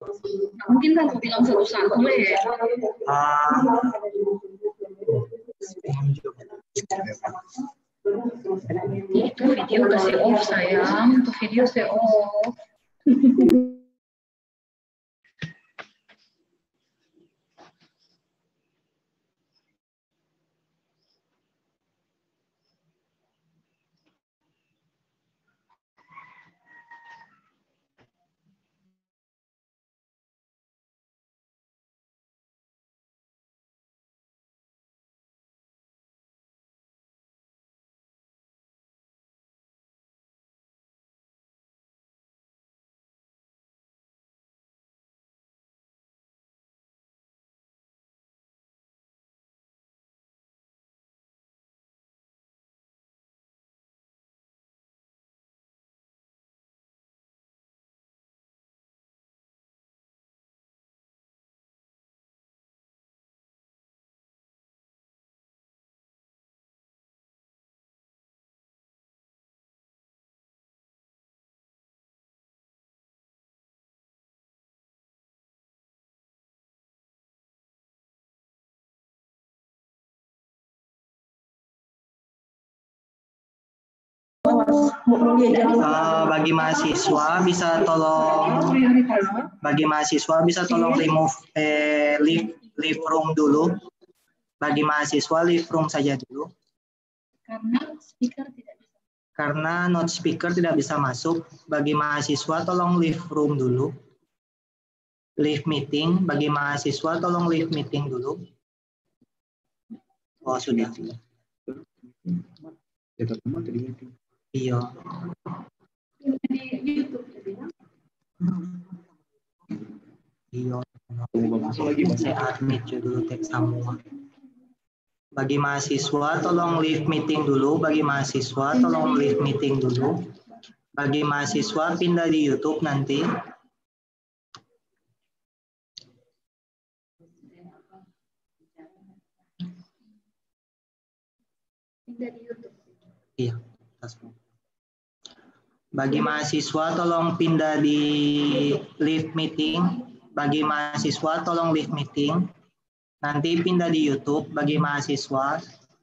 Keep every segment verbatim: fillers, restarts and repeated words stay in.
Mungkin kan aku bilang satu-satu ya. Ah, itu video kasih off sayang, itu video saya off. Uh, bagi mahasiswa bisa tolong bagi mahasiswa bisa tolong remove eh, leave leave room dulu. Bagi mahasiswa leave room saja dulu. Karena speaker tidak bisa. Karena not speaker tidak bisa masuk. Bagi mahasiswa tolong leave room dulu. Leave meeting. Bagi mahasiswa tolong leave meeting dulu. Oh sudah. Iya. Iya. Saya admit dulu teks semua. Bagi mahasiswa tolong leave meeting dulu. Bagi mahasiswa tolong leave meeting dulu. Bagi mahasiswa pindah di YouTube nanti. Pindah di YouTube. Iya. Bagi mahasiswa tolong pindah di leave meeting. Bagi mahasiswa tolong leave meeting. Nanti pindah di YouTube bagi mahasiswa.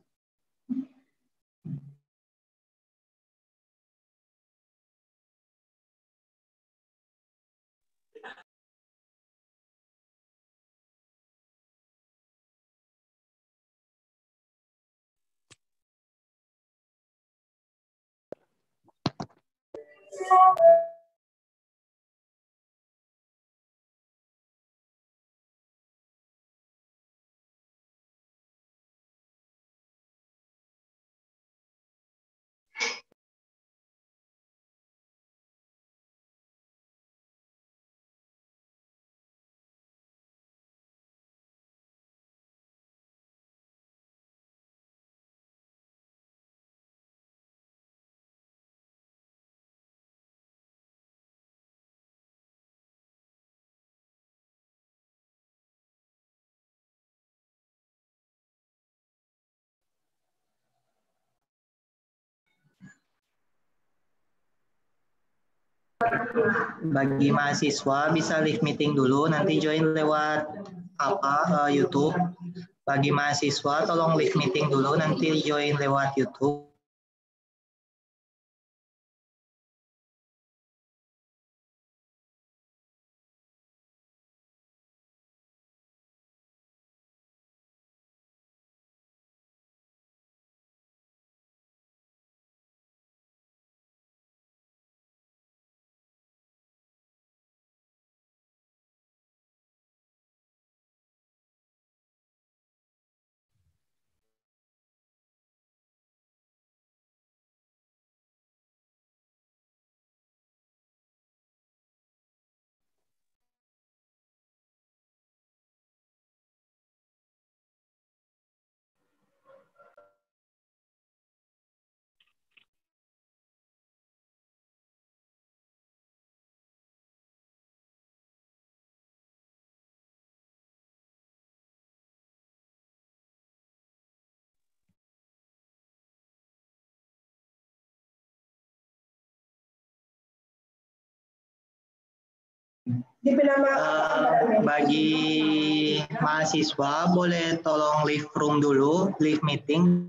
Bagi mahasiswa bisa leave meeting dulu, nanti join lewat apa uh, YouTube. Bagi mahasiswa tolong leave meeting dulu, nanti join lewat YouTube. Uh, bagi mahasiswa boleh tolong leave room dulu, leave meeting.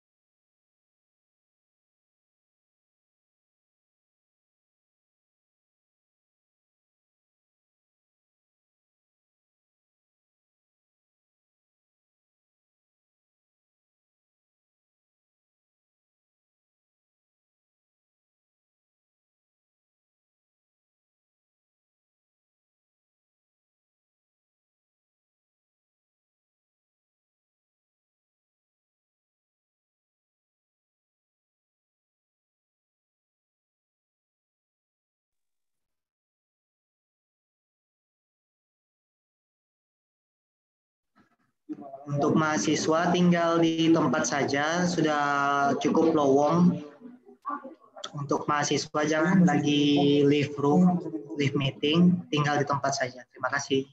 Untuk mahasiswa tinggal di tempat saja, sudah cukup lowong. Untuk mahasiswa jangan lagi leave room, leave meeting, tinggal di tempat saja. Terima kasih.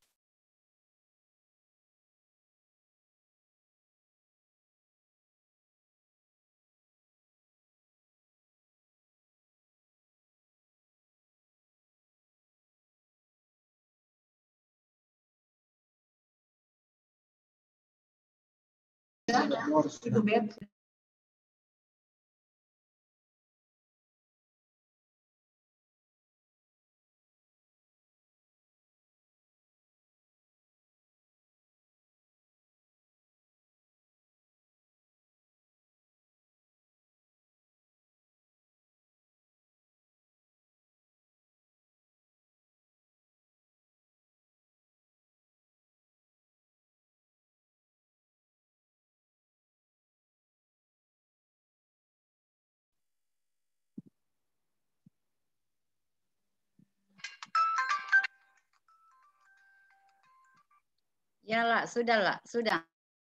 Ya lah, sudah lah, sudah.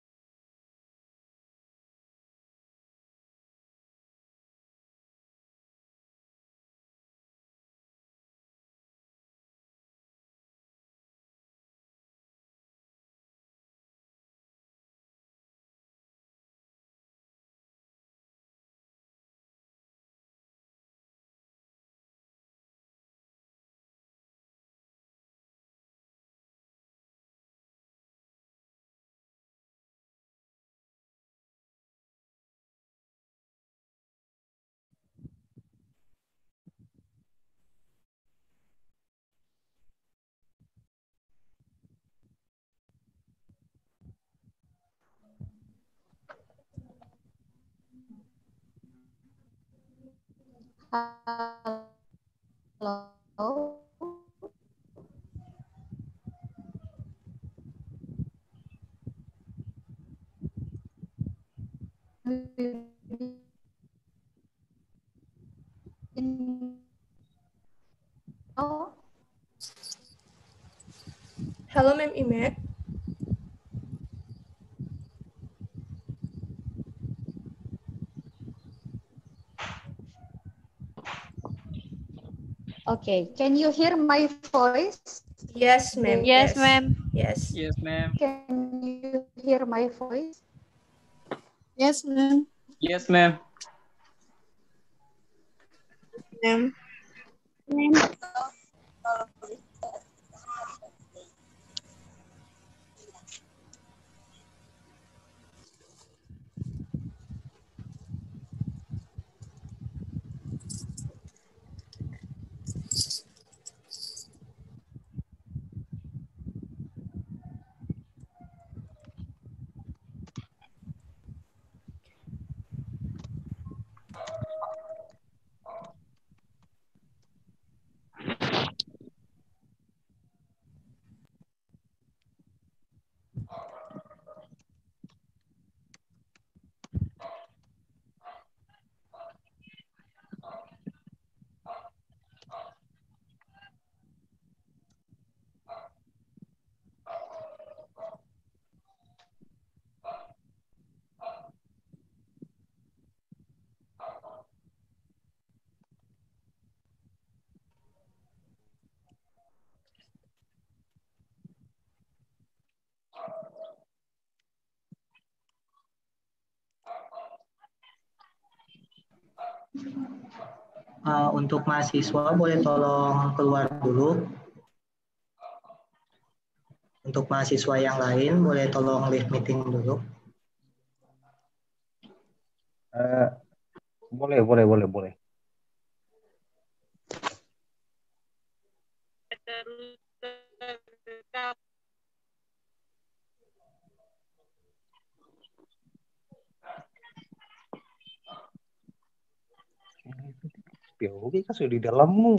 Halo. Oh. Halo, Ma'am Ime. Okay, can you hear my voice? Yes, ma'am. Yes, ma'am. Yes. Yes, ma'am. Can you hear my voice? Yes, ma'am. Yes, ma'am. Ma'am. Uh, untuk mahasiswa boleh tolong keluar dulu. Untuk mahasiswa yang lain, boleh tolong leave meeting dulu. Uh, boleh, boleh, boleh, boleh. Biologi kan sudah di dalammu.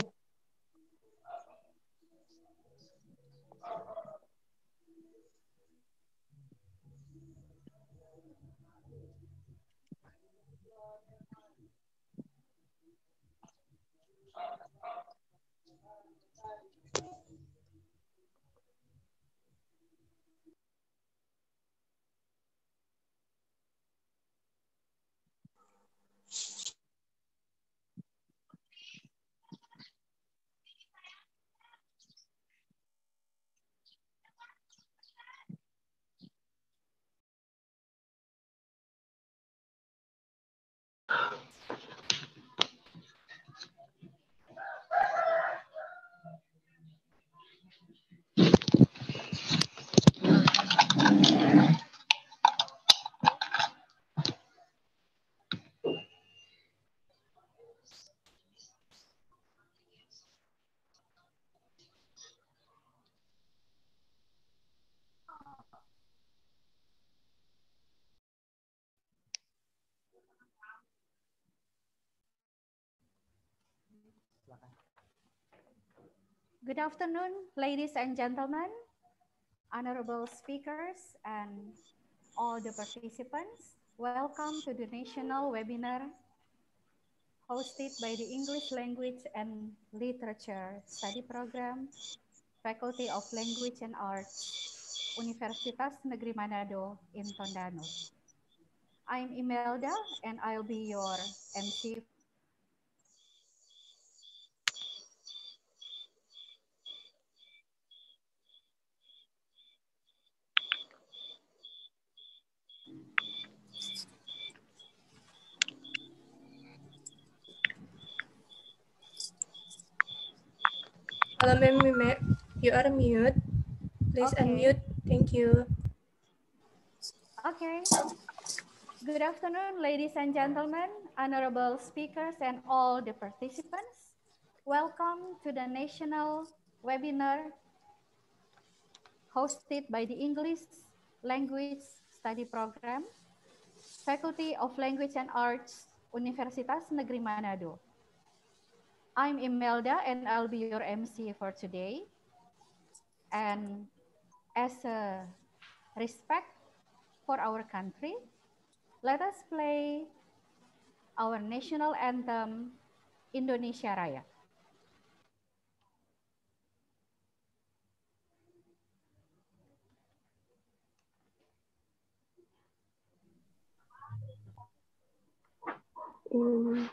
Good afternoon, ladies and gentlemen, honorable speakers, and all the participants. Welcome to the national webinar hosted by the English Language and Literature Study Program, Faculty of Language and Arts, Universitas Negeri Manado in Tondano. I'm Imelda, and I'll be your M C. Hello, Ma'am Imet. You are mute. Please Okay. unmute. Thank you. Okay. Good afternoon, ladies and gentlemen, honorable speakers, and all the participants. Welcome to the national webinar hosted by the English Language Study Program, Faculty of Language and Arts, Universitas Negeri Manado. I'm Imelda, and I'll be your M C for today. And as a respect for our country, let us play our national anthem, Indonesia Raya. Mm.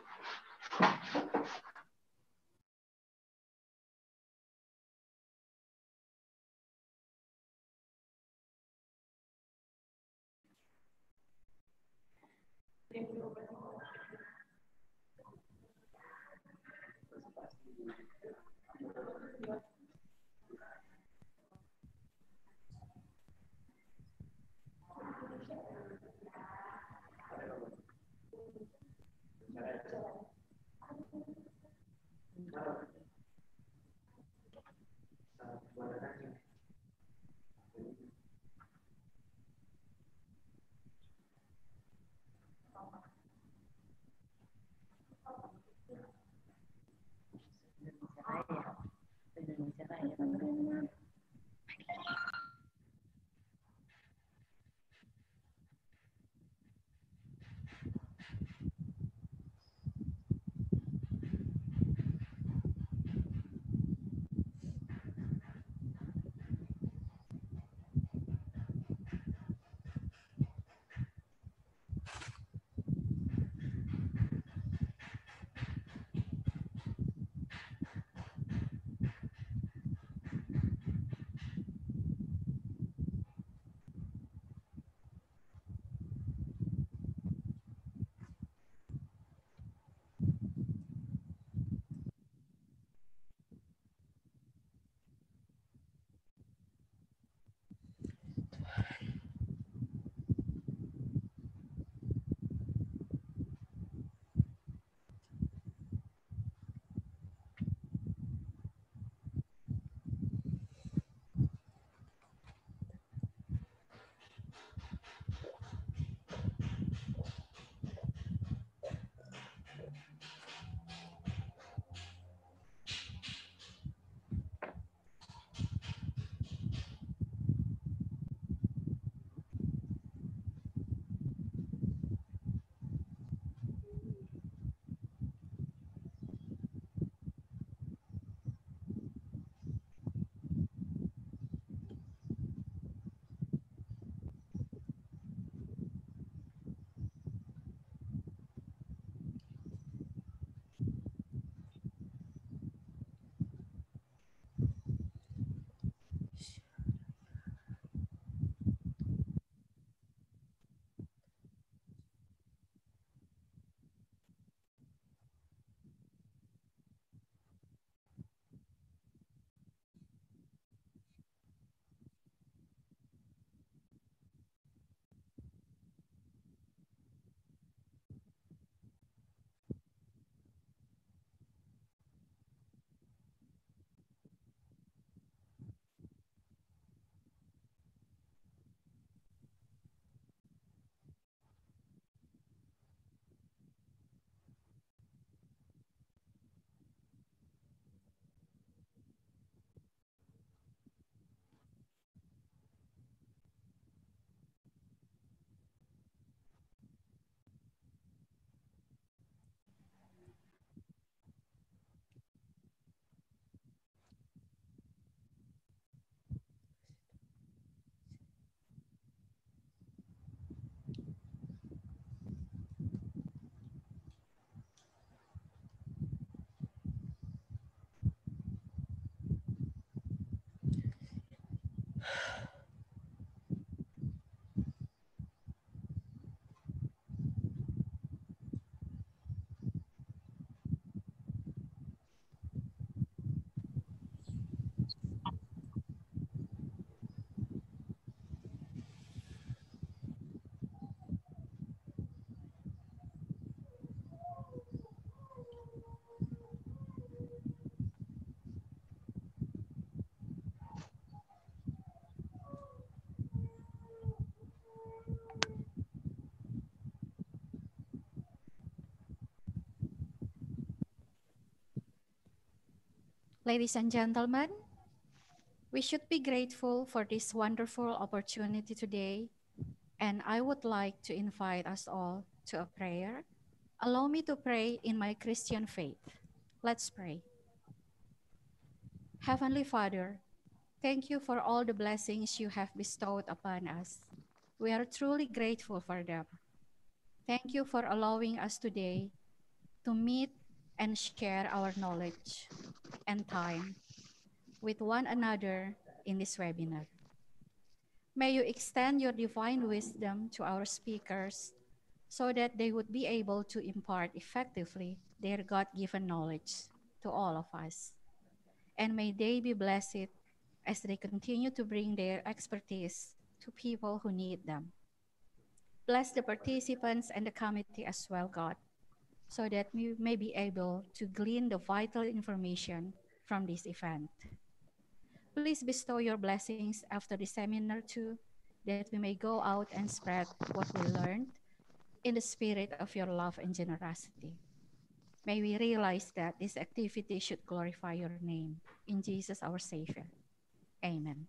Ladies and gentlemen, we should be grateful for this wonderful opportunity today, and I would like to invite us all to a prayer. Allow me to pray in my Christian faith. Let's pray. Heavenly Father, thank you for all the blessings you have bestowed upon us. We are truly grateful for them. Thank you for allowing us today to meet and share our knowledge and time with one another in this webinar. May you extend your divine wisdom to our speakers so that they would be able to impart effectively their God-given knowledge to all of us. And may they be blessed as they continue to bring their expertise to people who need them. Bless the participants and the committee as well, God, so that we may be able to glean the vital information from this event. Please bestow your blessings after the seminar too, that we may go out and spread what we learned in the spirit of your love and generosity. May we realize that this activity should glorify your name. In Jesus, our Savior. Amen.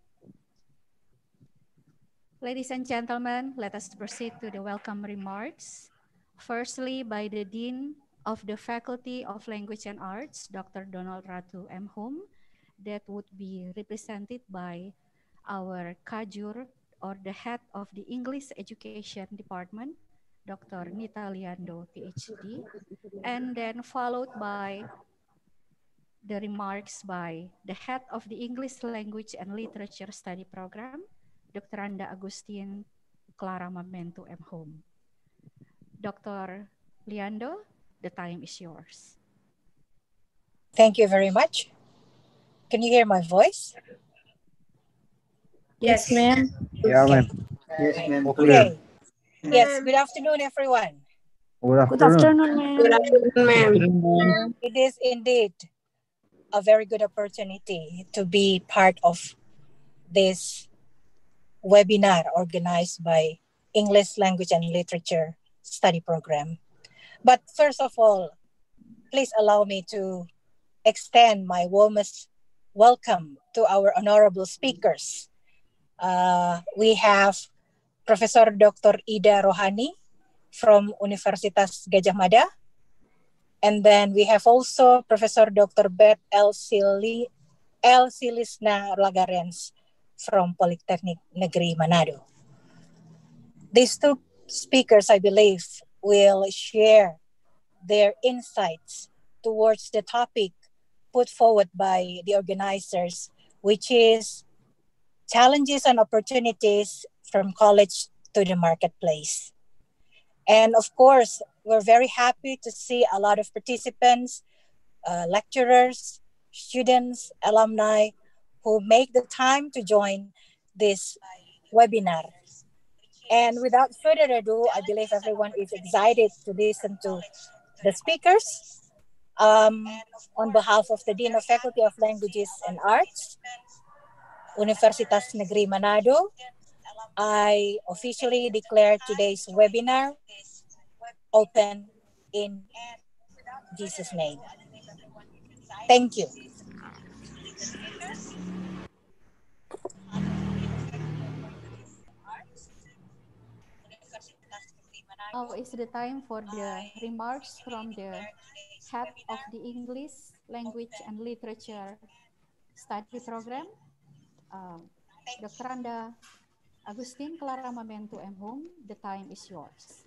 Ladies and gentlemen, let us proceed to the welcome remarks. Firstly, by the Dean of the Faculty of Language and Arts, Doctor Donald Ratu M. Hum, that would be represented by our Kajur, or the head of the English Education Department, Doctor Nita Liando, P H D, and then followed by the remarks by the head of the English Language and Literature Study Program, Doctor Anda Agustin Clara Mamento M. Hum. Doctor Liando, the time is yours. Thank you very much. Can you hear my voice? Yes, ma'am. Yeah, ma'am. Yes, ma'am. Okay. Yes, good afternoon, everyone. Good Good afternoon. afternoon, ma'am. Good afternoon, ma'am. It is indeed a very good opportunity to be part of this webinar organized by English Language and Literature Study Program. But first of all, please allow me to extend my warmest welcome to our honorable speakers. Uh, we have Professor Doctor Ida Rohani from Universitas Gadjah Mada. And then we have also Professor Doctor Beth L. Sili, L. Silisna Lagarens from Polytechnic Negeri Manado. These two speakers, I believe, will share their insights towards the topic put forward by the organizers, which is challenges and opportunities from college to the marketplace. And of course, we're very happy to see a lot of participants, uh, lecturers, students, alumni who make the time to join this webinar. And without further ado, I believe everyone is excited to listen to the speakers. Um, on behalf of the Dean of Faculty of Languages and Arts, Universitas Negeri Manado, I officially declare today's webinar open in Jesus' name. Thank you. Now is the time for the remarks from the head of the English Language and Literature Study Program, uh, Doctor Anda Agustin Clara Mamento M. Hum. The time is yours.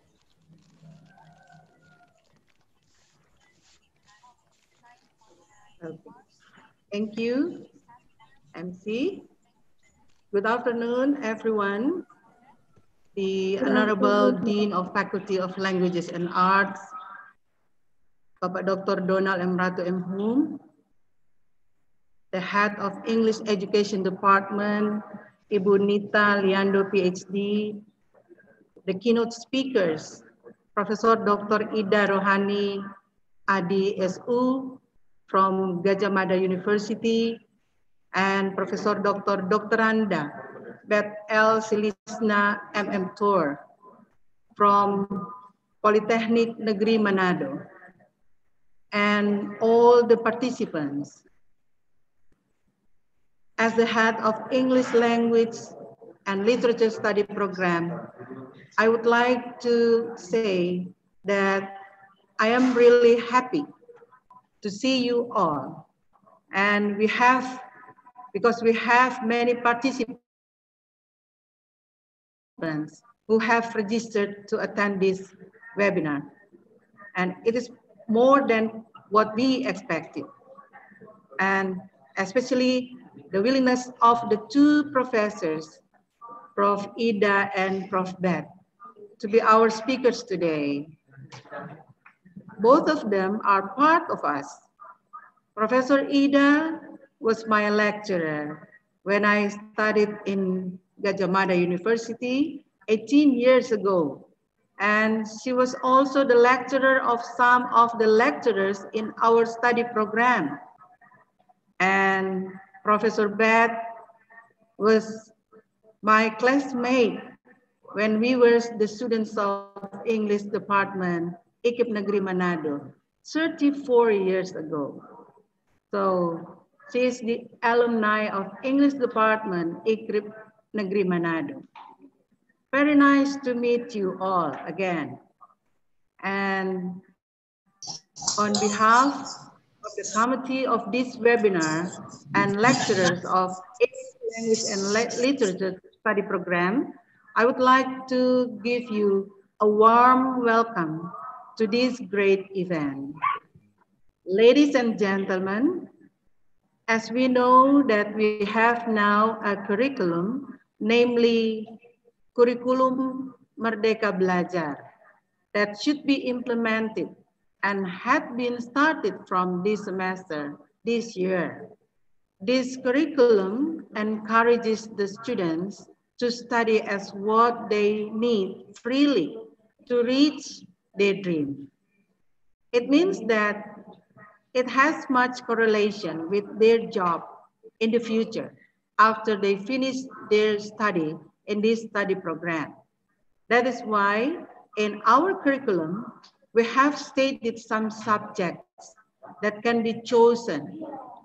Okay. Thank you, M C. Good afternoon, everyone. The Honorable Dean of Faculty of Languages and Arts, Bapak Doctor Donald M. Ratu M. Hum, the Head of English Education Department, Ibu Nita Liando, P H D, the keynote speakers, Professor Doctor Ida Rohani, A D S U from Gadjah Mada University, and Professor Doctor Doktoranda Beth L. Silisna M M Tour from Polytechnic Negeri Manado, and all the participants. as the head of English Language and Literature Study Program, I would like to say that I am really happy to see you all. And we have, because we have many participants who have registered to attend this webinar. And it is more than what we expected. And especially the willingness of the two professors, Professor Ida and Professor Beth, to be our speakers today. Both of them are part of us. Professor Ida was my lecturer when I studied in Gadjah Mada University eighteen years ago. And she was also the lecturer of some of the lecturers in our study program. And Professor Beth was my classmate when we were the students of English department, I K I P Negeri Manado, thirty-four years ago. So she is the alumni of English department, I K I P Negeri Manado. Very nice to meet you all again. And on behalf of the committee of this webinar and lecturers of English Language and Literature Study Program, I would like to give you a warm welcome to this great event. Ladies and gentlemen, as we know that we have now a curriculum, namely Kurikulum Merdeka Belajar, that should be implemented and had been started from this semester, this year. This curriculum encourages the students to study as what they need freely to reach their dream. It means that it has much correlation with their job in the future after they finish their study in this study program. That is why in our curriculum, we have stated some subjects that can be chosen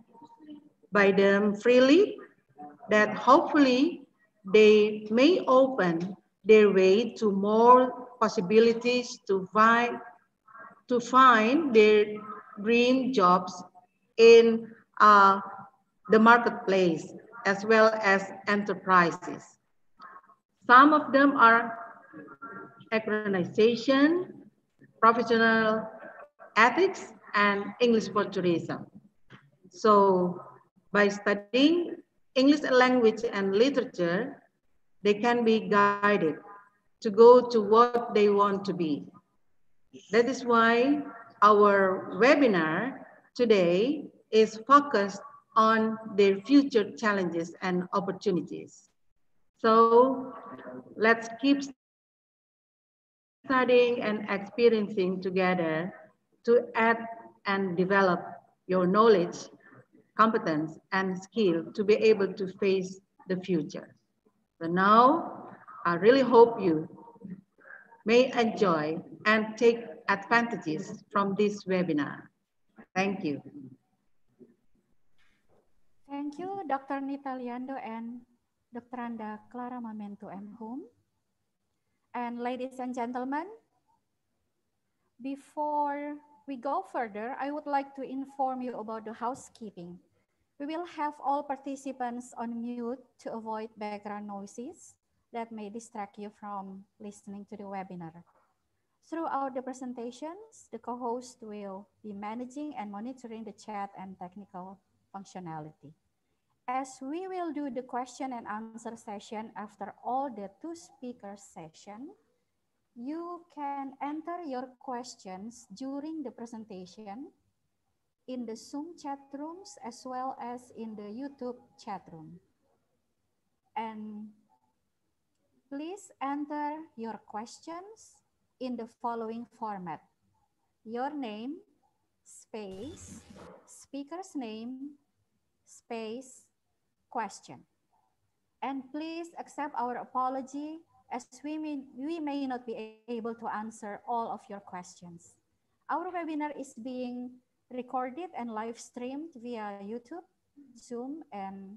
by them freely, that hopefully they may open their way to more possibilities to find, to find their dream jobs in uh, the marketplace as well as enterprises. Some of them are acronization, professional ethics, and English for tourism. So by studying English language and literature, they can be guided to go to what they want to be. That is why our webinar today is focused on their future challenges and opportunities. So let's keep studying and experiencing together to add and develop your knowledge, competence, and skill to be able to face the future. So now, I really hope you may enjoy and take advantages from this webinar. Thank you. Thank you, Doctor Nita Liando and Doctor Anda Clara Mamento M. Hum. And ladies and gentlemen, before we go further, I would like to inform you about the housekeeping. We will have all participants on mute to avoid background noises that may distract you from listening to the webinar. Throughout the presentations, the co-host will be managing and monitoring the chat and technical functionality. As we will do the question and answer session after all the two speakers session, you can enter your questions during the presentation in the Zoom chat rooms as well as in the YouTube chat room. And please enter your questions in the following format: your name, space, speaker's name, space, question. And please accept our apology as we may, we may not be able to answer all of your questions. Our webinar is being recorded and live streamed via YouTube, Zoom, and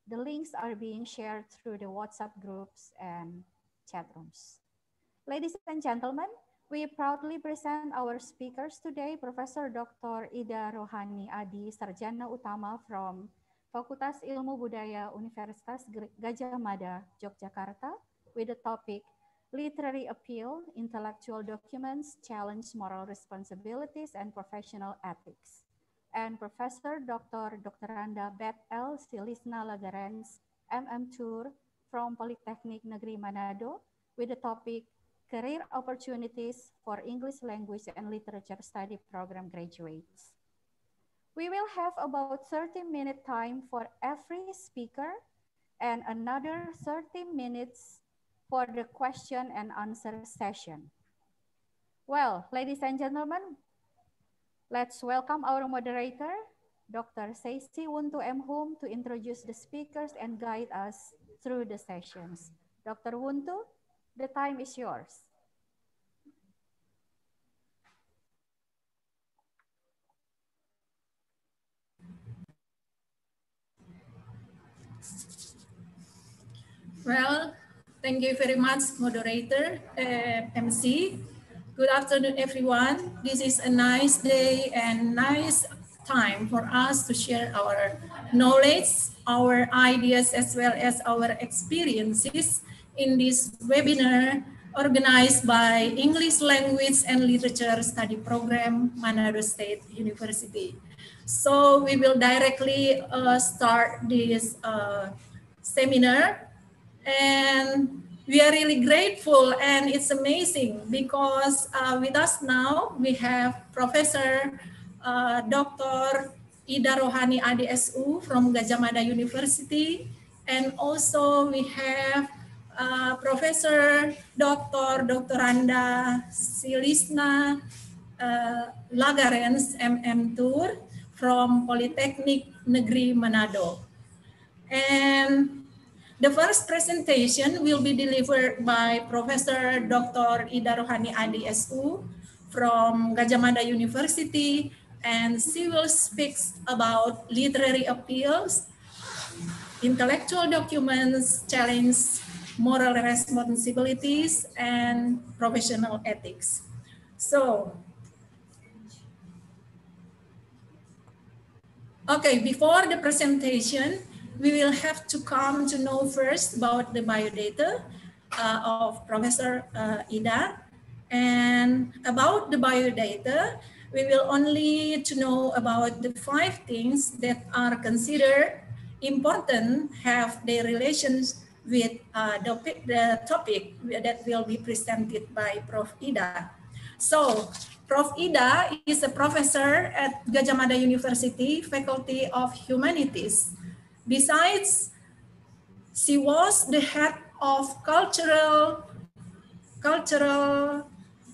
The links are being shared through the WhatsApp groups and chat rooms. Ladies and gentlemen, we proudly present our speakers today, Professor Doctor Ida Rohani Adi, Sarjana Utama from Fakultas Ilmu Budaya Universitas Gadjah Mada, Yogyakarta, with the topic Literary Appeal, Intellectual Documents, Challenge Moral Responsibilities and Professional Ethics. And Professor Doctor Doktoranda Beth L. Silisna Lagarens, M M Tour from Politeknik Negeri Manado, with the topic Career Opportunities for English Language and Literature Study Program Graduates. We will have about thirty minute time for every speaker and another thirty minutes for the question and answer session. Well, ladies and gentlemen, let's welcome our moderator, Doctor Seisi Wuntu M. Hum, to introduce the speakers and guide us through the sessions. Doctor Wuntu, the time is yours. Well, thank you very much, moderator, uh, M C. Good afternoon, everyone. This is a nice day and nice time for us to share our knowledge, our ideas, as well as our experiences in this webinar organized by English Language and Literature Study Program, Manado State University. So we will directly uh, start this uh, seminar. And we are really grateful, and it's amazing because uh, with us now we have Professor uh, Doctor Ida Rohani Adi S U from Gadjah Mada University, and also we have uh, Professor Doctor Doktoranda Silisna uh, Lagarens M M Tour from Politeknik Negeri Manado. And the first presentation will be delivered by Professor Doctor Ida Rohani Adi S U from Gadjah Mada University, and she will speak about literary appeals, intellectual documents, challenge moral responsibilities, and professional ethics. So, okay, before the presentation, we will have to come to know first about the biodata uh, of Professor uh, Ida. And about the biodata, we will only to know about the five things that are considered important, have their relations with uh, the, the topic that will be presented by Professor Ida. So, Professor Ida is a professor at Gadjah Mada University, Faculty of Humanities. Besides, she was the head of cultural, cultural.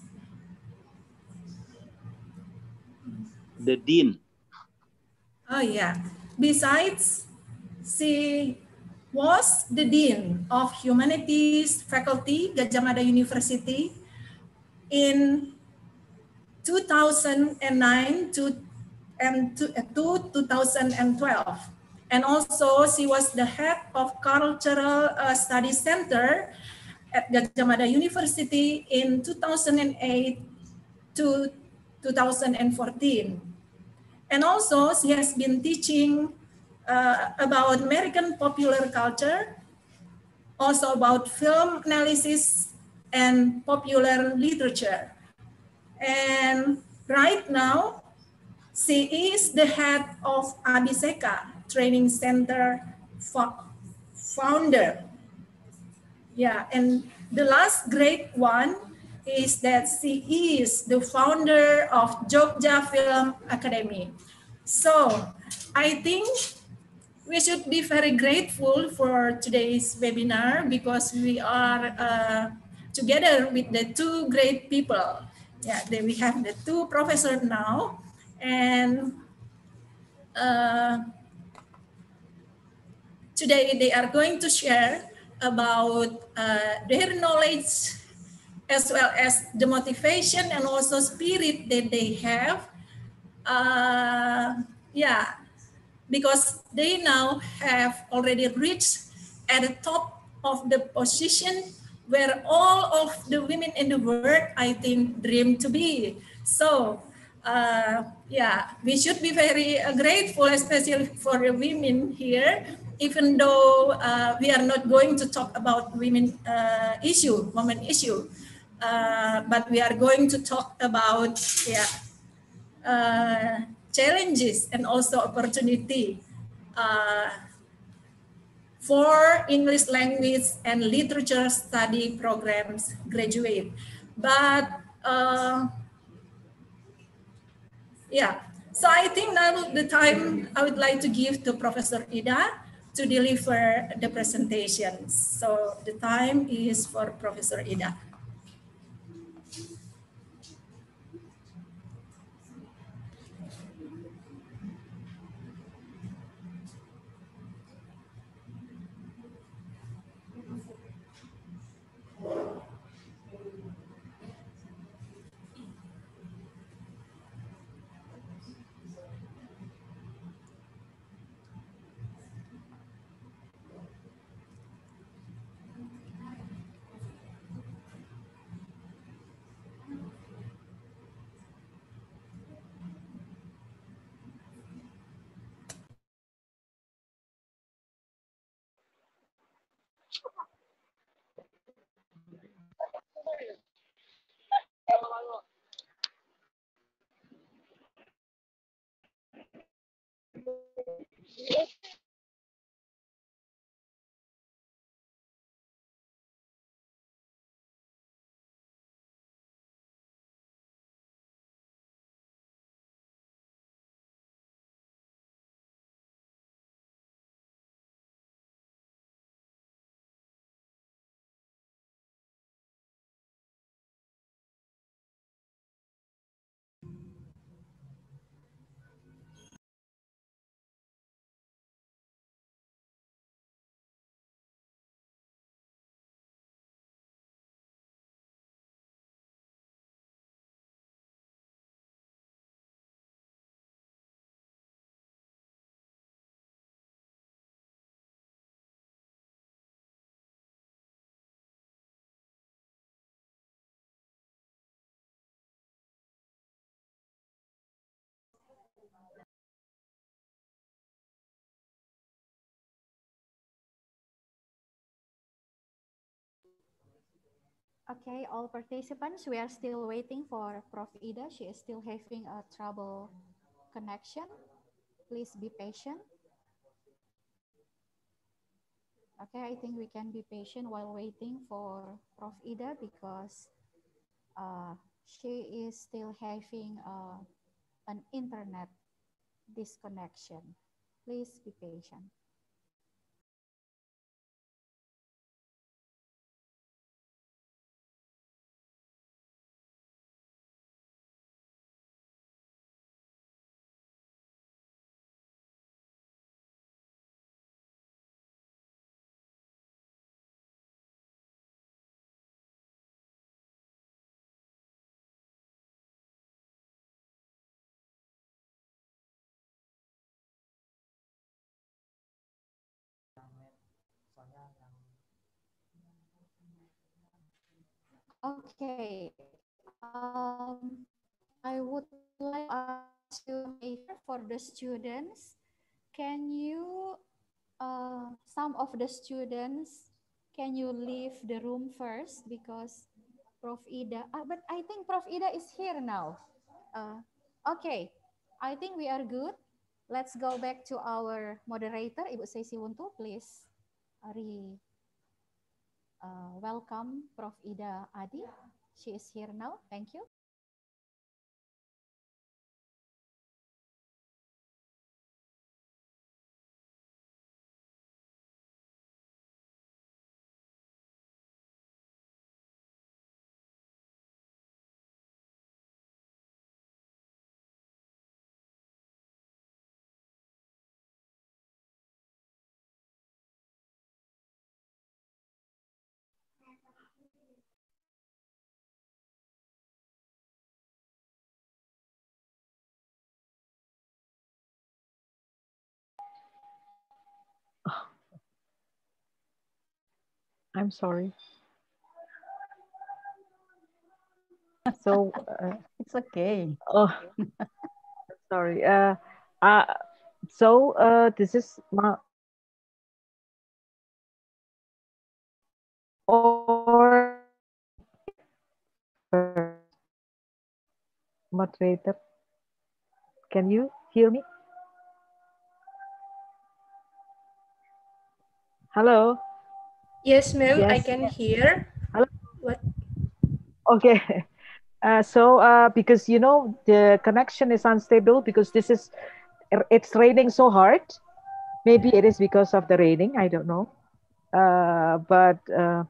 The dean. Oh yeah. Besides, she was the dean of humanities faculty, Gadjah Mada University, in two thousand nine to and to, to two thousand twelve. And also, she was the head of Cultural uh, Studies Center at Gadjah Mada University in two thousand eight to two thousand fourteen. And also, she has been teaching uh, about American popular culture, also about film analysis and popular literature. And right now, she is the head of Abhiseka Training Center founder. Yeah, and the last great one is that she is the founder of Jogja Film Academy. So I think we should be very grateful for today's webinar because we are uh, together with the two great people. Yeah, then we have the two professors now, and uh, today they are going to share about uh, their knowledge as well as the motivation and also spirit that they have. Uh, yeah, because they now have already reached at the top of the position where all of the women in the world, I think, dream to be. So, uh, yeah, we should be very uh, grateful, especially for the women here, even though uh, we are not going to talk about women uh, issue, women issue, uh, but we are going to talk about, yeah, uh, challenges and also opportunity uh, for English language and literature study programs graduate. But uh, yeah, so I think now the time I would like to give to Professor Ida to deliver the presentation. So the time is for Professor Ida. Okay, all participants, we are still waiting for Prof Ida. She is still having a trouble connection. Please be patient. Okay, I think we can be patient while waiting for Prof Ida because uh, she is still having uh, an internet disconnection. Please be patient. Okay, um, I would like to ask you a favor for the students. Can you, uh, some of the students, can you leave the room first because Prof Ida, ah, but I think Prof Ida is here now. Uh, okay, I think we are good. Let's go back to our moderator, Ibu Sesi Wuntu, please. Ari. Uh, welcome, Prof Ida Adi. She is here now. Thank you. I'm sorry. So uh, it's okay. Oh, sorry. Uh, uh, so uh, this is my or moderator. Can you hear me? Hello. Yes, ma'am, I Yes. can hear. Hello. What? Okay. Uh, so uh, because you know the connection is unstable because this is it's raining so hard. Maybe it is because of the raining. I don't know. Uh, but uh,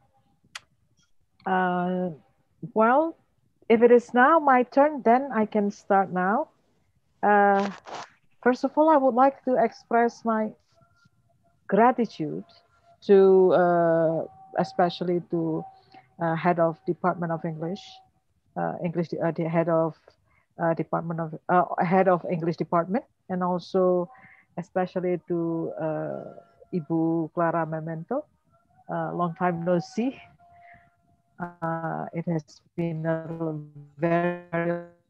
uh, well, if it is now my turn, then I can start now. Uh, first of all, I would like to express my gratitude to uh, especially to uh, head of Department of English, uh, English uh, the head of uh, Department of uh, head of English department, and also especially to uh, Ibu Clara Memento. Uh, long time no see. Uh, it has been a very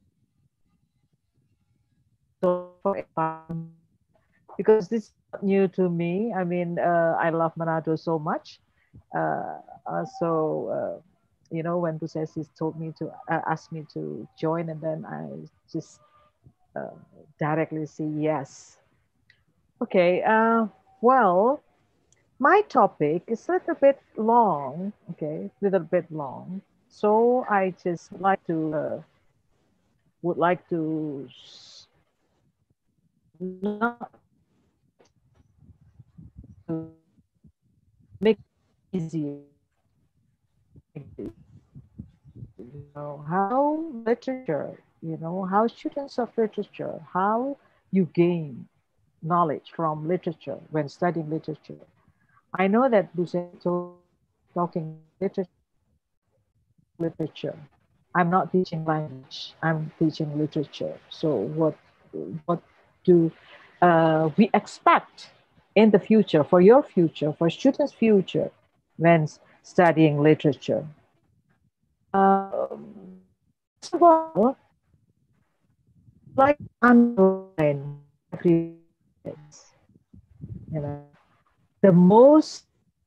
so for because this is not new to me. I mean, uh, I love Manado so much. Uh, uh, so, uh, you know, when Busesis told me to uh, ask me to join, and then I just uh, directly say yes. Okay. Uh, well, my topic is a little bit long. Okay, a little bit long. So I just like to uh, would like to not to make it easier. You know how literature, you know how students of literature, how you gain knowledge from literature when studying literature. I know that Buseto talking about literature. Literature. I'm not teaching language. I'm teaching literature. So what what do uh, we expect in the future for your future, for students' future, when studying literature? Um, first of all, like underline every you know the most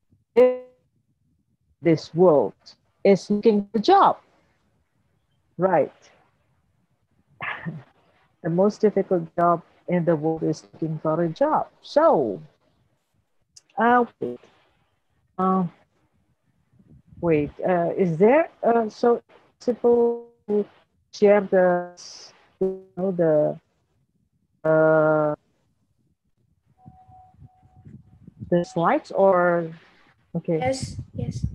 this world is looking for a job, right? The most difficult job in the world is looking for a job. So, uh, wait, uh, wait uh, is there uh, so possible to share the you know the uh, the slides or okay? Yes, yes.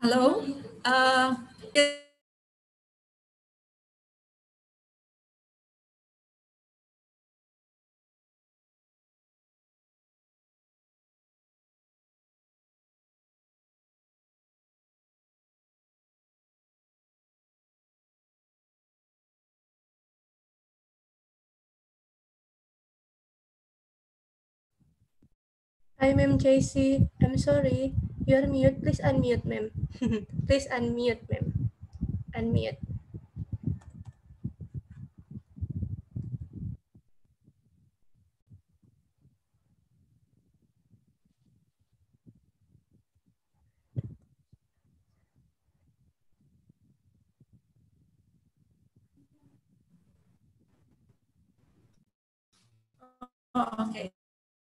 Hello. Uh, Hi, Ma'am J C. I'm sorry. You're mute. Please unmute, ma'am. Please unmute, ma'am. Unmute. oh, okay.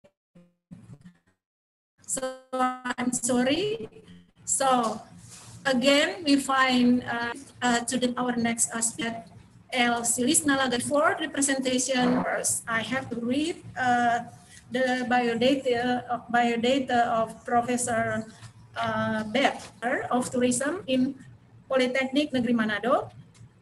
So I'm sorry. So again, we find uh, uh, to the, our next aspect, El Silis Nalaga. For the presentation, first, I have to read uh, the biodata of, biodata of Professor uh, Beth of Tourism in Polytechnic Negeri Manado.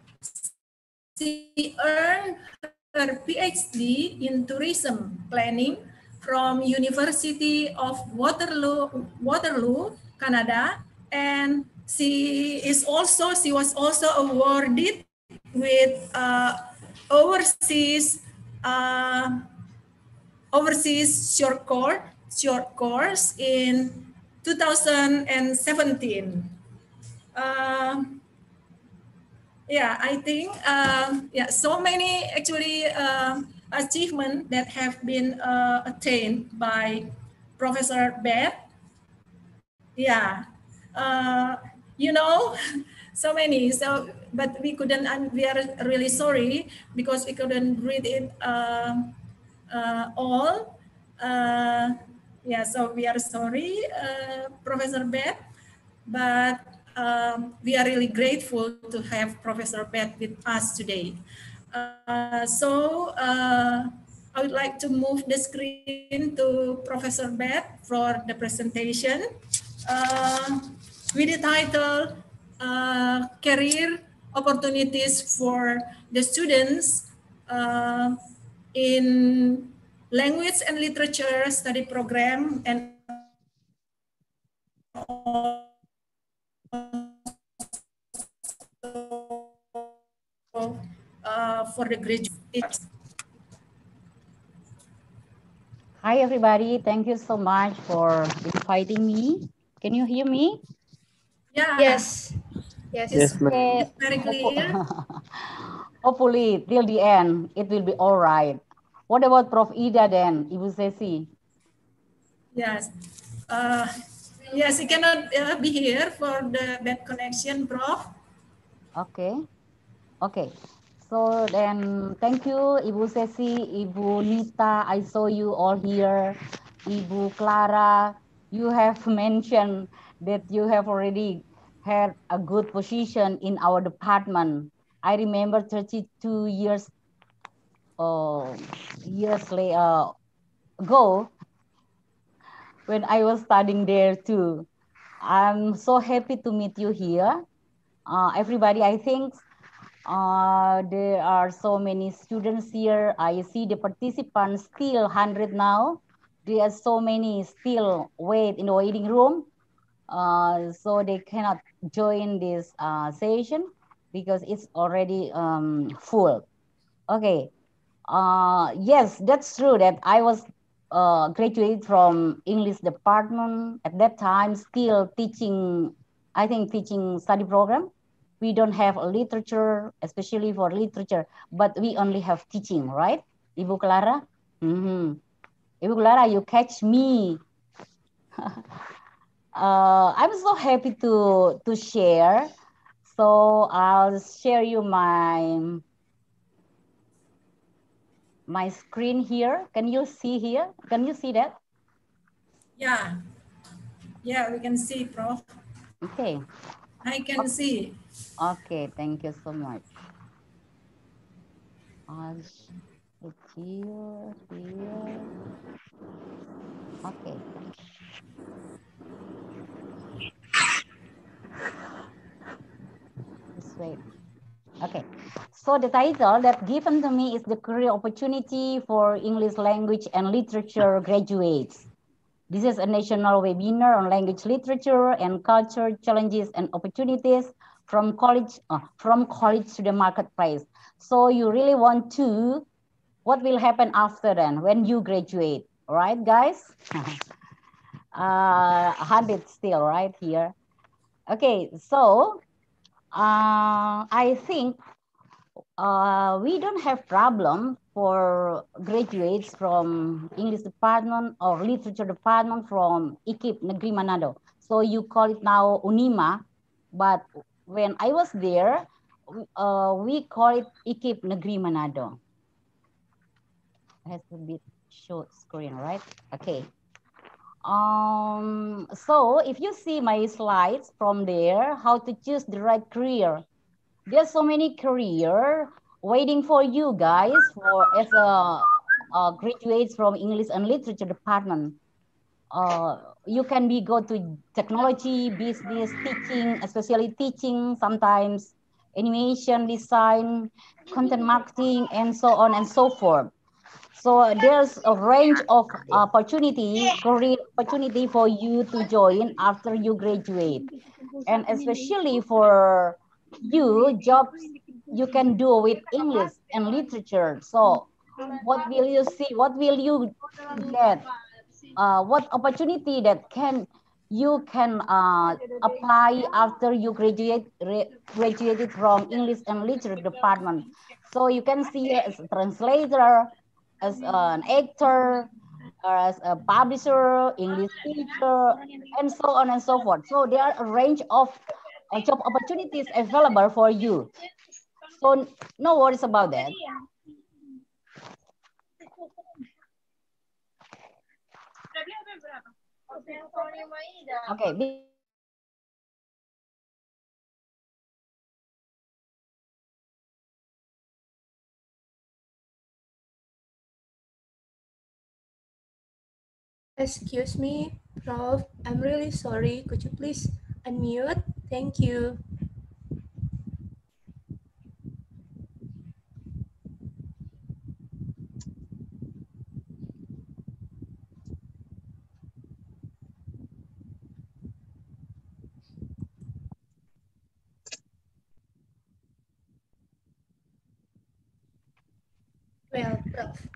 She earned her PhD in tourism planning from University of Waterloo, Waterloo, Canada, and she is also she was also awarded with uh, overseas uh, overseas short course short course in two thousand seventeen. Uh, Yeah, I think um, yeah, so many actually uh, achievements that have been uh, attained by Professor Beth. Yeah, uh, you know, so many. So, but we couldn't, and we are really sorry because we couldn't read it uh, uh, all. Uh, yeah, so we are sorry, uh, Professor Beth, but um, we are really grateful to have Professor Beth with us today. Uh, so uh, I would like to move the screen to Professor Beth for the presentation uh, with the title uh, Career Opportunities for the Students uh, in Language and Literature Study Program and uh, for the graduates. Hi, everybody. Thank you so much for inviting me. Can you hear me? Yeah. Yes. Yes. Yes, It's very clear. Hopefully, till the end, it will be all right. What about Prof Ida then, Ibu Sesi? Yes. Uh, yes, he cannot uh, be here for the bad connection, Prof. Okay. Okay. So then, thank you, Ibu Sesi, Ibu Nita. I saw you all here. Ibu Clara, you have mentioned that you have already had a good position in our department. I remember thirty-two years, uh, years later, uh, ago, when I was studying there too. I'm so happy to meet you here. Uh, everybody, I think uh, there are so many students here. I see the participants still one hundred now. There are so many still wait in the waiting room. Uh, so they cannot join this uh, session because it's already um, full. Okay. Uh, yes, that's true that I was uh, graduated from English department at that time, still teaching, I think teaching study program. We don't have a literature, especially for literature, but we only have teaching, right? Ibu Clara? Mm-hmm. Ibu Clara, you catch me. uh, I'm so happy to, to share. So I'll share you my my screen here. Can you see here? Can you see that? Yeah. Yeah, we can see, Prof. Okay. I can okay. see. Okay, thank you so much. I'll put here, here. Okay. wait. Okay, so the title that given to me is the career opportunity for English language and literature graduates. This is a national webinar on language, literature, and culture challenges and opportunities from college, uh, from college to the marketplace. So you really want to, what will happen after then when you graduate, all right, guys? uh, one hundred still right here. Okay, so uh, I think uh, we don't have problem for graduates from English department or literature department from I K I P Negeri Manado. So you call it now UNIMA, but when I was there, uh, we call it I K I P Negeri Manado. It has a bit short screen, right? Okay. Um, so if you see my slides from there, how to choose the right career. There's so many career waiting for you guys for as a, a graduates from English and Literature department. Uh, you can be go to technology, business, teaching, especially teaching, sometimes animation, design, content marketing, and so on and so forth. So there's a range of opportunity, career opportunity for you to join after you graduate. And especially for you, jobs you can do with English and literature. So what will you see? What will you get? Uh, what opportunity that can you can uh, apply after you graduate graduated from English and literature department? So you can see as a translator, as an actor, or as a publisher, English teacher, and so on and so forth. So there are a range of uh, job opportunities available for you. So no worries about that. Okay. Excuse me, Prof. I'm really sorry. Could you please unmute? Thank you. Well, Prof.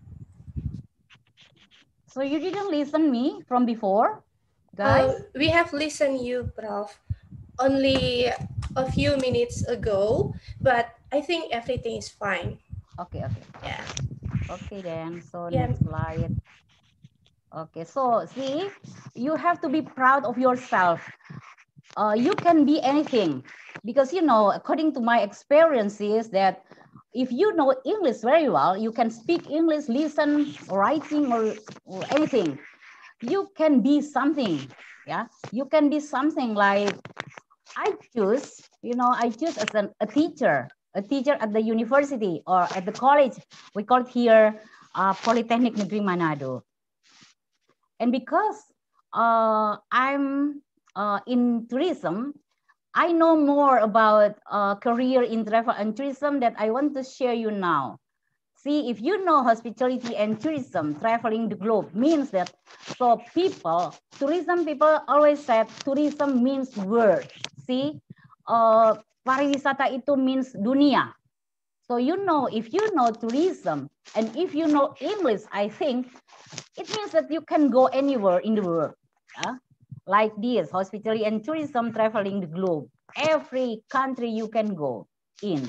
So you didn't listen me from before, guys? Uh, we have listened you, Prof, only a few minutes ago, but I think everything is fine. Okay, okay. Yeah. Okay then, so Yeah. next slide. Okay, so see, you have to be proud of yourself. Uh, you can be anything because, you know, according to my experiences that if you know English very well, you can speak English, listen, writing, or, or anything. You can be something, yeah? You can be something like, I choose, you know, I choose as an, a teacher, a teacher at the university or at the college. We call it here uh, Polytechnic Negeri Manado. And because uh, I'm uh, in tourism, I know more about uh, career in travel and tourism that I want to share you now. See, if you know hospitality and tourism, traveling the globe means that, so people, tourism people always said tourism means world. See, uh, pariwisata itu means dunia. So you know, if you know tourism and if you know English, I think it means that you can go anywhere in the world. Yeah? Like this, hospitality and tourism, traveling the globe. Every country you can go in.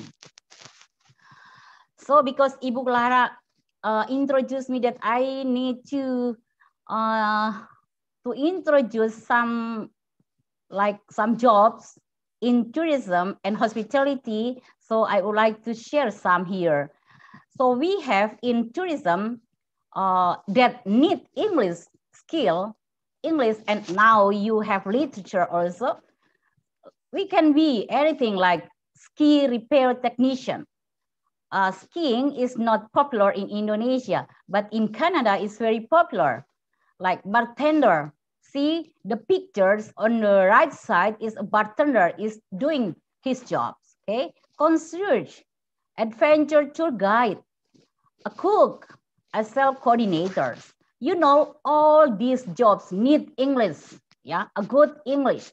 So because Ibu Clara uh, introduced me that I need to uh, to introduce some like some jobs in tourism and hospitality. So I would like to share some here. So we have in tourism uh, that need English skill, English, and now you have literature also. We can be anything like ski repair technician. Uh, skiing is not popular in Indonesia, but in Canada it's very popular. Like bartender. See the pictures on the right side is a bartender is doing his jobs. Okay, concierge, adventure tour guide, a cook, a sales coordinator. You know, all these jobs need English, yeah, a good English.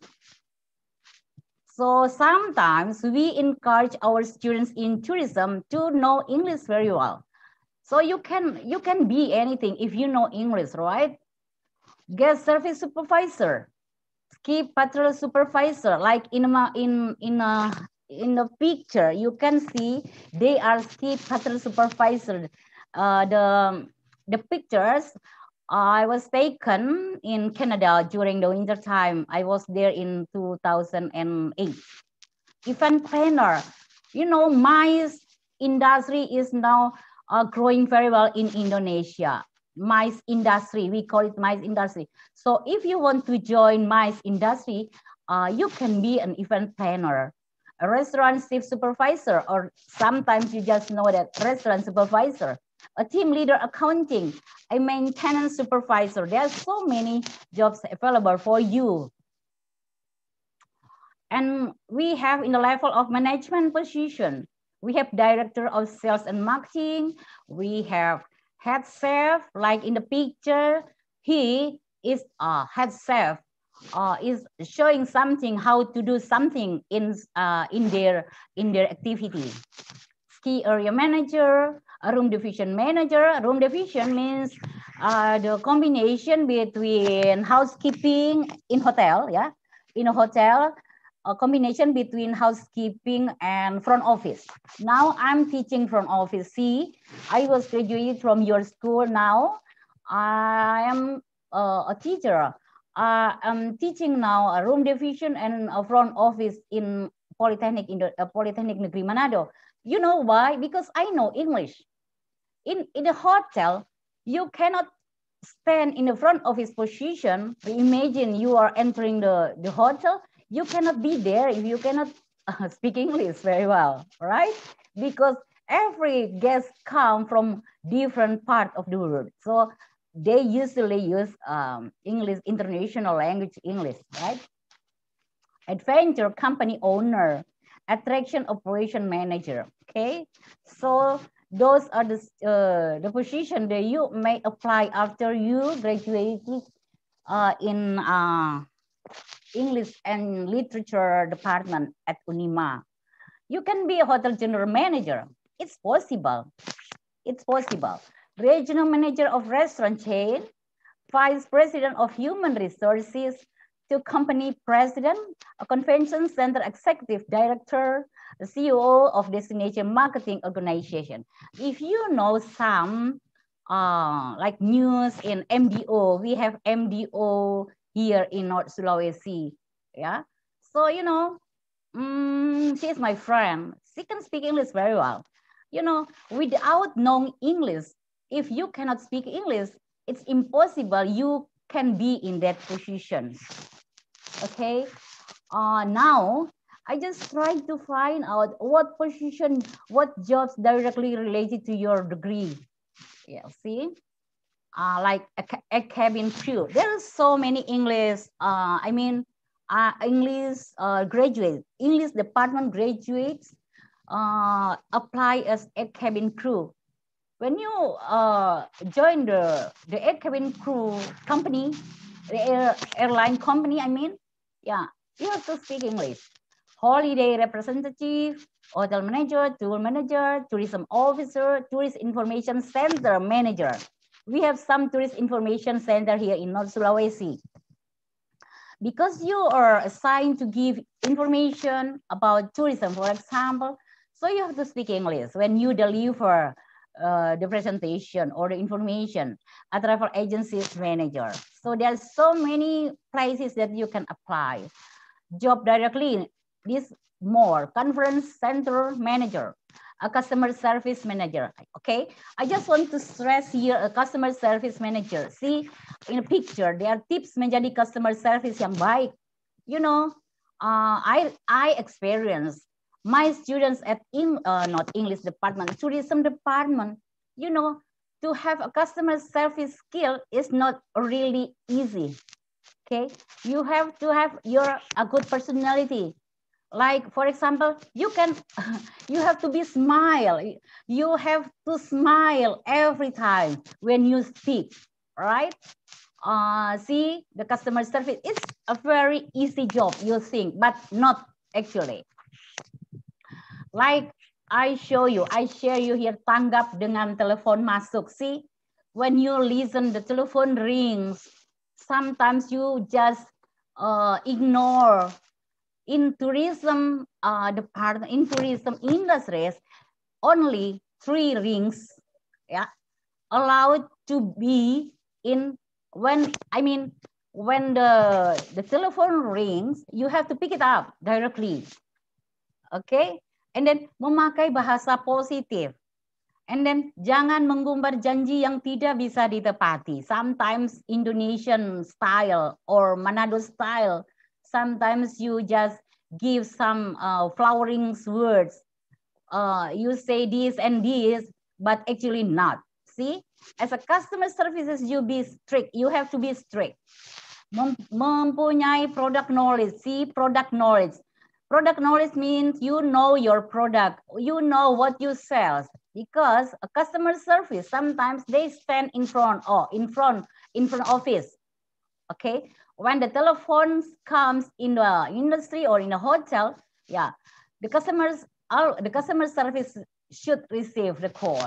So sometimes we encourage our students in tourism to know English very well. So you can, you can be anything if you know English, right? Guest service supervisor, ski patrol supervisor, like in a, in, in a, in the picture, you can see they are ski patrol supervisor. Uh, the, the pictures, I was taken in Canada during the winter time. I was there in two thousand eight. Event planner, you know, MICE industry is now uh, growing very well in Indonesia. MICE industry, we call it MICE industry. So if you want to join MICE industry, uh, you can be an event planner, a restaurant chief supervisor, or sometimes you just know that restaurant supervisor, a team leader accounting, a maintenance supervisor. There are so many jobs available for you. And we have in the level of management position, we have director of sales and marketing. We have head chef, like in the picture, he is a head chef, uh, is showing something, how to do something in, uh, in, their, in their activity. Ski area manager, a room division manager. Room division means uh, the combination between housekeeping in hotel, yeah, in a hotel, a combination between housekeeping and front office. Now I'm teaching front office. See, I was graduated from your school now. I am uh, a teacher. Uh, I'm teaching now a room division and a front office in Polytechnic, in the uh, Polytechnic Negeri Manado. You know why? Because I know English. In, in a hotel, you cannot stand in the front office position. Imagine you are entering the, the hotel. You cannot be there if you cannot uh, speak English very well, right? Because every guest come from different part of the world. So they usually use um, English, international language English, right? Adventure company owner, attraction operation manager, okay? So those are the, uh, the position that you may apply after you graduated uh, in uh, English and Literature department at UNIMA. You can be a hotel general manager. It's possible. It's possible. Regional manager of restaurant chain, vice president of human resources, to company president, a convention center executive director, the C E O of destination marketing organization. If you know some uh, like news in M D O, we have M D O here in North Sulawesi, yeah. So, you know, um, she's my friend. She can speak English very well. You know, without knowing English, if you cannot speak English, it's impossible you can be in that position. Okay, uh, now I just try to find out what position, what jobs directly related to your degree. Yeah, see, uh, like a, a cabin crew. There are so many English, uh, I mean, uh, English uh, graduates, English department graduates uh, apply as a cabin crew. When you uh, join the, the air cabin crew company, the air, airline company, I mean, yeah, you have to speak English. Holiday representative, hotel manager, tour manager, tourism officer, tourist information center manager. We have some tourist information center here in North Sulawesi. Because you are assigned to give information about tourism, for example, so you have to speak English when you deliver Uh, the presentation or the information, a travel agency's manager. So there's so many places that you can apply. Job directly, this more, conference center manager, a customer service manager, okay? I just want to stress here a customer service manager. See, in a picture, there are tips menjadi customer service yang baik. You know, uh, I, I experienced my students at in, uh, not English department, tourism department, you know, to have a customer service skill is not really easy. Okay, you have to have your a good personality. Like, for example, you can, you have to be smile. You have to smile every time when you speak, right? Uh, see, the customer service, it's a very easy job, you think, but not actually. Like, I show you, I share you here, tanggap dengan telepon masuk. See, when you listen, the telephone rings, sometimes you just uh, ignore. In tourism uh, department, in tourism industries, only three rings, yeah, allowed to be in when I mean when the the telephone rings, you have to pick it up directly, okay, and then memakai bahasa positif, and then jangan mengumbar janji yang tidak bisa ditepati. Sometimes Indonesian style or Manado style. Sometimes you just give some uh, flowering words. Uh, you say this and this, but actually not. See, as a customer services, you be strict. You have to be strict. Mem mempunyai product knowledge. See, product knowledge. Product knowledge means you know your product. You know what you sell. Because a customer service, sometimes they stand in front or in front in front office. Okay. When the telephone comes in the industry or in a hotel, yeah, the customers, the customer service should receive the call.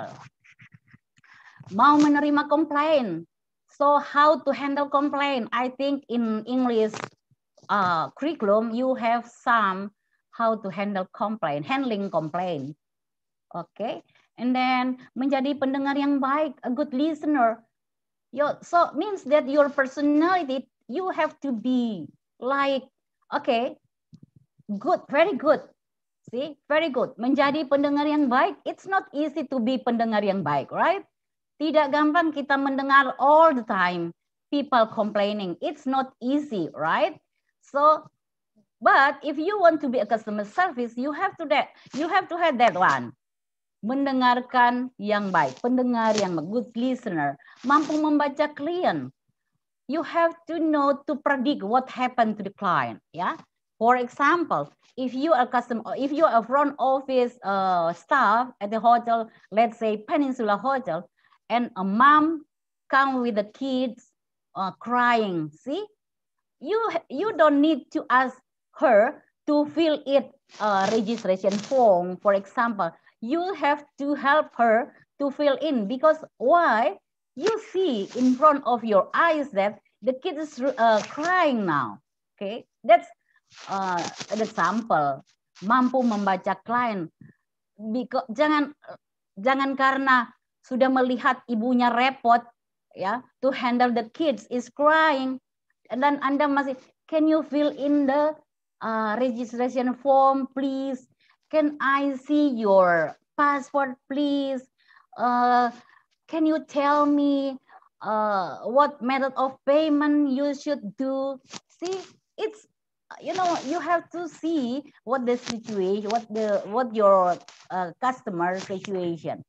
Mau menerima complaint. So how to handle complaint? I think in English uh, curriculum, you have some how to handle complaint, handling complaint. Okay. And then menjadi pendengar yang baik, a good listener. Yo, so means that your personality, you have to be like, okay, good, very good. See, very good. Menjadi pendengar yang baik, it's not easy to be pendengar yang baik, right? Tidak gampang kita mendengar all the time people complaining. It's not easy, right? So, but if you want to be a customer service, you have to that, you have to have that one. Mendengarkan yang baik, pendengar yang baik, good listener, mampu membaca klien. You have to know to predict what happened to the client. Yeah. For example, if you are customer, if you are a front office uh, staff at the hotel, let's say Peninsula Hotel, and a mom come with the kids uh, crying. See, you you don't need to ask her to fill it uh, registration form. For example, you have to help her to fill in because why? You see in front of your eyes that the kid is uh, crying now. Okay, that's uh, an example. Mampu membaca klien. Because, jangan jangan karena sudah melihat ibunya repot ya to handle the kids is crying dan Anda masih can you fill in the uh, registration form please? Can I see your passport please? Uh, Can you tell me uh, what method of payment you should do? See, it's, you know, you have to see what the situation, what the what your uh, customer situation.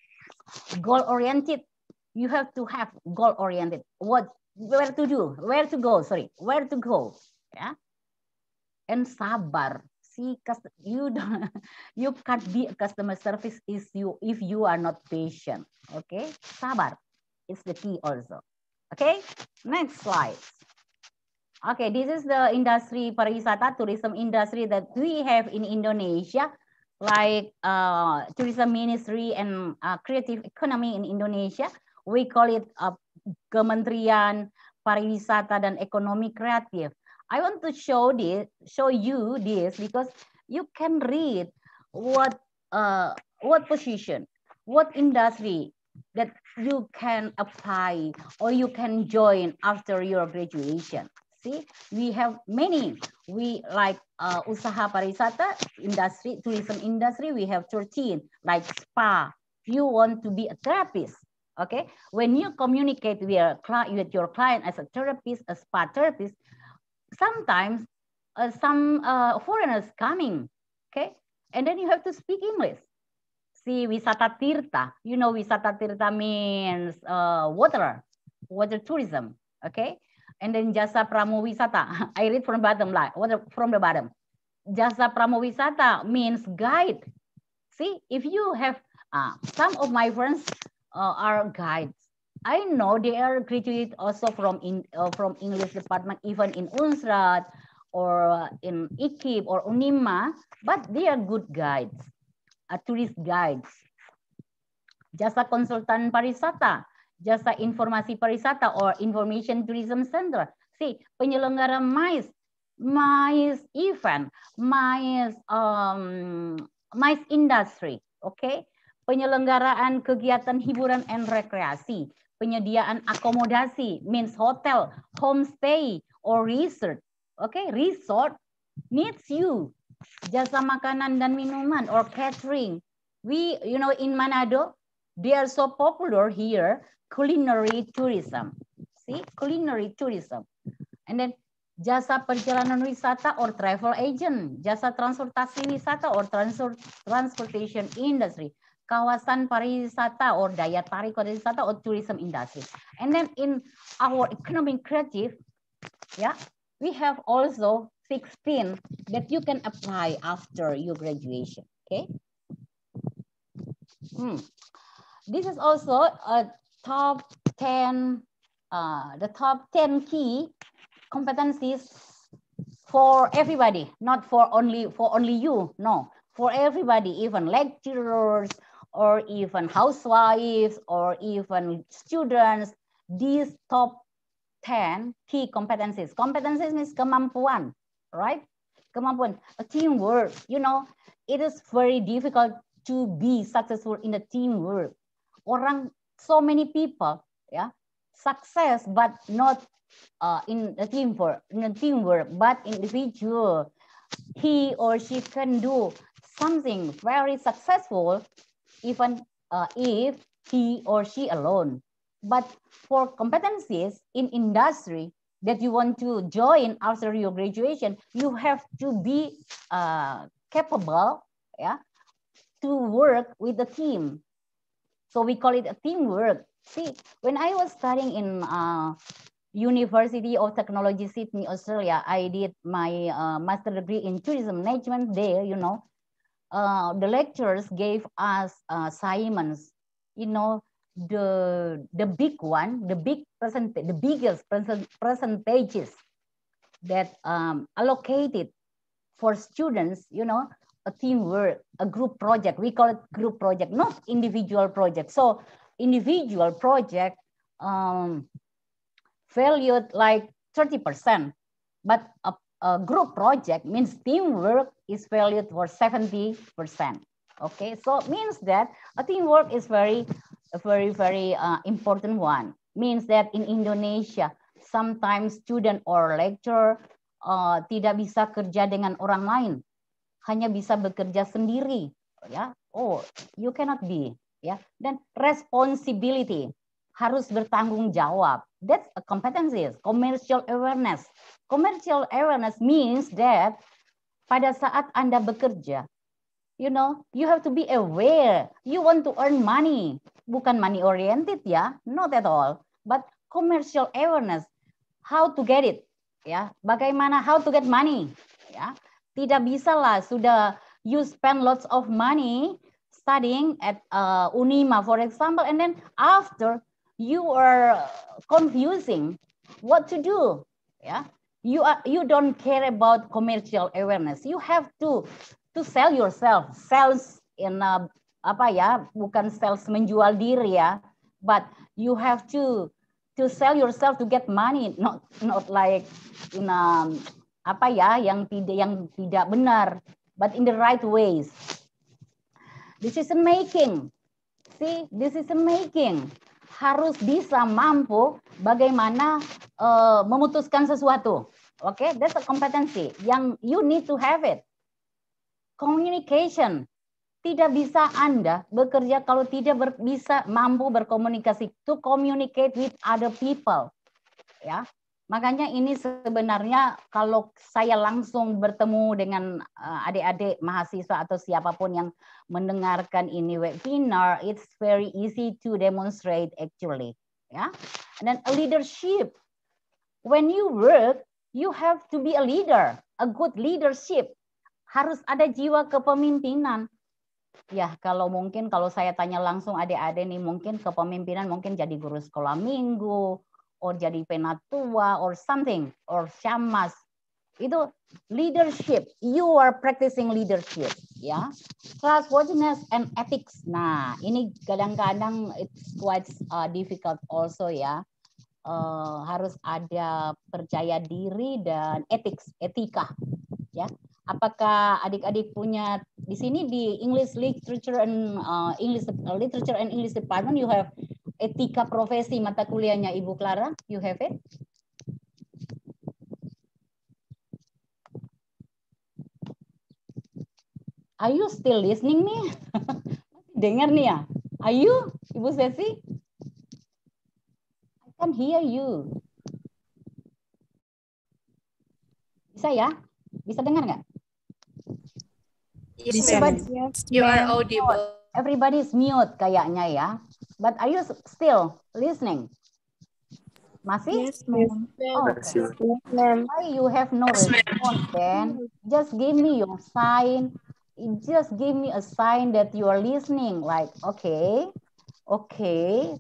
Goal oriented. You have to have goal oriented. What, where to do, where to go? Sorry, where to go? Yeah, and sabar. See, you don't, you can't be a customer service if you if you are not patient. Okay, sabar is the key also. Okay, next slide. Okay, this is the industry pariwisata, tourism industry that we have in Indonesia, like uh, tourism ministry and uh, creative economy in Indonesia. We call it uh, Kementerian Pariwisata dan Ekonomi Kreatif. I want to show this, show you this because you can read what uh, what position, what industry that you can apply or you can join after your graduation. See, we have many. We like uh, usaha pariwisata industry, tourism industry. We have thirteen like spa. You want to be a therapist. Okay, when you communicate with your client, with your client as a therapist, a spa therapist. Sometimes uh, some uh, foreigners coming, okay, and then you have to speak English. See, wisata tirta, you know, wisata tirta means uh, water, water tourism, okay, and then jasa pramu wisata. I read from the bottom line, water from the bottom. jasa pramowisata means guide. See, if you have uh, some of my friends uh, are guides. I know they are graduate also from in uh, from English department, even in Unsrat or in I K I P or Unima, but they are good guides, uh, tourist guides. Jasa konsultan pariwisata, jasa informasi pariwisata or information tourism center. See, penyelenggara MICE, MICE event, MICE um, MICE industry, oke? Okay? Penyelenggaraan kegiatan hiburan and rekreasi, penyediaan akomodasi, means hotel, homestay, or resort. Oke, okay? Resort needs you. Jasa makanan dan minuman or catering. We, you know, in Manado, they are so popular here, culinary tourism. See, culinary tourism. And then jasa perjalanan wisata or travel agent, jasa transportasi wisata or transport, transportation industry, kawasan pariwisata or daya tarik pariwisata or tourism industry. And then in our economic creative, yeah, we have also sixteen that you can apply after your graduation. Okay. Hmm. This is also a top ten, uh, the top ten key competencies for everybody, not for only for only you. No, for everybody, even lecturers or even housewives or even students. These top ten key competencies. Competencies means kemampuan, right? Kemampuan, a teamwork. You know, it is very difficult to be successful in the teamwork. Orang, so many people, yeah, success, but not uh, in the teamwork, in the teamwork, but individual. He or she can do something very successful, even uh, if he or she alone. But for competencies in industry that you want to join after your graduation, you have to be uh, capable, yeah, to work with the team. So we call it a teamwork. See, when I was studying in uh, University of Technology, Sydney, Australia, I did my uh, master degree in tourism management there, you know. Uh, the lecturers gave us uh, assignments, you know, the the big one, the big percent, the biggest percent, percentages that um, allocated for students, you know, a teamwork, a group project. We call it group project, not individual project. So individual project um, valued like thirty percent, but a, a group project means teamwork is valued for seventy percent. Okay, so it means that a teamwork is very, a very, very uh, important one. Means that in Indonesia, sometimes student or lecturer uh, tidak bisa kerja dengan orang lain, hanya bisa bekerja sendiri. Ya, oh, you cannot be. Ya, dan responsibility, harus bertanggung jawab. That's a competencies. Commercial awareness. Commercial awareness means that pada saat Anda bekerja, you know, you have to be aware. You want to earn money. Bukan money oriented ya, not at all. But commercial awareness, how to get it. Ya, bagaimana how to get money. Ya, tidak bisa lah sudah you spend lots of money studying at uh, Unima, for example, and then after you are confusing what to do. Yeah, you are you don't care about commercial awareness. You have to to sell yourself. Sales in uh, apa ya? Bukan sales menjual diri ya, but you have to to sell yourself to get money. Not not like in um, apa ya yang tidak yang tidak benar, but in the right ways. Decision making. See, decision making harus bisa mampu bagaimana uh, memutuskan sesuatu. Oke, okay? That's a competency yang you need to have it. Communication. Tidak bisa Anda bekerja kalau tidak ber, bisa mampu berkomunikasi, to communicate with other people. Ya. Makanya ini sebenarnya kalau saya langsung bertemu dengan adik-adik uh, mahasiswa atau siapapun yang mendengarkan ini webinar, it's very easy to demonstrate actually. Ya, and then a leadership. When you work, you have to be a leader, a good leadership. harus ada jiwa kepemimpinan. Ya, kalau mungkin kalau saya tanya langsung adik-adik nih, mungkin kepemimpinan mungkin jadi guru sekolah minggu, or jadi penatua, or something, or syamas. Itu leadership. You are practicing leadership, ya. Trustworthiness and ethics. Nah, ini kadang-kadang it's quite uh, difficult also ya. Uh, harus ada percaya diri dan ethics, etika, ya. Apakah adik-adik punya di sini di English Literature and uh, English uh, Literature and English Department you have etika profesi mata kuliahnya Ibu Clara? You have it? Are you still listening nih? Dengar nih ya? Are you, Ibu Sesi? I can hear you. Bisa ya? Bisa dengar nggak? Yes, Everybody, ma'am. You are audible. Everybody is mute kayaknya ya. But are you still listening? Masih? Yes, ma'am. Oh, okay. Why you have no response then? Just give me your sign. Just give me a sign that you are listening. Like, okay, okay.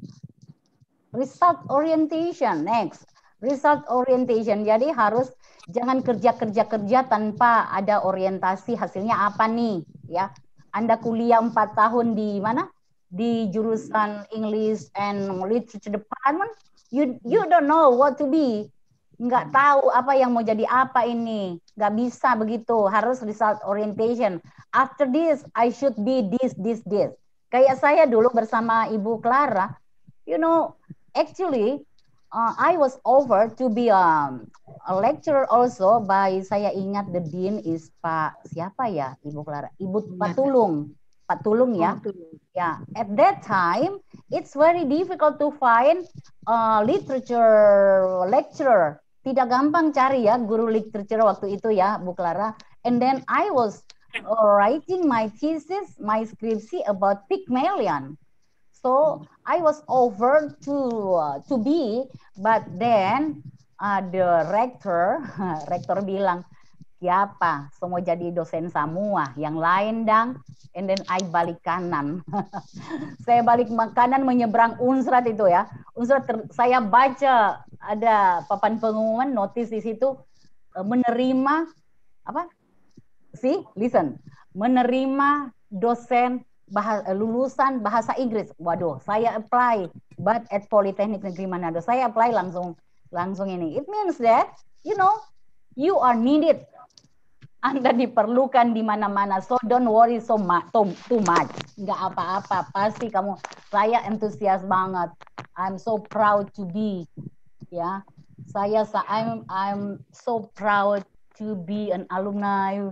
Result orientation. Next. Result orientation. Jadi harus jangan kerja-kerja-kerja tanpa ada orientasi hasilnya apa nih, ya. Anda kuliah empat tahun di mana? Di jurusan English and Literature Department, you you don't know what to be. Nggak tahu apa yang mau jadi apa ini. Nggak bisa begitu. Harus result orientation. After this, I should be this, this, this. Kayak saya dulu bersama Ibu Clara, you know, actually, Uh, I was offered to be um, a lecturer also by, saya ingat the dean is Pak siapa ya Ibu Clara, Ibu Patulung, Patulung ya. Ya, at that time it's very difficult to find a literature lecturer. Tidak gampang cari ya guru literature waktu itu ya Bu Clara. And then I was uh, writing my thesis, my skripsi about Pygmalion. So I was offered to uh, to be, but then uh, the rector, rector bilang, siapa? Semua jadi dosen semua, yang lain dang. And then I balik kanan. Saya balik kanan menyeberang Unsrat itu ya. Unsrat ter, saya baca ada papan pengumuman notis di situ uh, menerima apa? See, listen, menerima dosen Bahasa, lulusan bahasa Inggris. Waduh, saya apply, but at Politeknik Negeri Manado. Saya apply langsung langsung ini. It means that, you know, you are needed. Anda diperlukan di mana-mana. So don't worry so much, too, too much. Nggak apa-apa, pasti kamu. Saya antusias banget. I'm so proud to be, ya. Saya, I'm, I'm so proud to be an alumni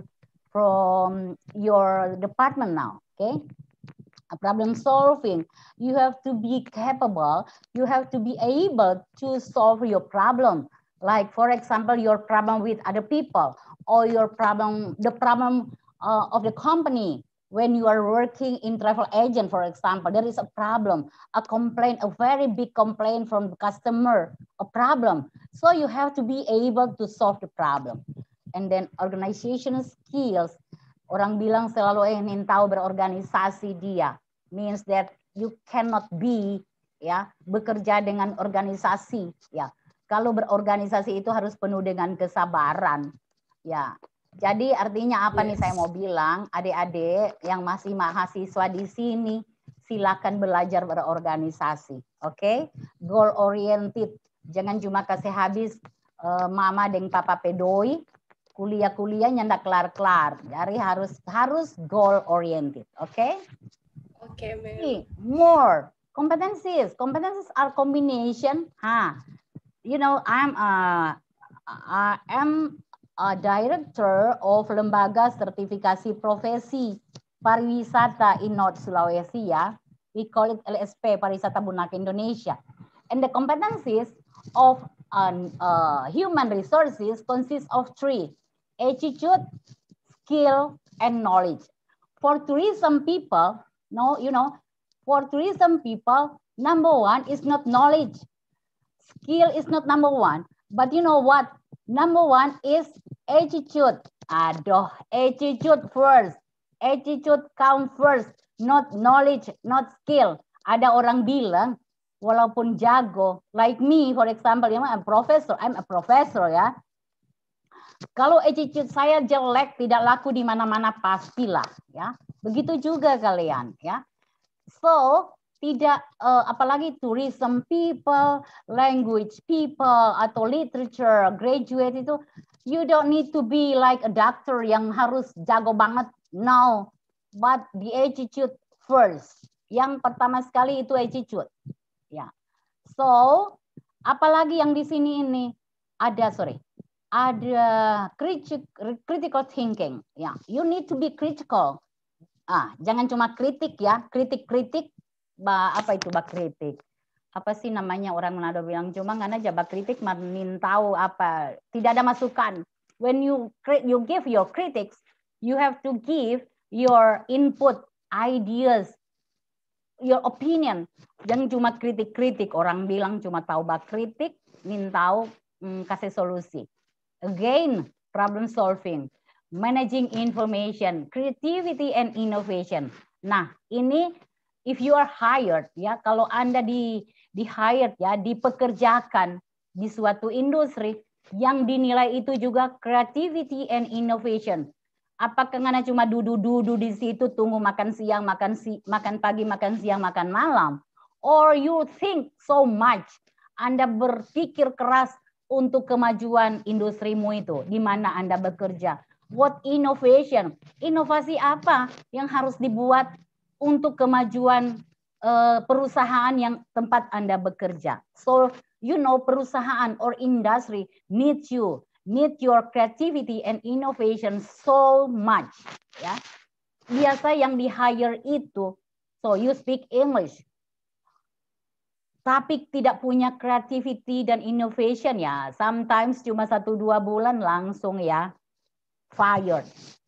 from your department now. Okay. Problem solving, you have to be capable, you have to be able to solve your problem. Like, for example, your problem with other people, or your problem, the problem uh, of the company. When you are working in travel agent, for example, there is a problem, a complaint, a very big complaint from the customer, a problem. So you have to be able to solve the problem. And then organizational skills, orang bilang selalu eh, ingin tahu berorganisasi dia. Means that you cannot be, ya, bekerja dengan organisasi, ya. Kalau berorganisasi itu harus penuh dengan kesabaran, ya. Jadi artinya apa yes. nih saya mau bilang, adik-adik yang masih mahasiswa di sini, silakan belajar berorganisasi, oke? Okay? Goal oriented, jangan cuma kasih habis uh, mama dan papa pedoi. Kuliah-kuliahnya ndak kelar-kelar. Jadi harus harus goal oriented, oke? Okay? Oke, okay, more competencies. Competencies are combination. Huh? You know, I'm a, I am a director of Lembaga Sertifikasi Profesi Pariwisata in North Sulawesi ya. We call it L S P, Pariwisata Bunak Indonesia. And the competencies of um, uh, human resources consist of three. Attitude, skill, and knowledge. For tourism people, no, you know, for tourism people, number one is not knowledge. Skill is not number one. But you know what? Number one is attitude. Aduh, attitude first. Attitude count first, not knowledge, not skill. Ada orang bilang, walaupun jago, like me, for example, ya, I'm professor, I'm a professor ya. Kalau attitude saya jelek, tidak laku di mana-mana pastilah, ya. Begitu juga kalian, ya. So, tidak, uh, apalagi tourism people, language people, atau literature, graduate itu, you don't need to be like a doctor yang harus jago banget. No, but the attitude first. Yang pertama sekali itu attitude. Ya. So, apalagi yang di sini ini ada sorry, ada critical thinking. Ya, you need to be critical. Ah, jangan cuma kritik ya, kritik-kritik, apa itu bak kritik? Apa sih namanya orang Manado bilang cuma nggak aja bak kritik, manin tahu apa? Tidak ada masukan. When you you give your critics, you have to give your input, ideas, your opinion. Jangan cuma kritik-kritik. Orang bilang cuma tahu bak kritik, min tahu hmm, kasih solusi. Again, problem solving, managing information, creativity and innovation. Nah, ini if you are hired ya, kalau Anda di di hired ya, dipekerjakan di suatu industri yang dinilai itu juga creativity and innovation. Apakah Anda cuma duduk-duduk di situ tunggu makan siang, makan si, makan pagi, makan siang, makan malam? Or you think so much, Anda berpikir keras untuk kemajuan industrimu itu, di mana Anda bekerja. What innovation? Inovasi apa yang harus dibuat untuk kemajuan uh, perusahaan yang tempat Anda bekerja? So, you know, perusahaan or industry needs you, need your creativity and innovation so much. Ya, biasa yang di hire itu, so you speak English, tapi tidak punya creativity dan innovation ya, sometimes cuma satu dua bulan langsung ya fired.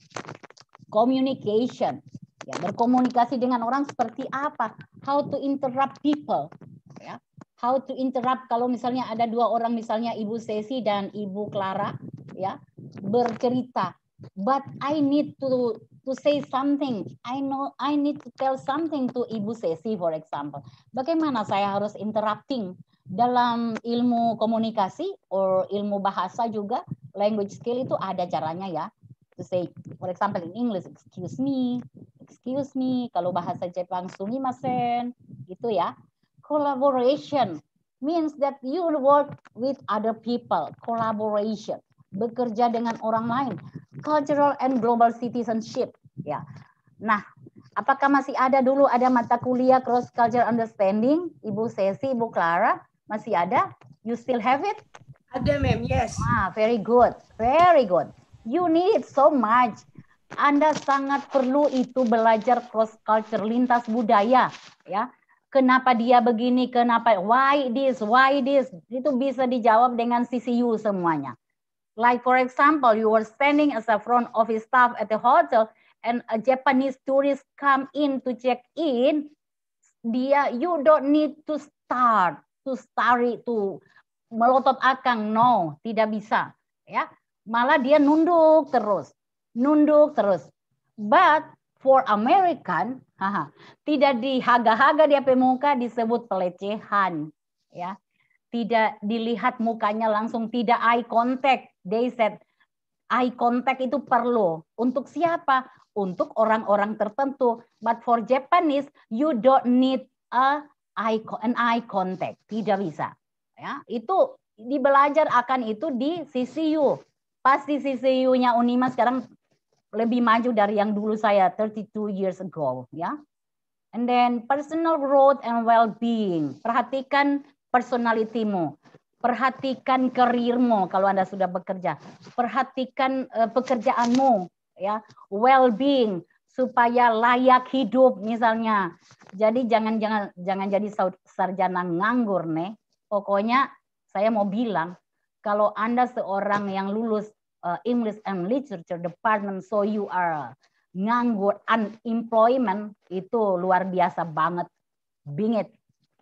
Communication, ya, berkomunikasi dengan orang seperti apa? How to interrupt people, ya. How to interrupt kalau misalnya ada dua orang, misalnya Ibu Sesi dan Ibu Clara, ya, bercerita. But I need to to say something. I know I need to tell something to Ibu Sesi, for example. Bagaimana saya harus interrupting dalam ilmu komunikasi or ilmu bahasa juga, language skill itu ada caranya ya. To say, for example, in English, excuse me, excuse me. Kalau bahasa Jepang, sumimasen, gitu ya. Collaboration means that you work with other people. Collaboration, bekerja dengan orang lain. Cultural and global citizenship. Ya. Nah, apakah masih ada dulu ada mata kuliah cross cultural understanding? Ibu Sesi, Ibu Clara, masih ada? You still have it? Ada, ma'am. Yes. Ah, very good, very good. You need so much. Anda sangat perlu itu belajar cross culture, lintas budaya, ya. Kenapa dia begini, kenapa, why this, why this, itu bisa dijawab dengan C C U semuanya. Like for example, you were standing as a front office staff at a hotel and a Japanese tourist come in to check in, dia, you don't need to start, to start to melotot akang, no, tidak bisa, ya. Malah dia nunduk terus, nunduk terus. But for American, haha, tidak dihaga-haga dia pemuka, disebut pelecehan, ya. Tidak dilihat mukanya langsung, tidak eye contact. They said eye contact itu perlu untuk siapa? Untuk orang-orang tertentu. But for Japanese, you don't need a eye an eye contact, tidak bisa. Ya, itu dibelajar akan itu di C C U. Pasti C C U-nya Unima sekarang lebih maju dari yang dulu saya thirty-two years ago, ya. And then personal growth and well-being. Perhatikan personalitimu, perhatikan karirmu kalau Anda sudah bekerja, perhatikan uh, pekerjaanmu, ya, well-being supaya layak hidup misalnya. Jadi jangan jangan jangan jadi sarjana nganggur nih. Pokoknya saya mau bilang kalau Anda seorang yang lulus uh, English and Literature Department, so you are nganggur, unemployment, itu luar biasa banget, bingit,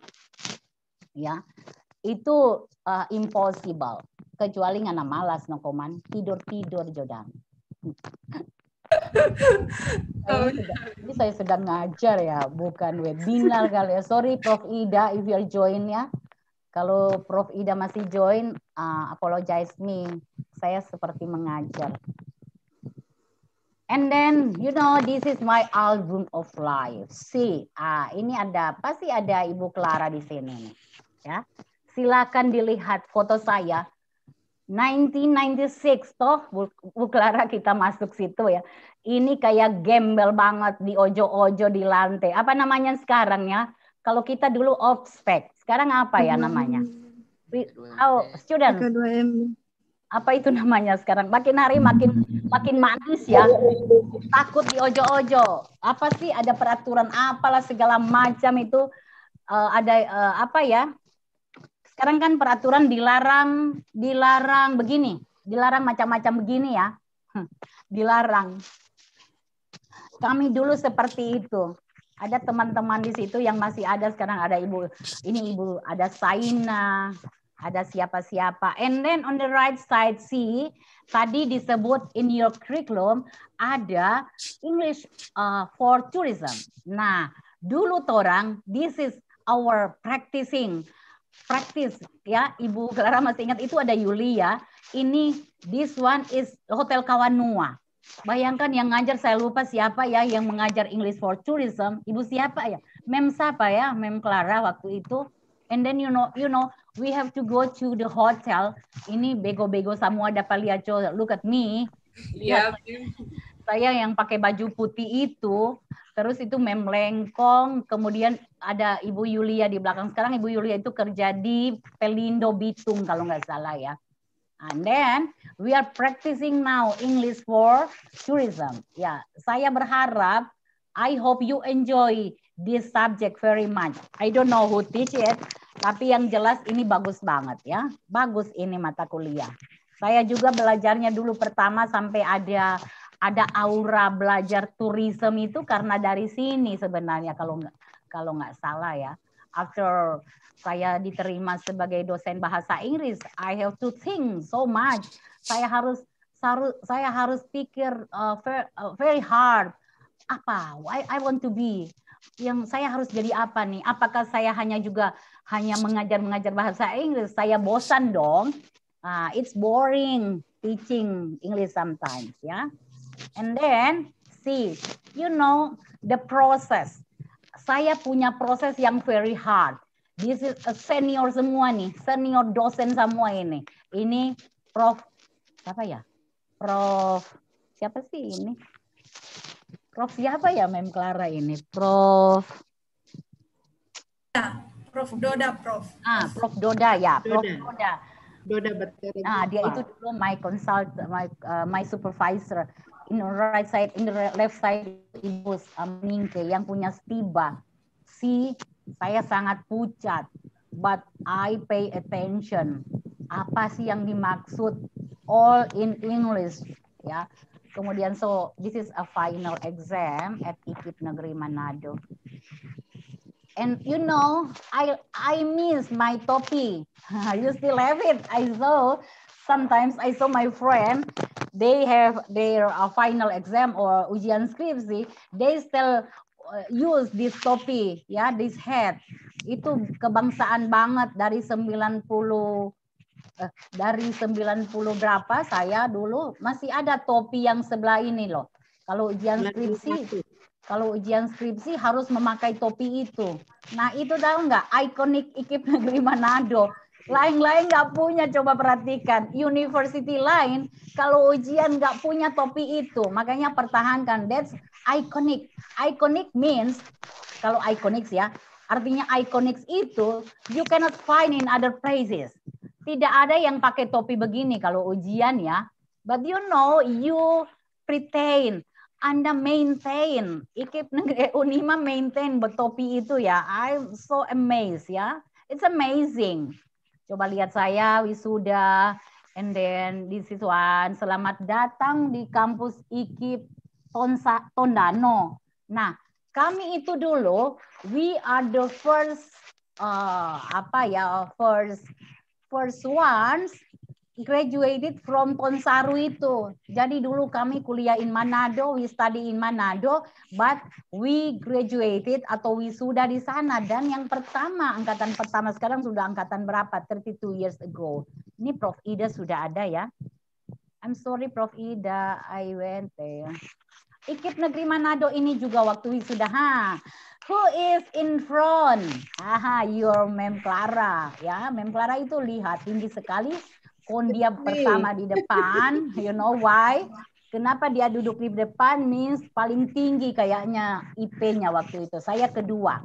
ya, itu uh, impossible, kecuali ngana malas no koman, tidur tidur jodan, Saya sedang, ini saya sedang ngajar ya, bukan webinar kali ya. Sorry Prof Ida if you're join ya. Kalau Prof Ida masih join, uh, apologize me. Saya seperti mengajar. And then, you know, this is my album of life. See, ah, ini ada, pasti ada Ibu Clara di sini nih. Ya, silakan dilihat foto saya. nineteen ninety-six toh, Bu, Bu Clara kita masuk situ ya. Ini kayak gembel banget di ojo-ojo di lantai. Apa namanya sekarang ya? Kalau kita dulu ospek, sekarang apa ya namanya? Oh, student. Apa itu namanya sekarang? Makin hari makin makin manis ya. Takut di ojo-ojo. Apa sih ada peraturan apalah segala macam itu uh, ada uh, apa ya? Sekarang kan peraturan dilarang, dilarang begini, dilarang macam-macam begini ya, dilarang. Kami dulu seperti itu. Ada teman-teman di situ yang masih ada sekarang, ada ibu, ini ibu, ada Saina, ada siapa-siapa. And then on the right side, see, tadi disebut in your curriculum ada English uh, for tourism. Nah, dulu torang, this is our practicing. Practice ya, Ibu Clara masih ingat itu ada Yulia. Ini this one is Hotel Kawanua. Bayangkan yang ngajar saya lupa siapa ya yang mengajar English for Tourism. Ibu siapa ya? Mem siapa ya? Mem Clara waktu itu. And then you know, you know, we have to go to the hotel. Ini bego-bego semua dapat lihat. Look at me. Iya. Yeah. Saya yang pakai baju putih itu, terus itu Mem Lengkong, kemudian ada Ibu Yulia di belakang. Sekarang Ibu Yulia itu kerja di Pelindo Bitung kalau nggak salah ya. And then we are practicing now English for tourism. Ya, saya berharap, I hope you enjoy this subject very much. I don't know who teach it, tapi yang jelas ini bagus banget ya. Bagus ini mata kuliah. Saya juga belajarnya dulu pertama sampai ada ada aura belajar tourism itu karena dari sini sebenarnya kalau nggak kalau nggak salah ya. After saya diterima sebagai dosen bahasa Inggris, I have to think so much. Saya harus saya harus pikir uh, very, uh, very hard. Apa? I, I want to be. Yang saya harus jadi apa nih? Apakah saya hanya juga hanya mengajar mengajar bahasa Inggris? Saya bosan dong. Uh, it's boring teaching English sometimes, ya. And then, see, you know, the process. Saya punya proses yang very hard. This is a senior semua nih, senior dosen semua ini. Ini Prof, siapa ya? Prof, siapa sih ini? Prof siapa ya Mem Clara ini? Prof. Ya, Prof Doda, Prof. Ah, Prof Doda ya, Prof Doda. Doda betul. Nah, dia itu dulu my consult, my uh, my supervisor. In the right side, in the left side, Ibu Aminke yang punya Stiba. Si, saya sangat pucat, but I pay attention. Apa sih yang dimaksud? All in English, ya. Kemudian, so this is a final exam at I K I P Negeri Manado. And you know, I I miss my topi. You still have it. I saw. Sometimes I saw my friend, they have their uh, final exam or ujian skripsi, they still uh, use this topi, ya, this hat. Itu kebangsaan banget dari sembilan puluh eh, dari sembilan puluh berapa saya dulu masih ada topi yang sebelah ini loh. Kalau ujian skripsi, kalau ujian skripsi harus memakai topi itu. Nah, itu tahu nggak? Ikonik I K I P Negeri Manado. Lain-lain nggak punya, coba perhatikan. University lain, kalau ujian nggak punya topi itu. Makanya pertahankan. That's iconic. Iconic means, kalau iconic ya, artinya iconic itu, you cannot find in other places. Tidak ada yang pakai topi begini kalau ujian ya. But you know, you pretend, Anda maintain. I K I P Negeri Unima maintain bertopi itu ya. I'm so amazed ya. It's amazing. Coba lihat saya wisuda, and then this is one. Selamat datang di kampus I K I P Tonsa, Tondano. Nah, kami itu dulu, we are the first, uh, apa ya, first, first ones graduated from Konsaru itu. Jadi dulu kami kuliah in Manado, we study in Manado, but we graduated atau wisuda di sana. Dan yang pertama, angkatan pertama, sekarang sudah angkatan berapa? thirty-two years ago. Ini Prof Ida sudah ada ya. I'm sorry Prof Ida, I went there. I K I P Negeri Manado ini juga waktu wisuda. Ha. Who is in front? Aha, your Mem Clara. Ya, Mem Clara itu lihat tinggi sekali. Kon dia pertama di depan, you know why? Kenapa dia duduk di depan? Means paling tinggi kayaknya I P-nya waktu itu. Saya kedua.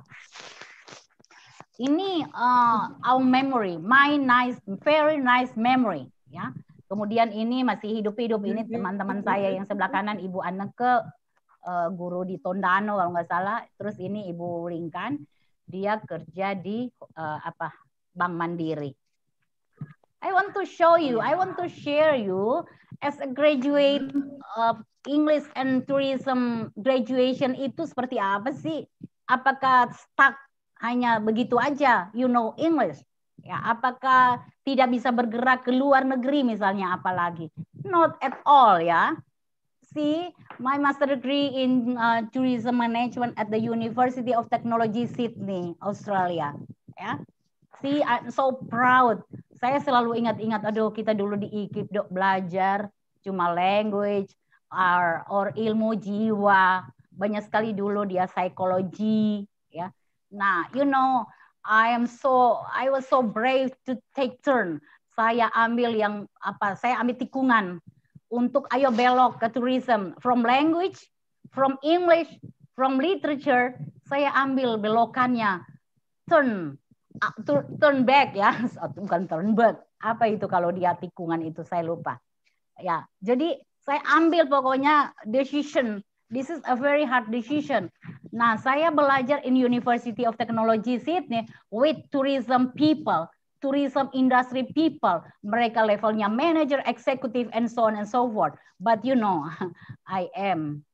Ini uh, our memory, my nice, very nice memory. Ya. Kemudian ini masih hidup-hidup ini teman-teman saya yang sebelah kanan Ibu Anneke, uh, guru di Tondano kalau nggak salah. Terus ini Ibu Ringkan, dia kerja di uh, apa Bank Mandiri. I want to show you, I want to share you as a graduate of English and Tourism graduation itu seperti apa sih? Apakah stuck hanya begitu aja, you know English? Ya, apakah tidak bisa bergerak ke luar negeri misalnya apalagi? Not at all ya. See, my master degree in uh, tourism management at the University of Technology Sydney, Australia. Ya. See, I'm so proud. Saya selalu ingat-ingat, aduh kita dulu di I K I P dok belajar cuma language or, or ilmu jiwa. Banyak sekali dulu dia psikologi, ya. Nah, you know, I am so, I was so brave to take turn. Saya ambil yang apa? Saya ambil tikungan untuk ayo belok ke tourism, from language, from English, from literature. Saya ambil belokannya, turn. Turn back ya, bukan turn back. Apa itu kalau dia tikungan itu saya lupa. Ya, jadi saya ambil pokoknya decision. This is a very hard decision. Nah, saya belajar in University of Technology Sydney with tourism people, tourism industry people. Mereka levelnya manager, executive, and so on and so forth. But you know, I am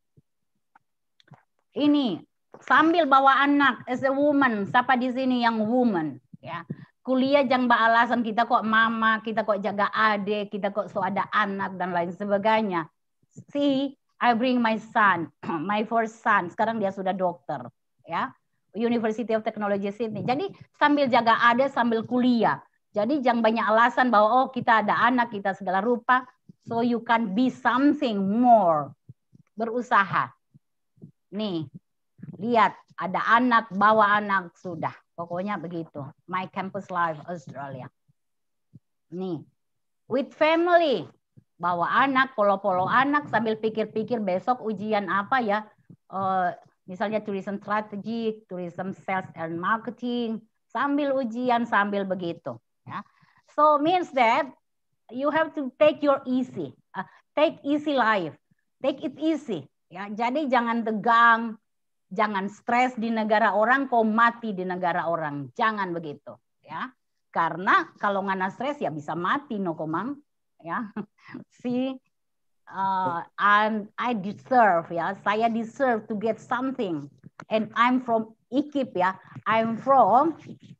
ini. Sambil bawa anak as a woman, siapa di sini yang woman? Ya, kuliah jangan beralasan kita kok mama, kita kok jaga adik, kita kok so ada anak dan lain sebagainya. See, I bring my son, my first son. Sekarang dia sudah dokter, ya, University of Technology Sydney. Jadi sambil jaga adik, sambil kuliah. Jadi jangan banyak alasan bahwa oh kita ada anak, kita segala rupa. So you can be something more. Berusaha. Nih. Lihat, ada anak, bawa anak, sudah. Pokoknya begitu. My campus life Australia. Nih, with family. Bawa anak, polo-polo anak, sambil pikir-pikir besok ujian apa ya. Uh, misalnya tourism strategy, tourism sales and marketing. Sambil ujian, sambil begitu. Ya. So means that you have to take your easy. Uh, take easy life. Take it easy. Ya, jadi jangan tegang. Jangan stres di negara orang, kau mati di negara orang. Jangan begitu, ya. Karena kalau nggak stres ya bisa mati, no komang, ya. See, uh, I'm, I deserve, ya. Saya deserve to get something, and I'm from I K I P, ya. I'm from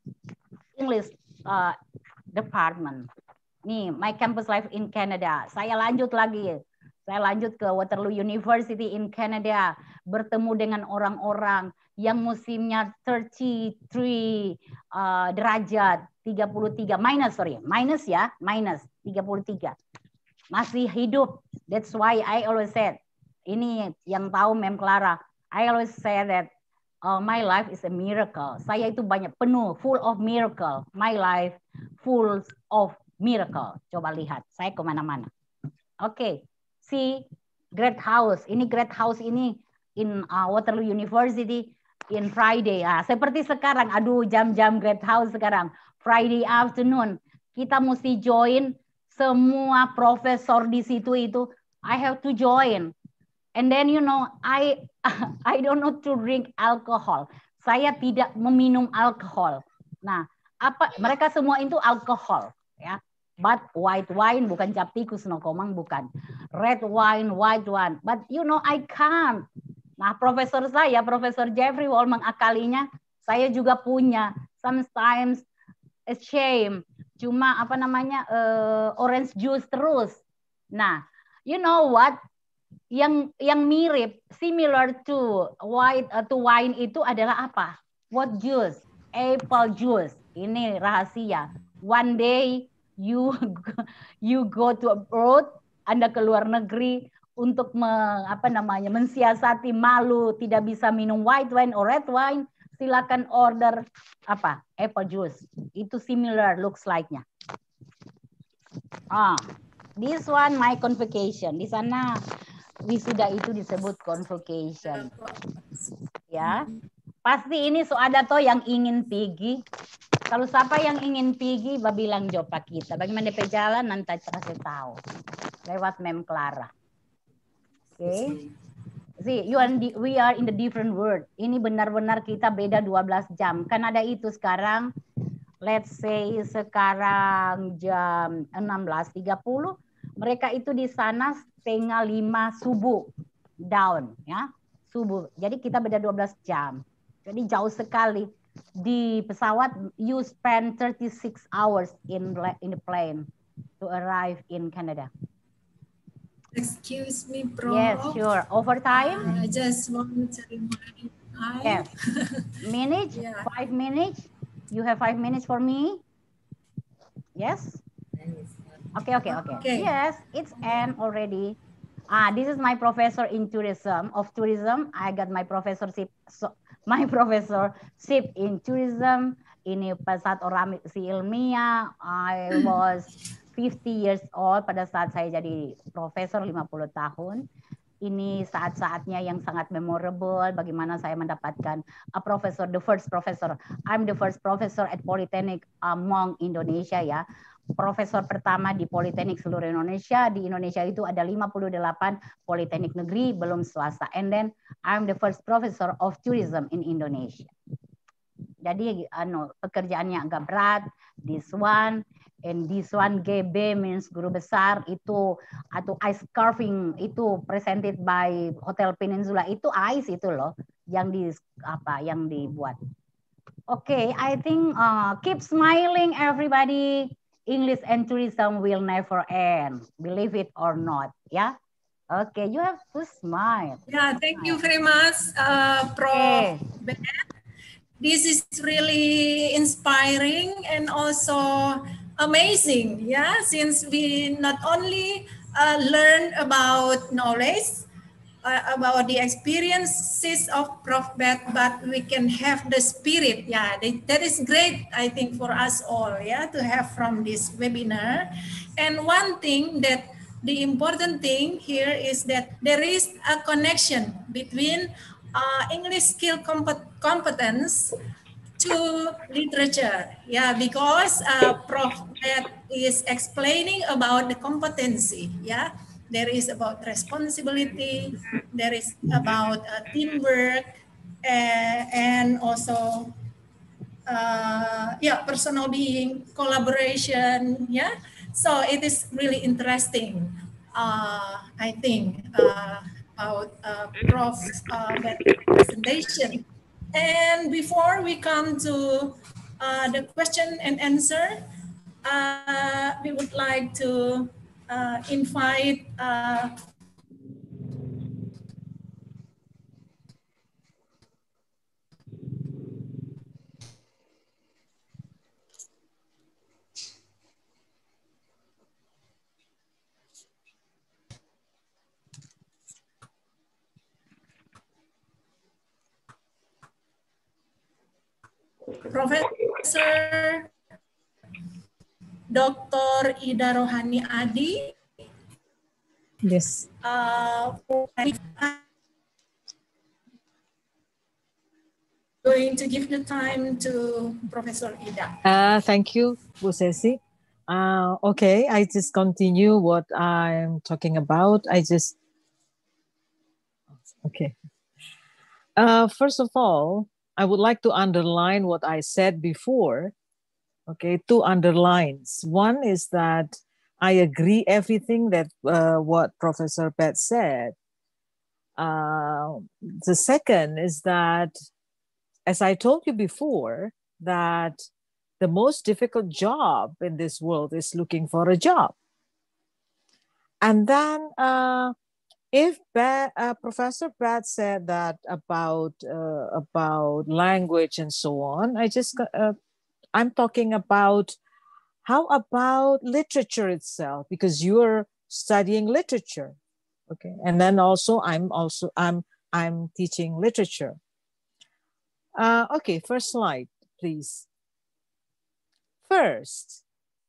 English uh, department. Nih, my campus life in Canada. Saya lanjut lagi. Saya lanjut ke Waterloo University in Canada, bertemu dengan orang-orang yang musimnya tiga puluh tiga uh, derajat, tiga puluh tiga minus, sorry, minus ya, minus tiga puluh tiga. Masih hidup. That's why I always said, ini yang tahu Mem Clara, I always say that uh, my life is a miracle. Saya itu banyak penuh, full of miracle. My life full of miracle. Coba lihat, saya kemana-mana. Oke. Okay. See, Great House. Ini Great House ini in uh, Waterloo University in Friday. Ah, seperti sekarang, aduh jam-jam Great House sekarang. Friday afternoon, kita mesti join semua profesor di situ itu. I have to join. And then you know, I I don't know to drink alcohol. Saya tidak meminum alkohol. Nah, apa mereka semua itu alkohol, ya. But white wine bukan cap tikus, no komang bukan. Red wine, white wine. But you know I can't. Nah profesor saya, Profesor Jeffrey Wall mengakalinya. Saya juga punya. Sometimes ashamed cuma apa namanya uh, orange juice terus. Nah, you know what? Yang yang mirip, similar to white uh, to wine itu adalah apa? What juice? Apple juice. Ini rahasia. One day you you go to abroad, Anda ke luar negeri untuk me, apa namanya mensiasati malu tidak bisa minum white wine or red wine, silakan order apa? Apple juice. Itu similar looks like-nya. Ah, this one my convocation. Di sana wisuda itu disebut convocation. Ya. Pasti ini so ada toh yang ingin pergi. Kalau siapa yang ingin pergi, babilang jopa kita. Bagaimana perjalanan nanti kasih tahu. Lewat Mem Clara. Oke. Okay. See, you and we are in the different world. Ini benar-benar kita beda dua belas jam. Kan ada itu sekarang, let's say sekarang jam enam belas tiga puluh, mereka itu di sana setengah lima subuh down, ya, subuh. Jadi kita beda dua belas jam. Jadi jauh sekali. Di pesawat, you spend thirty-six hours in in the plane to arrive in Canada. Excuse me, bro. Yes, sure. Overtime? I just want to remind I... Yes. Minutes? Yeah. Five minutes? You have five minutes for me? Yes? Okay, okay, okay. Okay. Yes, it's end already. Ah, this is my professor in tourism, of tourism. I got my professorship, so, my professorship in tourism. Ini pada saat orang si ilmiah, I was fifty years old pada saat saya jadi profesor lima puluh tahun. Ini saat-saatnya yang sangat memorable bagaimana saya mendapatkan a professor, the first professor. I'm the first professor at Polytechnic among Indonesia ya. Profesor pertama di Politeknik seluruh Indonesia. Di Indonesia itu ada lima puluh delapan politeknik negeri, belum swasta. And then I'm the first professor of tourism in Indonesia. Jadi ano, pekerjaannya agak berat. This one and this one G B means guru besar itu atau ice carving itu presented by Hotel Peninsula itu ice itu loh yang di apa yang dibuat. Oke, okay, I think uh, keep smiling everybody. English and tourism will never end, believe it or not. Yeah. Okay, you have to smile. Yeah, thank you very much, uh, Professor Ben. This is really inspiring and also amazing. Yeah, since we not only uh, learn about knowledge, uh, about the experiences of Professor Ben, but we can have the spirit. Yeah, that is great, I think, for us all, yeah, to have from this webinar. And one thing that the important thing here is that there is a connection between uh, English skill compet competence to literature. Yeah, because uh, Professor Ben is explaining about the competency. Yeah. There is about responsibility, there is about uh, teamwork, uh, and also, uh, yeah, personal being, collaboration, yeah. So it is really interesting, uh, I think, uh, about uh, Professor Uh, presentation. And before we come to uh, the question and answer, uh, we would like to Uh, invite uh, Professor Doctor Ida Rohani Adi. Yes. Uh, going to give the time to Professor Ida. Uh, thank you, Bu Sesi. Uh, okay, I just continue what I'm talking about. I just, okay. Uh, first of all, I would like to underline what I said before. Okay, two underlines. One is that I agree everything that uh, what Professor Ben said. Uh, the second is that, as I told you before, that the most difficult job in this world is looking for a job. And then uh, if Brad, uh, Professor Brad said that about, uh, about language and so on, I just, uh, I'm talking about, how about literature itself? Because you're studying literature, okay? And then also I'm also, I'm, I'm teaching literature. Uh, okay, first slide, please. First,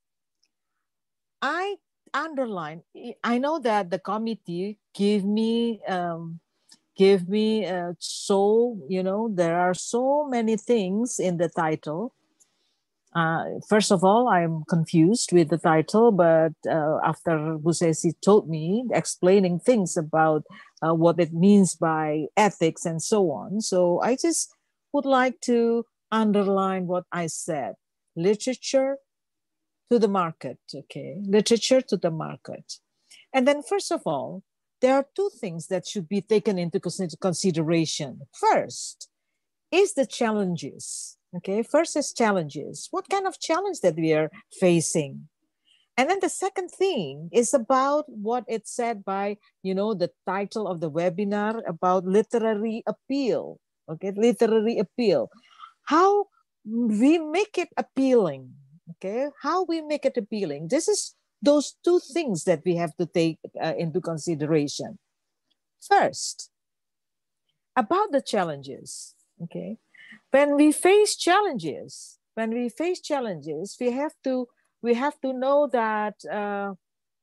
I underline, I know that the committee gave me, um, gave me uh, so, you know, there are so many things in the title. Uh, first of all, I'm confused with the title, but uh, after Bu Sesi told me, explaining things about uh, what it means by ethics and so on. So I just would like to underline what I said. Literature to the market, okay? Literature to the market. And then first of all, there are two things that should be taken into consideration. First is the challenges, okay? First is challenges. What kind of challenge that we are facing? And then the second thing is about what it said by, you know, the title of the webinar about literary appeal, okay? Literary appeal. How we make it appealing, okay? How we make it appealing. This is those two things that we have to take uh, into consideration. First, about the challenges, okay? When we face challenges, when we face challenges, we have to, we have to know that, uh,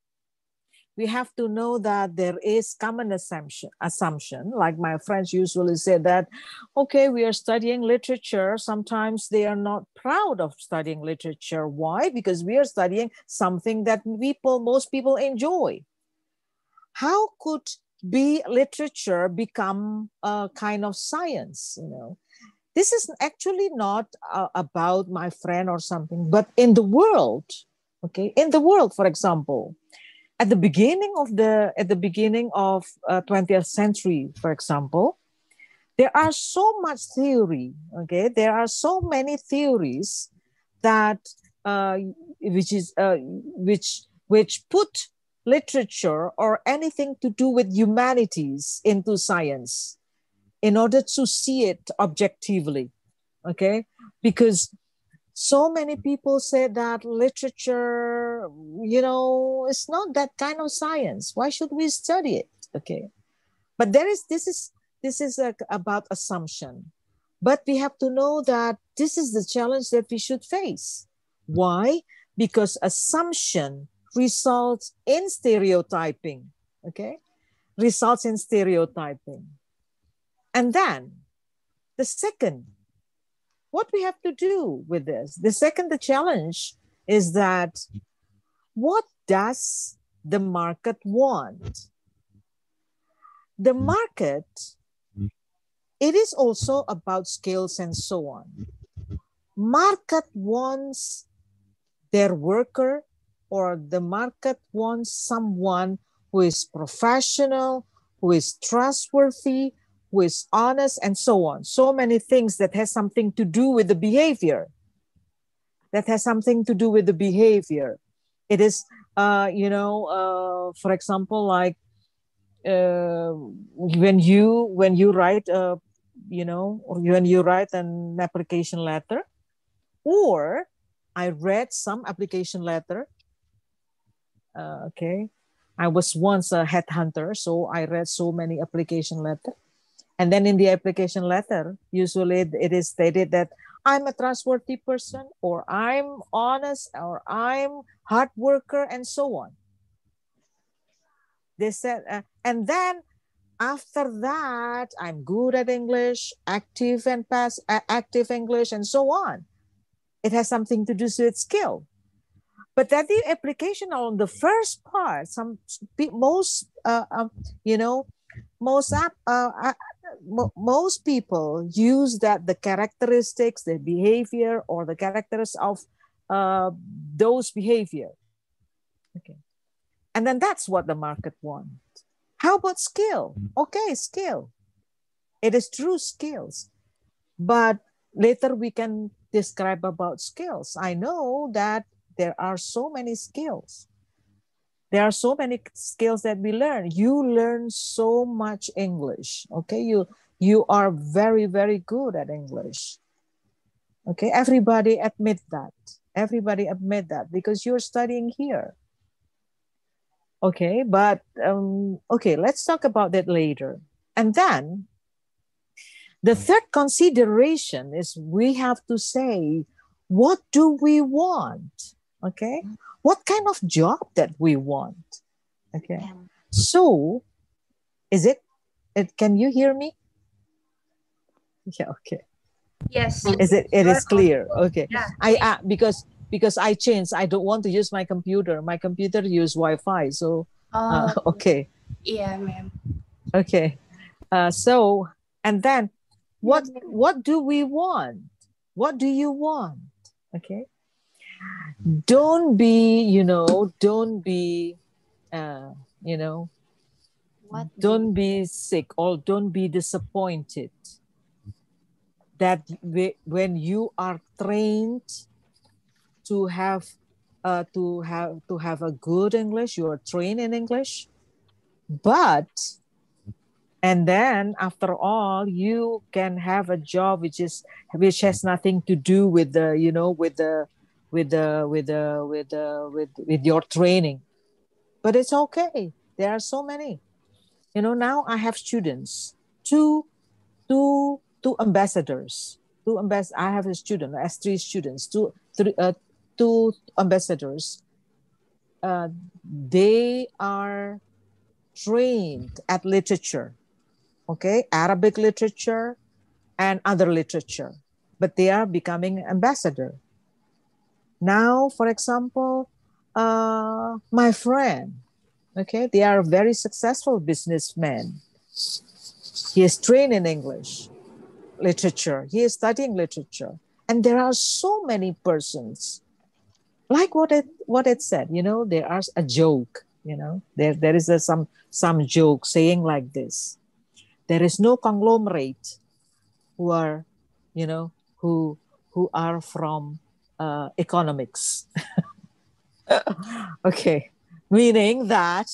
we have to know that there is common assumption, assumption, like my friends usually say that, okay, we are studying literature. Sometimes they are not proud of studying literature. Why? Because we are studying something that people, most people enjoy. How could be literature become a kind of science, you know? This is actually not uh, about my friend or something, but in the world, okay? In the world, for example, at the beginning of the at the beginning of uh, twentieth century, for example, there are so much theory. Okay, there are so many theories that uh, which is uh, which which put literature or anything to do with humanities into science in order to see it objectively. Okay, because so many people say that literature, you know, it's not that kind of science. Why should we study it? Okay, but there is this is this is a, about assumption. But we have to know that this is the challenge that we should face. Why? Because assumption results in stereotyping. Okay, results in stereotyping, and then the second. What we have to do with this? The second the challenge is that what does the market want? The market, it is also about skills and so on. Market wants their worker, or the market wants someone who is professional, who is trustworthy, who is honest, and so on. So many things that has something to do with the behavior. That has something to do with the behavior. It is, uh, you know, uh, for example, like uh, when you when you write, uh, you know, or when you write an application letter, or I read some application letter. Uh, okay, I was once a headhunter, so I read so many application letters. And then in the application letter, usually it is stated that I'm a trustworthy person, or I'm honest, or I'm hard worker, and so on. They said, uh, and then after that, I'm good at English, active and pass, uh, active English, and so on. It has something to do with skill. But that the application on the first part, some most, uh, um, you know, most uh, uh, most people use that the characteristics, the behavior, or the characters of uh, those behavior. Okay, and then that's what the market wants. How about skill? Okay, skill. It is true skills, but later we can describe about skills. I know that there are so many skills. There are so many skills that we learn. You learn so much English, okay? You, you are very, very good at English. Okay, everybody admit that. Everybody admit that because you're studying here. Okay, but um, okay, let's talk about that later. And then the third consideration is we have to say, what do we want? Okay, what kind of job that we want? Okay, so is it, it can you hear me? Yeah, okay. Yes. Is it, it is clear? Okay. Yeah. I uh, because because I changed, I don't want to use my computer. My computer use Wi-Fi. So uh, Oh, okay. yeah, ma'am. Okay. Uh, so and then what what do we want? What do you want? Okay. Don't be, you know, don't be uh, you know, What don't be sick or don't be disappointed that we, when you are trained to have uh, to have to have a good English, you are trained in English, but and then after all, you can have a job which is which has nothing to do with the you know with the with the with the with the with with your training, but it's okay. There are so many. You know, now I have students, two two two ambassadors. Two ambas- I have a student, as three students, two, three, uh, two ambassadors. Uh, they are trained at literature, okay, Arabic literature and other literature, but they are becoming ambassador. Now, for example, uh, my friend, okay, they are very successful businessmen. He is trained in English literature. He is studying literature. And there are so many persons, like what it what it said, you know, there are a joke, you know, there, there is a, some, some joke saying like this. There is no conglomerate who are, you know, who, who are from uh, economics. Okay, meaning that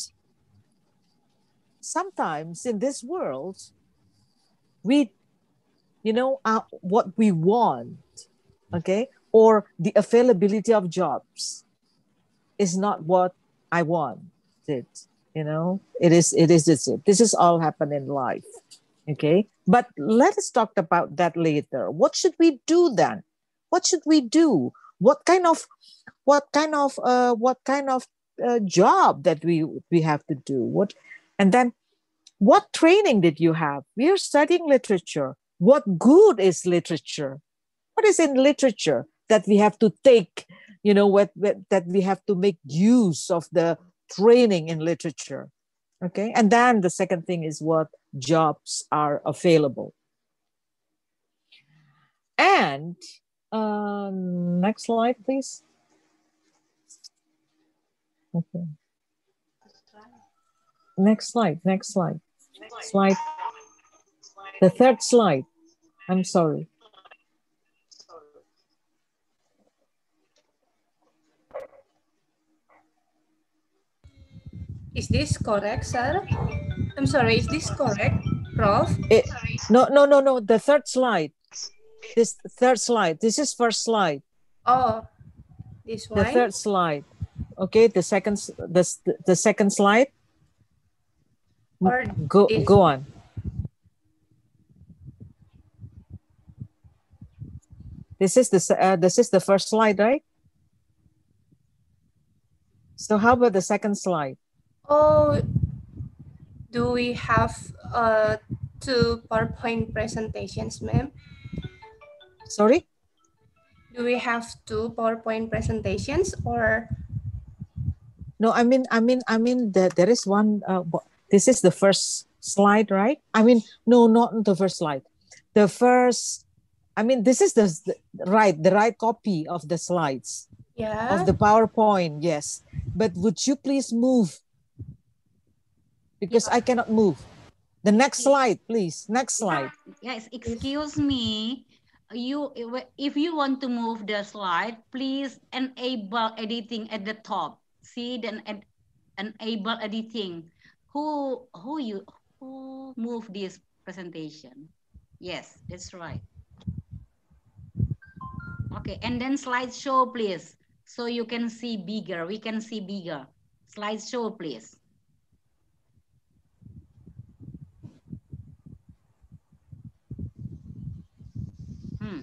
sometimes in this world, we, you know, uh, what we want, okay, or the availability of jobs is not what I wanted, you know, it is, it is, this, this is all happen in life, okay? But let us talk about that later. What should we do then? What should we do? What kind of, what kind of, uh, what kind of uh, job that we, we have to do? What, and then what training did you have? We are studying literature. What good is literature? What is in literature that we have to take, you know, what, what, that we have to make use of the training in literature, okay? And then the second thing is what jobs are available. And uh, next slide, please. Okay. Next slide, next slide. Slide. The third slide. I'm sorry. Is this correct, sir? I'm sorry, is this correct, Prof? It, no, no, no, no. The third slide. This third slide. This is first slide. Oh, this one? The third slide. Okay, the second, the, the second slide. Or go, this? go on. This is the, uh, this is the first slide, right? So how about the second slide? Oh, do we have uh, two PowerPoint presentations, ma'am? Sorry? Do we have two PowerPoint presentations or? No, I mean, I mean, I mean that there is one, uh, this is the first slide, right? I mean, no, not the first slide. The first, I mean, this is the, the right, the right copy of the slides. Yeah. Of the PowerPoint, yes. But would you please move? Because yeah. I cannot move. The next slide, please. Next slide. Yes, excuse me. you, if you want to move the slide, please enable editing at the top. See, then ed, enable editing. Who who you who move this presentation? Yes, that's right. Okay, and then slideshow, please. So you can see bigger. We can see bigger. Slideshow, please. Hmm.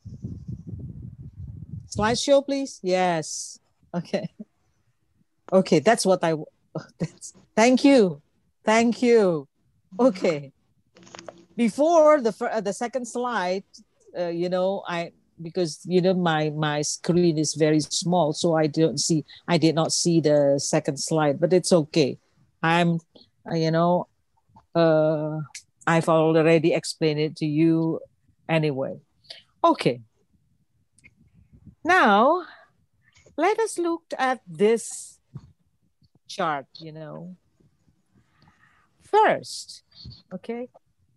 Slideshow, please. Yes. Okay. Okay, that's what I. That's, thank you, thank you. Okay. Before the uh, the second slide, uh, you know, I because you know my my screen is very small, so I don't see. I did not see the second slide, but it's okay. I'm, uh, you know, uh, I've already explained it to you anyway. Okay. Now, let us look at this chart, you know. First, okay,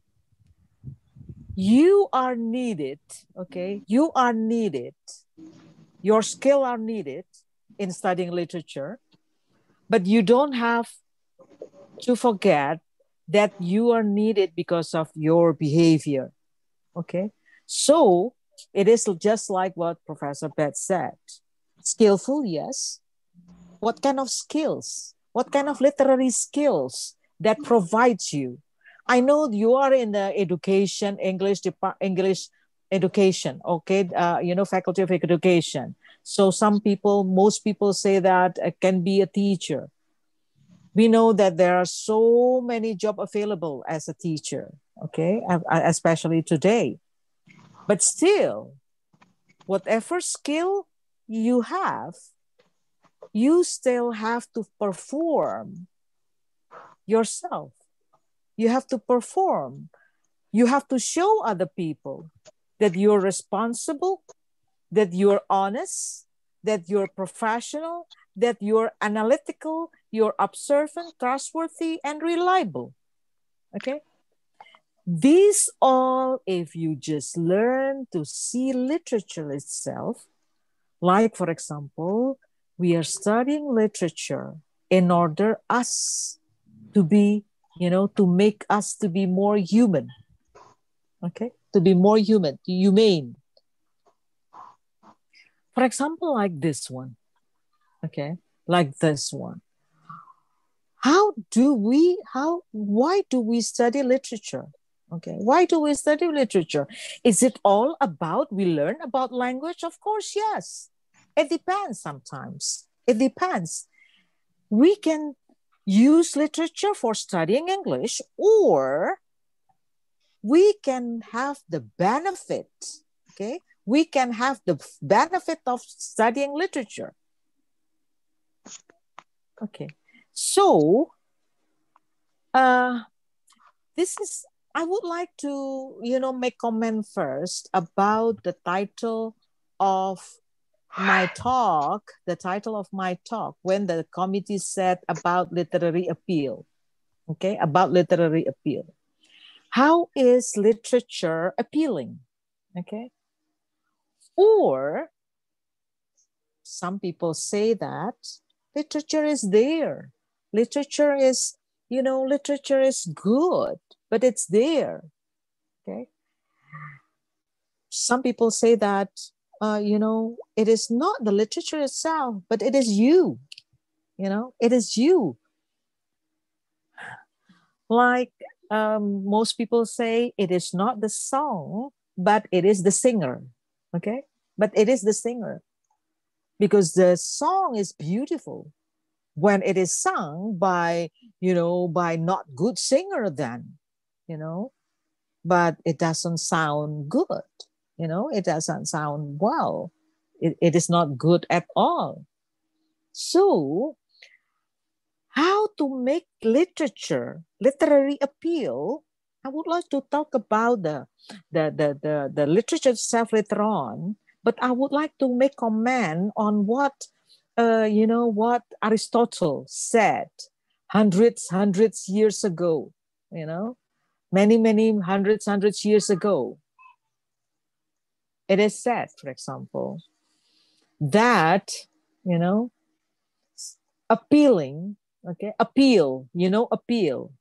you are needed, okay, you are needed, your skill are needed in studying literature, but you don't have to forget that you are needed because of your behavior, okay? So it is just like what Professor Beth said. Skillful, yes. What kind of skills? What kind of literary skills that provides you? I know you are in the education, English, English education, okay? Uh, you know, Faculty of Education. So some people, most people say that it can be a teacher. We know that there are so many jobs available as a teacher, okay? Especially today. But still, whatever skill you have, you still have to perform yourself. You have to perform. You have to show other people that you're responsible, that you're honest, that you're professional, that you're analytical, you're observant, trustworthy, and reliable. Okay? These all, if you just learn to see literature itself, like, for example, we are studying literature in order us to be, you know, to make us to be more human, okay? To be more human, humane. For example, like this one, okay? Like this one. How do we, how, why do we study literature? Okay, why do we study literature? Is it all about, we learn about language? Of course, yes. It depends sometimes. It depends. We can use literature for studying English, or we can have the benefit, okay? We can have the benefit of studying literature. Okay, so uh, this is, I would like to, you know, make comment first about the title of my talk, the title of my talk, when the committee said about literary appeal, okay, about literary appeal. How is literature appealing, okay? Or some people say that literature is there. Literature is, you know, literature is good, but it's there, okay? Some people say that, uh, you know, it is not the literature itself, but it is you, you know, it is you. Like um, most people say, it is not the song, but it is the singer, okay? But it is the singer, because the song is beautiful when it is sung by, you know, by not good singer then, you know, but it doesn't sound good, you know, it doesn't sound well. It, it is not good at all. So how to make literature, literary appeal, I would like to talk about the, the, the, the, the literature itself later on, but I would like to make comment on what, uh, you know, what Aristotle said hundreds, hundreds years ago, you know, many, many hundreds, hundreds years ago. it is said, for example, that, you know, appealing, okay, appeal, you know, appeal.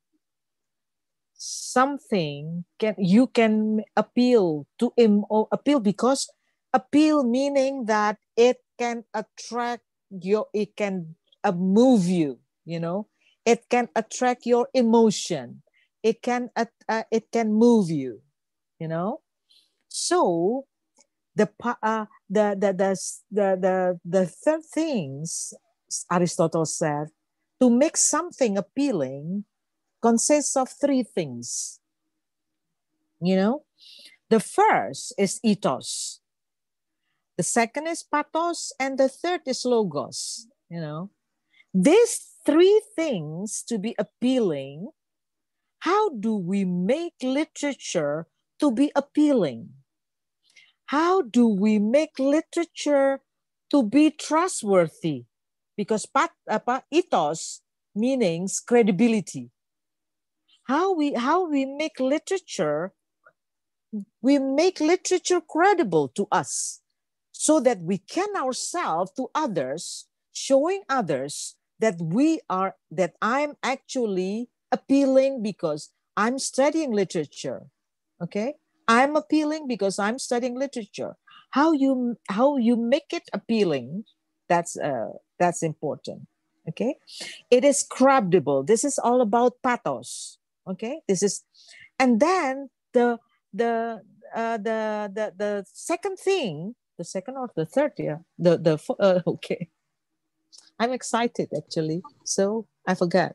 Something can, you can appeal to him, or appeal because appeal meaning that it can attract your, it can uh, move you, you know, it can attract your emotion. It can, uh, uh, it can move you, you know. So the, uh, the, the, the, the, the, the third things Aristotle said, to make something appealing consists of three things. You know, the first is ethos. The second is pathos, and the third is logos. You know, these three things to be appealing. How do we make literature to be appealing? How do we make literature to be trustworthy? Because pat, apa, ethos means credibility. How we, how we make literature, we make literature credible to us so that we can ourselves to others, showing others that we are, that I'm actually appealing because I'm studying literature, okay? I'm appealing because I'm studying literature. How you, how you make it appealing, that's, uh, that's important, okay? It is credible. This is all about pathos, okay? This is, and then the, the, uh, the, the, the second thing, the second or the third, yeah, the, the, uh, okay. I'm excited actually, so I forgot.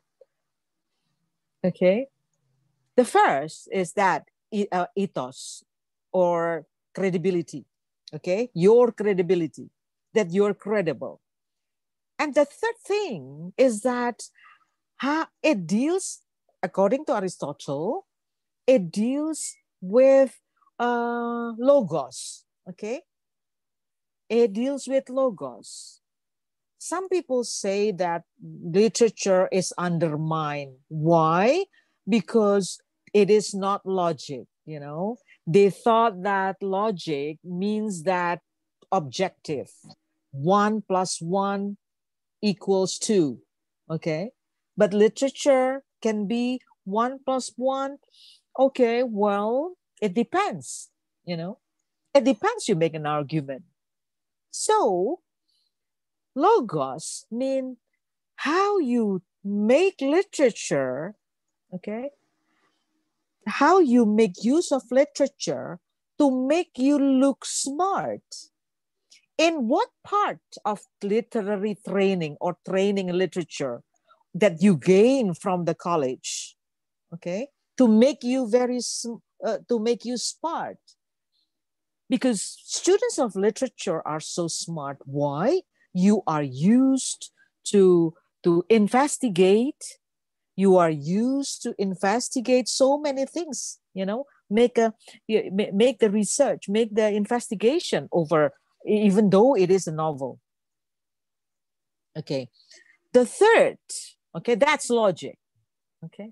Okay, the first is that uh, ethos or credibility. Okay, your credibility, that you're credible. And the third thing is that how it deals, according to Aristotle, it deals with uh, logos. Okay, it deals with logos. Some people say that literature is undermined. Why? Because it is not logic, you know. They thought that logic means that objective. One plus one equals two, okay? But literature can be one plus one. Okay, well, it depends, you know. It depends, you make an argument. So, logos mean how you make literature, okay? How you make use of literature to make you look smart. In what part of literary training or training in literature that you gain from the college, okay? To make you very, uh, to make you smart. Because students of literature are so smart. Why? You are used to, to investigate. You are used to investigate so many things, you know, make a, make the research, make the investigation over, even though it is a novel. Okay. The third, okay, that's logic. Okay.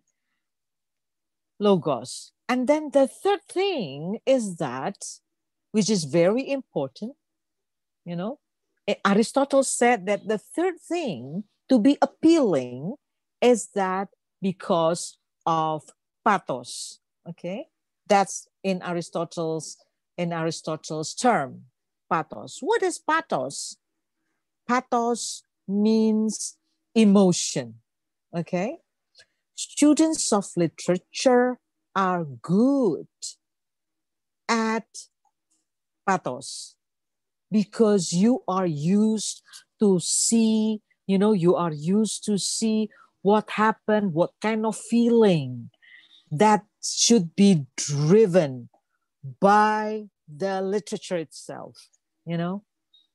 Logos. And then the third thing is that, which is very important, you know, Aristotle said that the third thing to be appealing is that because of pathos, okay? That's in Aristotle's, in Aristotle's term, pathos. What is pathos? Pathos means emotion, okay? Students of literature are good at pathos, because you are used to see, you know, you are used to see what happened, what kind of feeling that should be driven by the literature itself, you know.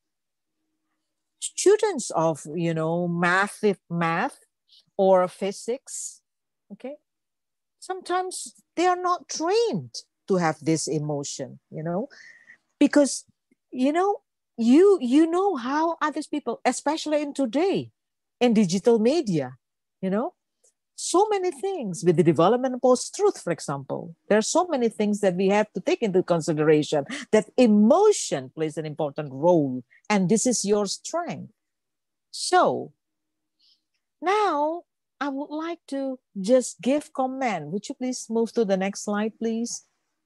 Students of, you know, math, math or physics, okay, sometimes they are not trained to have this emotion, you know, because, you know, you you know how other people, especially in today, in digital media, you know, So many things with the development of post-truth, for example. There are so many things that we have to take into consideration, that emotion plays an important role, and this is your strength. So now I would like to just give comment. Would you please move to the next slide, please?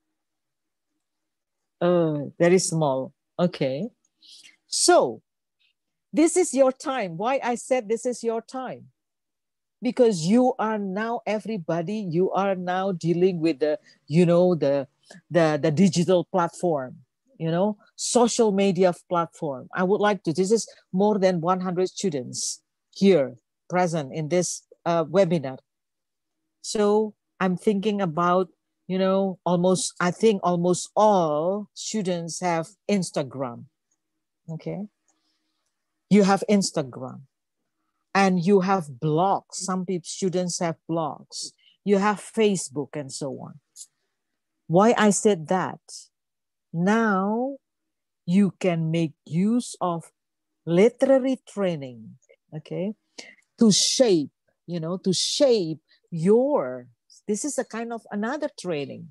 Uh, very small. Okay. So this is your time. Why I said this is your time? Because you are now, everybody, you are now dealing with the, you know, the, the, the digital platform, you know, social media platform. I would like to, this is more than one hundred students here present in this uh, webinar. So I'm thinking about, you know, almost, I think almost all students have Instagram, okay? You have Instagram. And you have blogs. Some people, students have blogs. You have Facebook and so on. Why I said that? Now you can make use of literary training, okay, to shape, you know, to shape your, this is a kind of another training.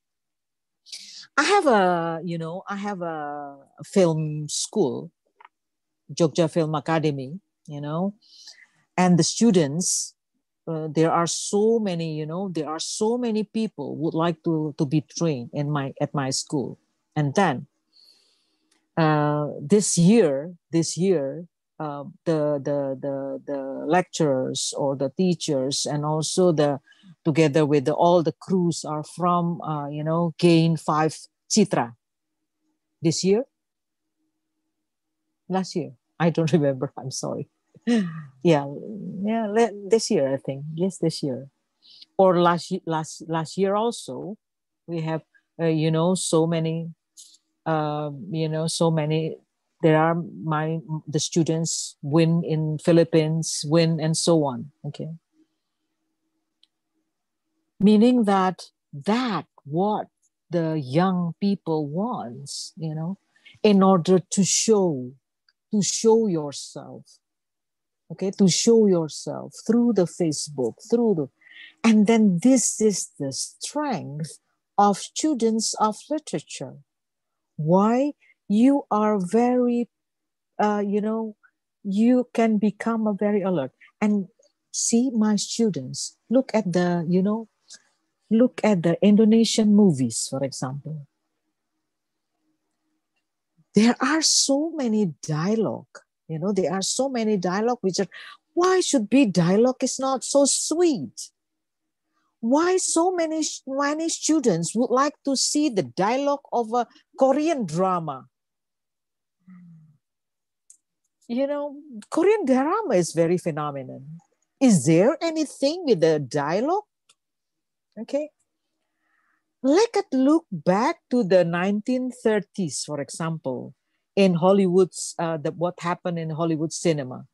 I have a, you know, I have a film school, Jogja Film Academy, you know, and the students, uh, there are so many, you know, there are so many people would like to, to be trained in my, at my school. And then uh, this year, this year, uh, the, the, the, the lecturers or the teachers and also the, together with the, all the crews are from, uh, you know, Gain five Citra. This year? Last year? I don't remember, I'm sorry. Yeah, yeah, this year I think. Yes, this year, or last last last year also. We have, uh, you know, so many, uh, you know, so many. There are my the students win in Philippines, win and so on. Okay, meaning that that what the young people wants, you know, in order to show to show yourself. Okay, to show yourself through the Facebook, through the, and then this is the strength of students of literature. Why? You are very, uh, you know, you can become a very alert. And see my students, look at the, you know, look at the Indonesian movies, for example. There are so many dialogue. You know, there are so many dialogue which are, why should be dialogue is not so sweet? Why so many, many students would like to see the dialogue of a Korean drama? You know, Korean drama is very phenomenal. Is there anything with the dialogue? Okay. Let us look back to the nineteen thirties, for example. In Hollywood's, uh, the, what happened in Hollywood cinema.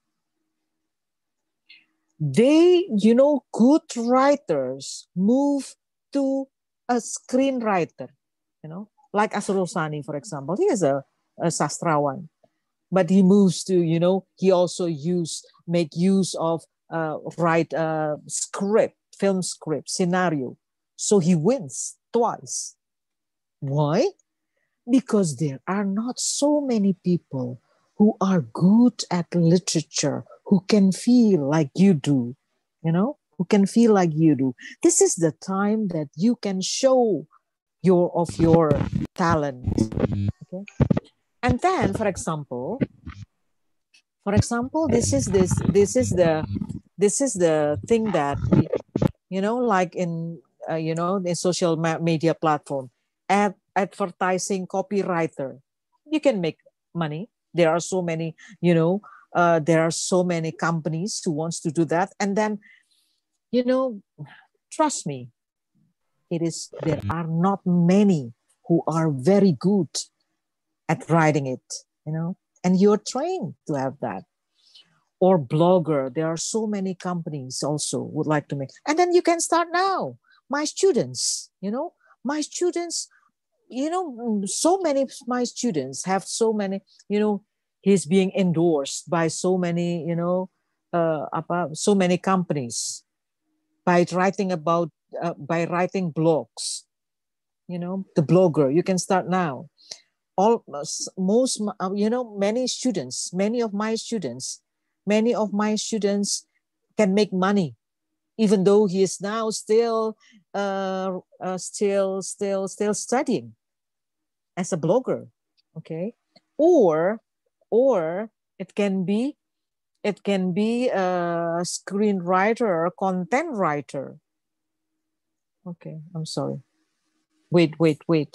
They, you know, good writers move to a screenwriter, you know, like Asrul Sani, for example. He is a, a sastrawan, but he moves to, you know, he also use, make use of, uh, write a script, film script, scenario. So he wins twice. Why? Because there are not so many people who are good at literature, who can feel like you do, you know, who can feel like you do. This is the time that you can show your of your talent. Okay? And then, for example, for example, this is this this is the this is the thing that we, you know, like in uh, you know, in social media platform, ad advertising copywriter, you can make money. There are so many, you know, uh, there are so many companies who wants to do that. And then, you know, trust me, it is, there are not many who are very good at writing it, you know, and you're trained to have that. Or blogger, there are so many companies also would like to make, and then you can start now. My students, you know, my students, you know, so many my students have so many, you know, he's being endorsed by so many, you know, uh, so many companies. by writing about, uh, by writing blogs. You know, the blogger, you can start now. All, most, you know, many students, many of my students, many of my students can make money, even though he is now still, uh, uh, still, still, still studying as a blogger, okay? Or, or it can be, it can be a screenwriter or content writer. Okay, I'm sorry. Wait, wait, wait.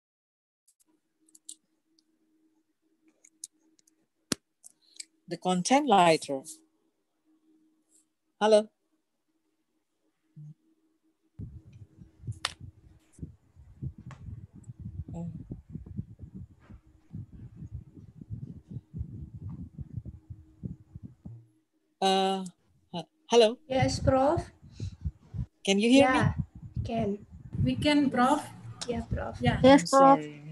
The content writer. Hello. Uh, hello. Yes, Prof. Can you hear yeah, me? Can. We can, Prof. Yeah, Prof. Yeah. Yes, I'm Prof. sorry.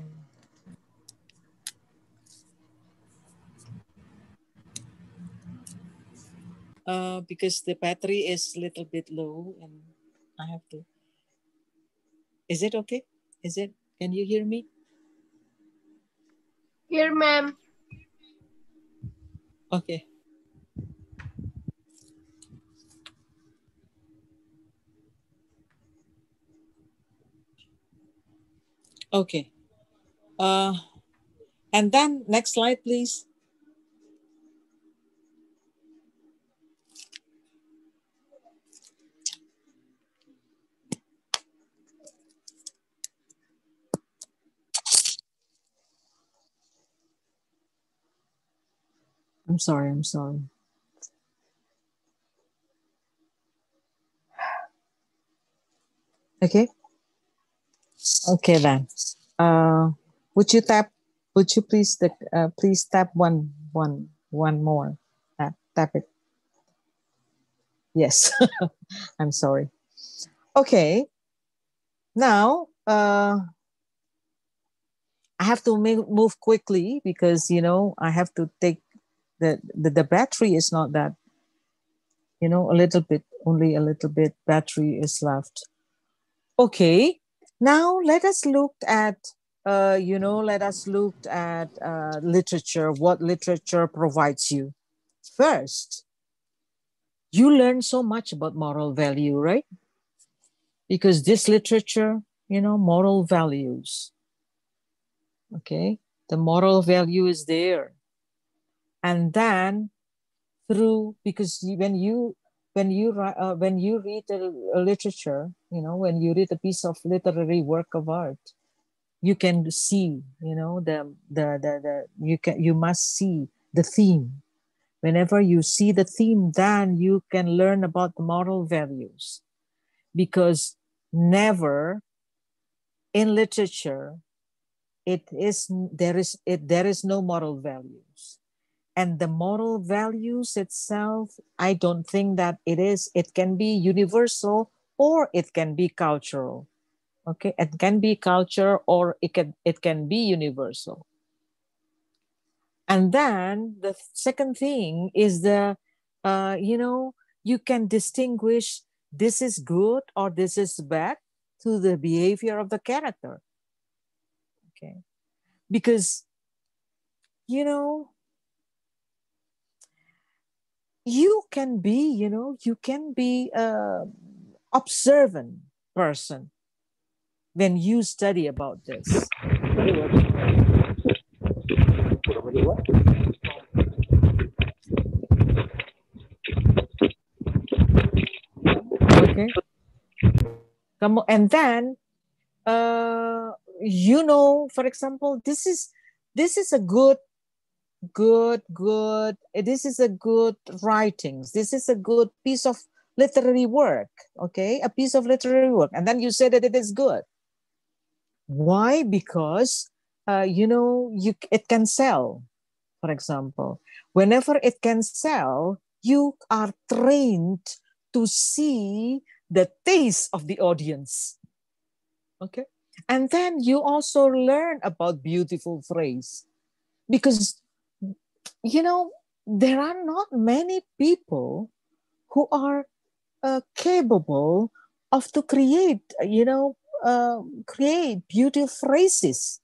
Uh, because the battery is a little bit low and I have to. Is it okay? Is it? Can you hear me? Here, ma'am. Okay. Okay. Uh, and then next slide, please. I'm sorry, I'm sorry. Okay. Okay then. Uh, would you tap? Would you please the uh, please tap one one one more? Tap tap it. Yes. I'm sorry. Okay. Now uh, I have to make, move quickly because you know I have to take the, the the battery is not that. You know, a little bit, only a little bit battery is left. Okay. Now let us look at, uh, you know, let us look at uh, literature, what literature provides you. First, you learn so much about moral value, right? Because this literature, you know, moral values, okay? The moral value is there. And then through, because when you, when you, uh, when you read a, a literature, you know, when you read a piece of literary work of art, you can see, you know, the, the, the, the you can, you must see the theme. Whenever you see the theme, then you can learn about the moral values, because never in literature, it is, there is, it, there is no moral values. And the moral values itself, I don't think that it is, it can be universal or it can be cultural. Okay, it can be culture or it can, it can be universal. And then the second thing is the, uh, you know, you can distinguish this is good or this is bad through the behavior of the character. Okay, because, you know, you can be, you know, you can be a observant person when you study about this. Okay. Come on. And then, uh, you know, for example, this is, this is a good, good, good, this is a good writings. This is a good piece of literary work, okay? A piece of literary work. And then you say that it is good. Why? Because, uh, you know, you, it can sell, for example. Whenever it can sell, you are trained to see the taste of the audience, okay? And then you also learn about beautiful phrase, because, you know, there are not many people who are uh, capable of to create, you know, uh, create beautiful phrases.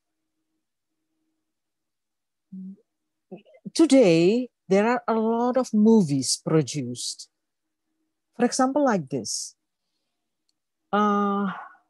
Today, there are a lot of movies produced. For example, like this. Uh,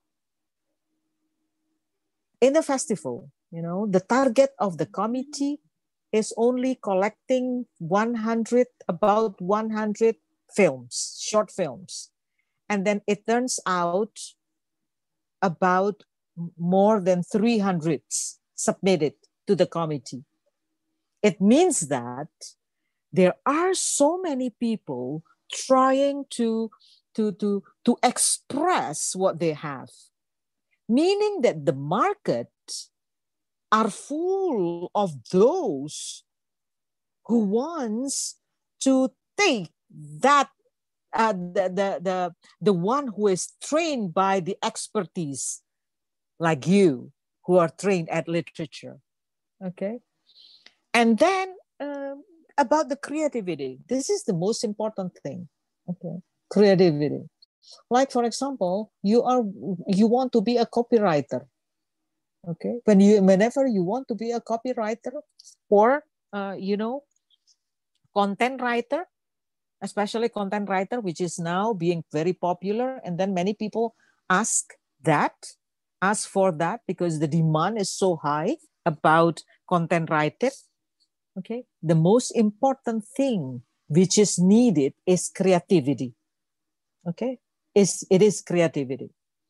in the festival, you know, the target of the committee is only collecting one hundred, about one hundred films, short films. And then it turns out about more than three hundred submitted to the committee. It means that there are so many people trying to, to, to, to express what they have, meaning that the market are full of those who wants to take that uh, the, the, the, the one who is trained by the expertise, like you, who are trained at literature, okay? And then uh, about the creativity, this is the most important thing, okay? Creativity. Like, for example, you are you want to be a copywriter, okay? When you, whenever you want to be a copywriter or, uh, you know, content writer, especially content writer, which is now being very popular. And then many people ask that, ask for that because the demand is so high about content writer. Okay. The most important thing which is needed is creativity. Okay. It's, it is creativity.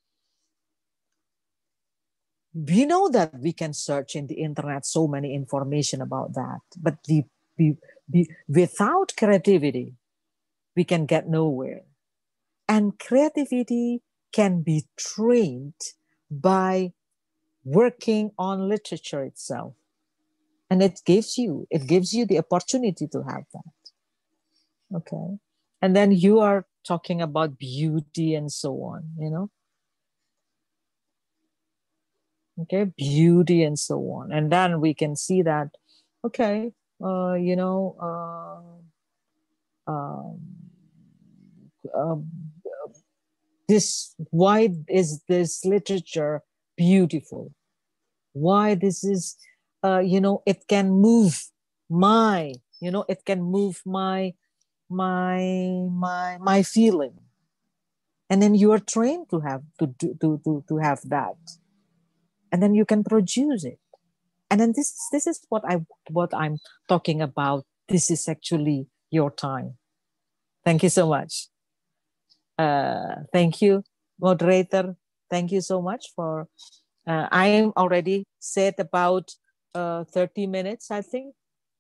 We know that we can search in the internet so many information about that, but the, the, the, without creativity, we can get nowhere. And creativity can be trained by working on literature itself. And it gives you, it gives you the opportunity to have that. Okay. And then you are talking about beauty and so on, you know. Okay, beauty and so on. And then we can see that, okay, uh, you know, uh, um, um, this, why is this literature beautiful? Why this is, uh, you know, it can move my, you know, it can move my, my, my, my feeling. And then you are trained to have, to, to, to, to have that. And then you can produce it. And then this, this is what I, what I'm talking about. This is actually your time. Thank you so much. Uh, thank you, moderator. Thank you so much for, uh, I am already said about uh, thirty minutes, I think.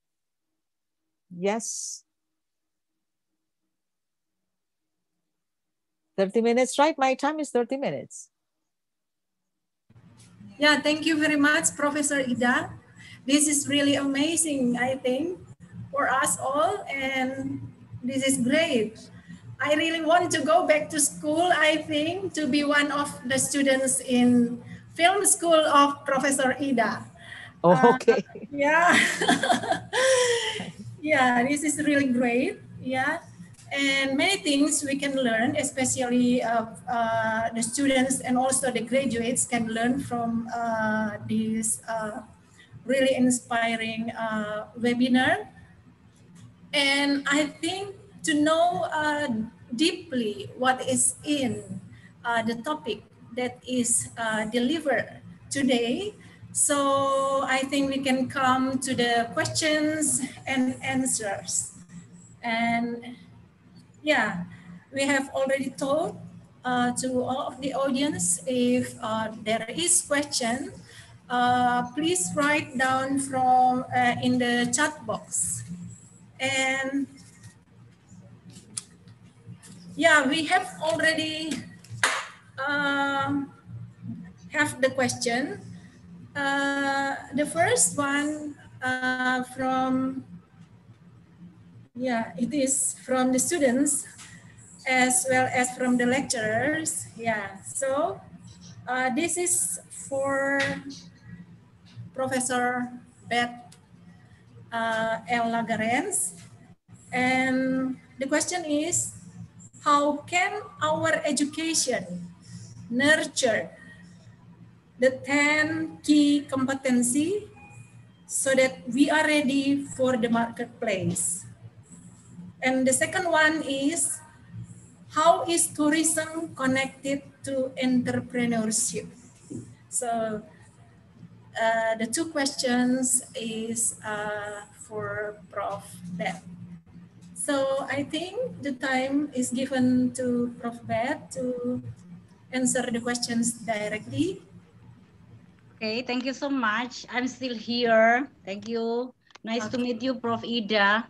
Yes. thirty minutes, right? My time is thirty minutes. Yeah, thank you very much, Professor Ida. This is really amazing, I think, for us all, and this is great. I really want to go back to school, I think, to be one of the students in film school of Professor Ida. Oh, okay. Uh, yeah. Yeah, this is really great. Yeah. And many things we can learn, especially uh, uh, the students and also the graduates can learn from uh, this uh, really inspiring uh, webinar. And I think to know uh, deeply what is in uh, the topic that is uh, delivered today. So I think we can come to the questions and answers. And yeah, we have already told uh, to all of the audience, if uh, there is question, uh, please write down from uh, in the chat box. And yeah, we have already uh, have the question. Uh, the first one uh, from, yeah, it is from the students as well as from the lecturers. Yeah, so uh, this is for Professor Beth uh, L. Lagarens. And the question is, how can our education nurture the ten key competency so that we are ready for the marketplace? And the second one is, how is tourism connected to entrepreneurship? So uh, the two questions is uh, for Professor Bet. So I think the time is given to Professor Bet to answer the questions directly. Okay, thank you so much. I'm still here. Thank you. Nice okay. to meet you, Professor Ida.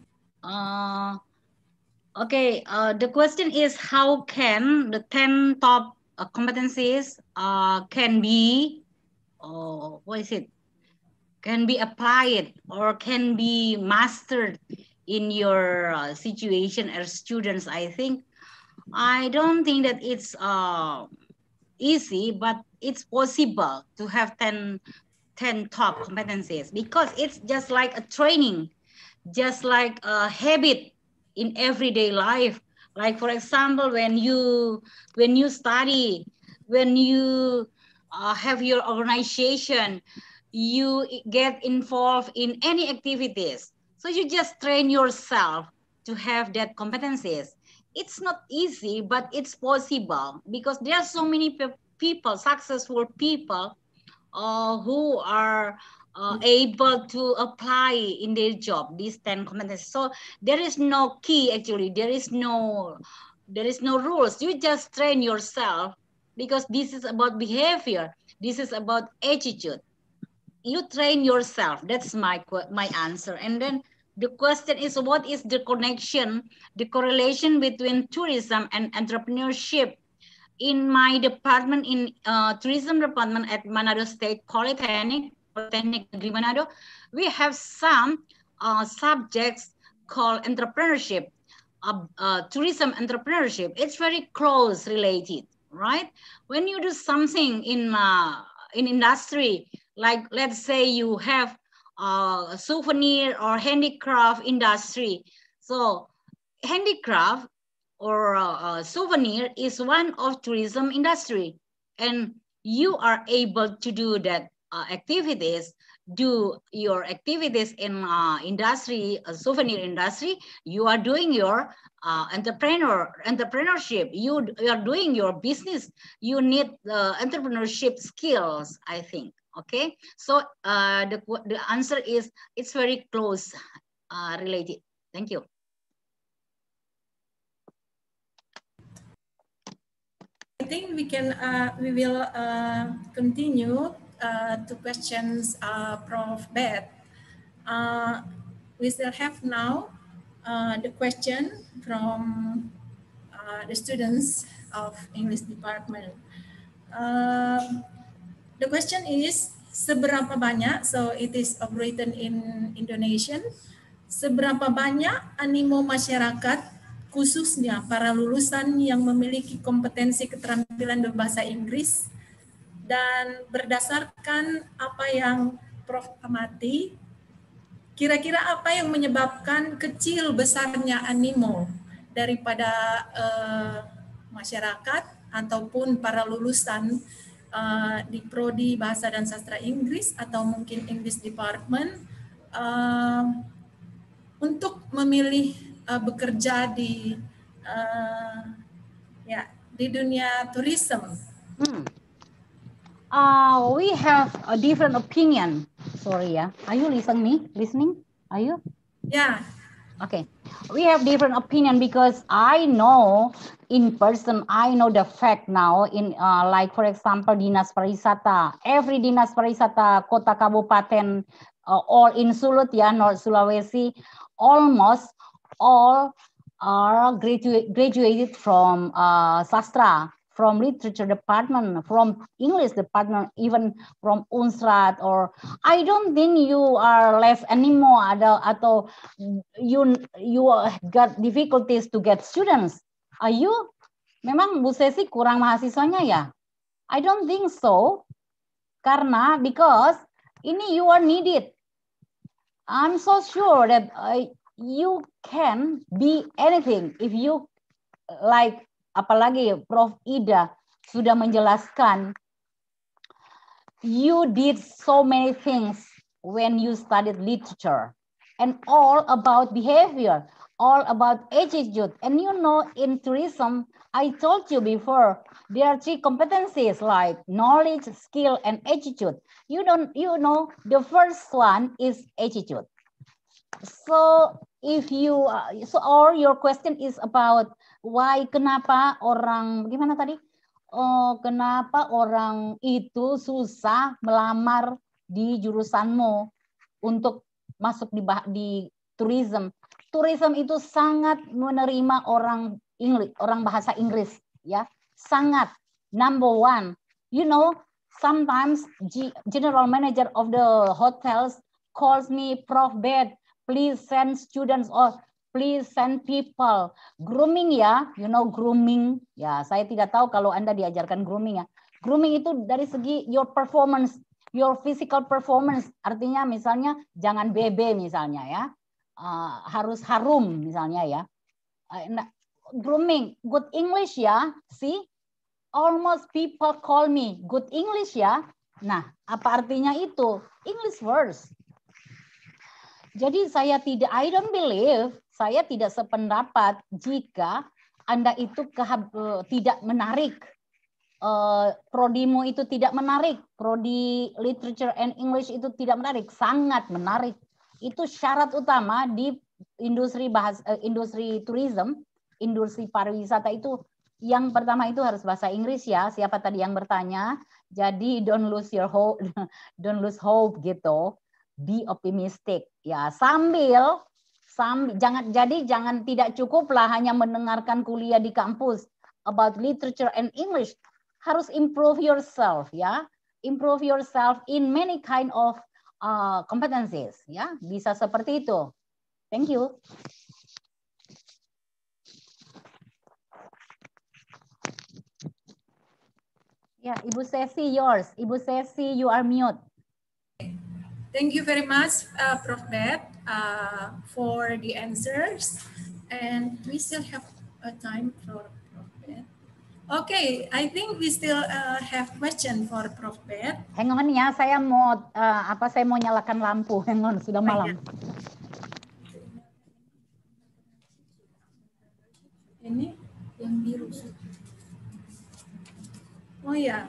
Uh, okay, uh, the question is, how can the ten top uh, competencies uh, can be, uh, what is it? Can be applied or can be mastered in your uh, situation as students? I think, I don't think that it's uh, easy, but it's possible to have ten, ten top competencies, because it's just like a training, just like a habit in everyday life. Like, for example, when you, when you study, when you uh, have your organization, you get involved in any activities. So you just train yourself to have that competencies. It's not easy, but it's possible, because there are so many pe people, successful people, uh, who are uh, able to apply in their job these ten competencies. So there is no key, actually. There is no, there is no rules. You just train yourself, because this is about behavior. This is about attitude. You train yourself. That's my my answer. And then the question is, what is the connection, the correlation between tourism and entrepreneurship? In my department, in uh, tourism department at Manado State Polytechnic, Polytechnic Negeri Manado, we have some uh, subjects called entrepreneurship, uh, uh, tourism entrepreneurship. It's very close related, right? When you do something in uh, in industry, like let's say you have uh, a souvenir or handicraft industry. So handicraft or uh, souvenir is one of tourism industry, and you are able to do that uh, activities, do your activities in uh, industry, uh, souvenir industry. You are doing your uh, entrepreneur entrepreneurship. You, you are doing your business. You need uh, entrepreneurship skills, I think. Okay, so uh, the the answer is, it's very close uh, related. Thank you. I think we can, uh, we will uh, continue uh, to questions uh, Professor Bet. Uh, we still have now uh, the question from uh, the students of English department. Uh, the question is, seberapa banyak, so it is written in Indonesian, seberapa banyak animo masyarakat, khususnya para lulusan yang memiliki kompetensi keterampilan berbahasa Inggris, dan berdasarkan apa yang Profesor amati, kira-kira apa yang menyebabkan kecil besarnya animo daripada uh, masyarakat ataupun para lulusan uh, di Prodi Bahasa dan Sastra Inggris atau mungkin English Department uh, untuk memilih uh, bekerja di uh, ya di dunia tourism. Hmm. Uh, we have a different opinion. Sorry, yeah. Are you listening me? Listening? Are you? Yeah. Okay. We have different opinion, because I know in person, I know the fact now in uh, like, for example, Dinas Pariwisata. Every Dinas Pariwisata Kota Kabupaten uh, or in Sulut, ya, North Sulawesi, almost all are graduate, graduated from uh, sastra, from literature department, from English department, even from Unsrat. Or I don't think you are less anymore, atau, atau you you got difficulties to get students. Are you? Memang Bu Sesi kurang mahasiswanya ya? I don't think so. Karena because ini you are needed. I'm so sure that uh, you can be anything if you like apalagi Prof Ida sudah menjelaskan, you did so many things when you studied literature, and all about behavior, all about attitude. And you know, in tourism, I told you before, there are three competencies like knowledge, skill, and attitude. You don't, you know, the first one is attitude. So if you, uh, so or your question is about why, kenapa orang, gimana tadi? Oh, kenapa orang itu susah melamar di jurusanmu untuk masuk di, di tourism. Tourism itu sangat menerima orang Inggris, orang bahasa Inggris, ya, sangat. Number one, you know, sometimes G, general manager of the hotels calls me, Prof Beth, please send students or please send people. Grooming ya, you know grooming. Ya, saya tidak tahu kalau Anda diajarkan grooming ya. Grooming itu dari segi your performance, your physical performance. Artinya misalnya jangan bebe misalnya ya. Uh, harus harum misalnya ya. Uh, nah, grooming, good English ya. See, almost people call me good English ya. Nah, apa artinya itu? English first. Jadi saya tidak, I don't believe, saya tidak sependapat jika Anda itu kehab, tidak menarik, uh, prodimu itu tidak menarik, prodi literature and English itu tidak menarik, sangat menarik. Itu syarat utama di industri bahasa, uh, industri tourism, industri pariwisata itu. Yang pertama itu harus bahasa Inggris ya. Siapa tadi yang bertanya? Jadi don't lose your hope, don't lose hope gitu. Be optimistic ya, sambil sambil jangan jadi jangan tidak cukuplah hanya mendengarkan kuliah di kampus about literature and English, harus improve yourself ya, improve yourself in many kind of uh, competencies ya, bisa seperti itu. Thank you. Ya, Ibu Sesi, yours. Ibu Sesi, you are mute. Thank you very much, uh, Prof Beth, uh, for the answers. And we still have a time for Prof Beth. Okay, I think we still uh, have question for Prof Beth. Hang on ya, saya mau uh, apa? Saya mau nyalakan lampu. Hang on, sudah malam. Ini yang biru. Oh ya.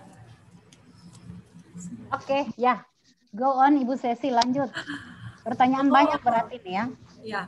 Oke, okay, ya. Go on, Ibu Sesi, lanjut. Pertanyaan oh, banyak berarti nih ya. Yeah.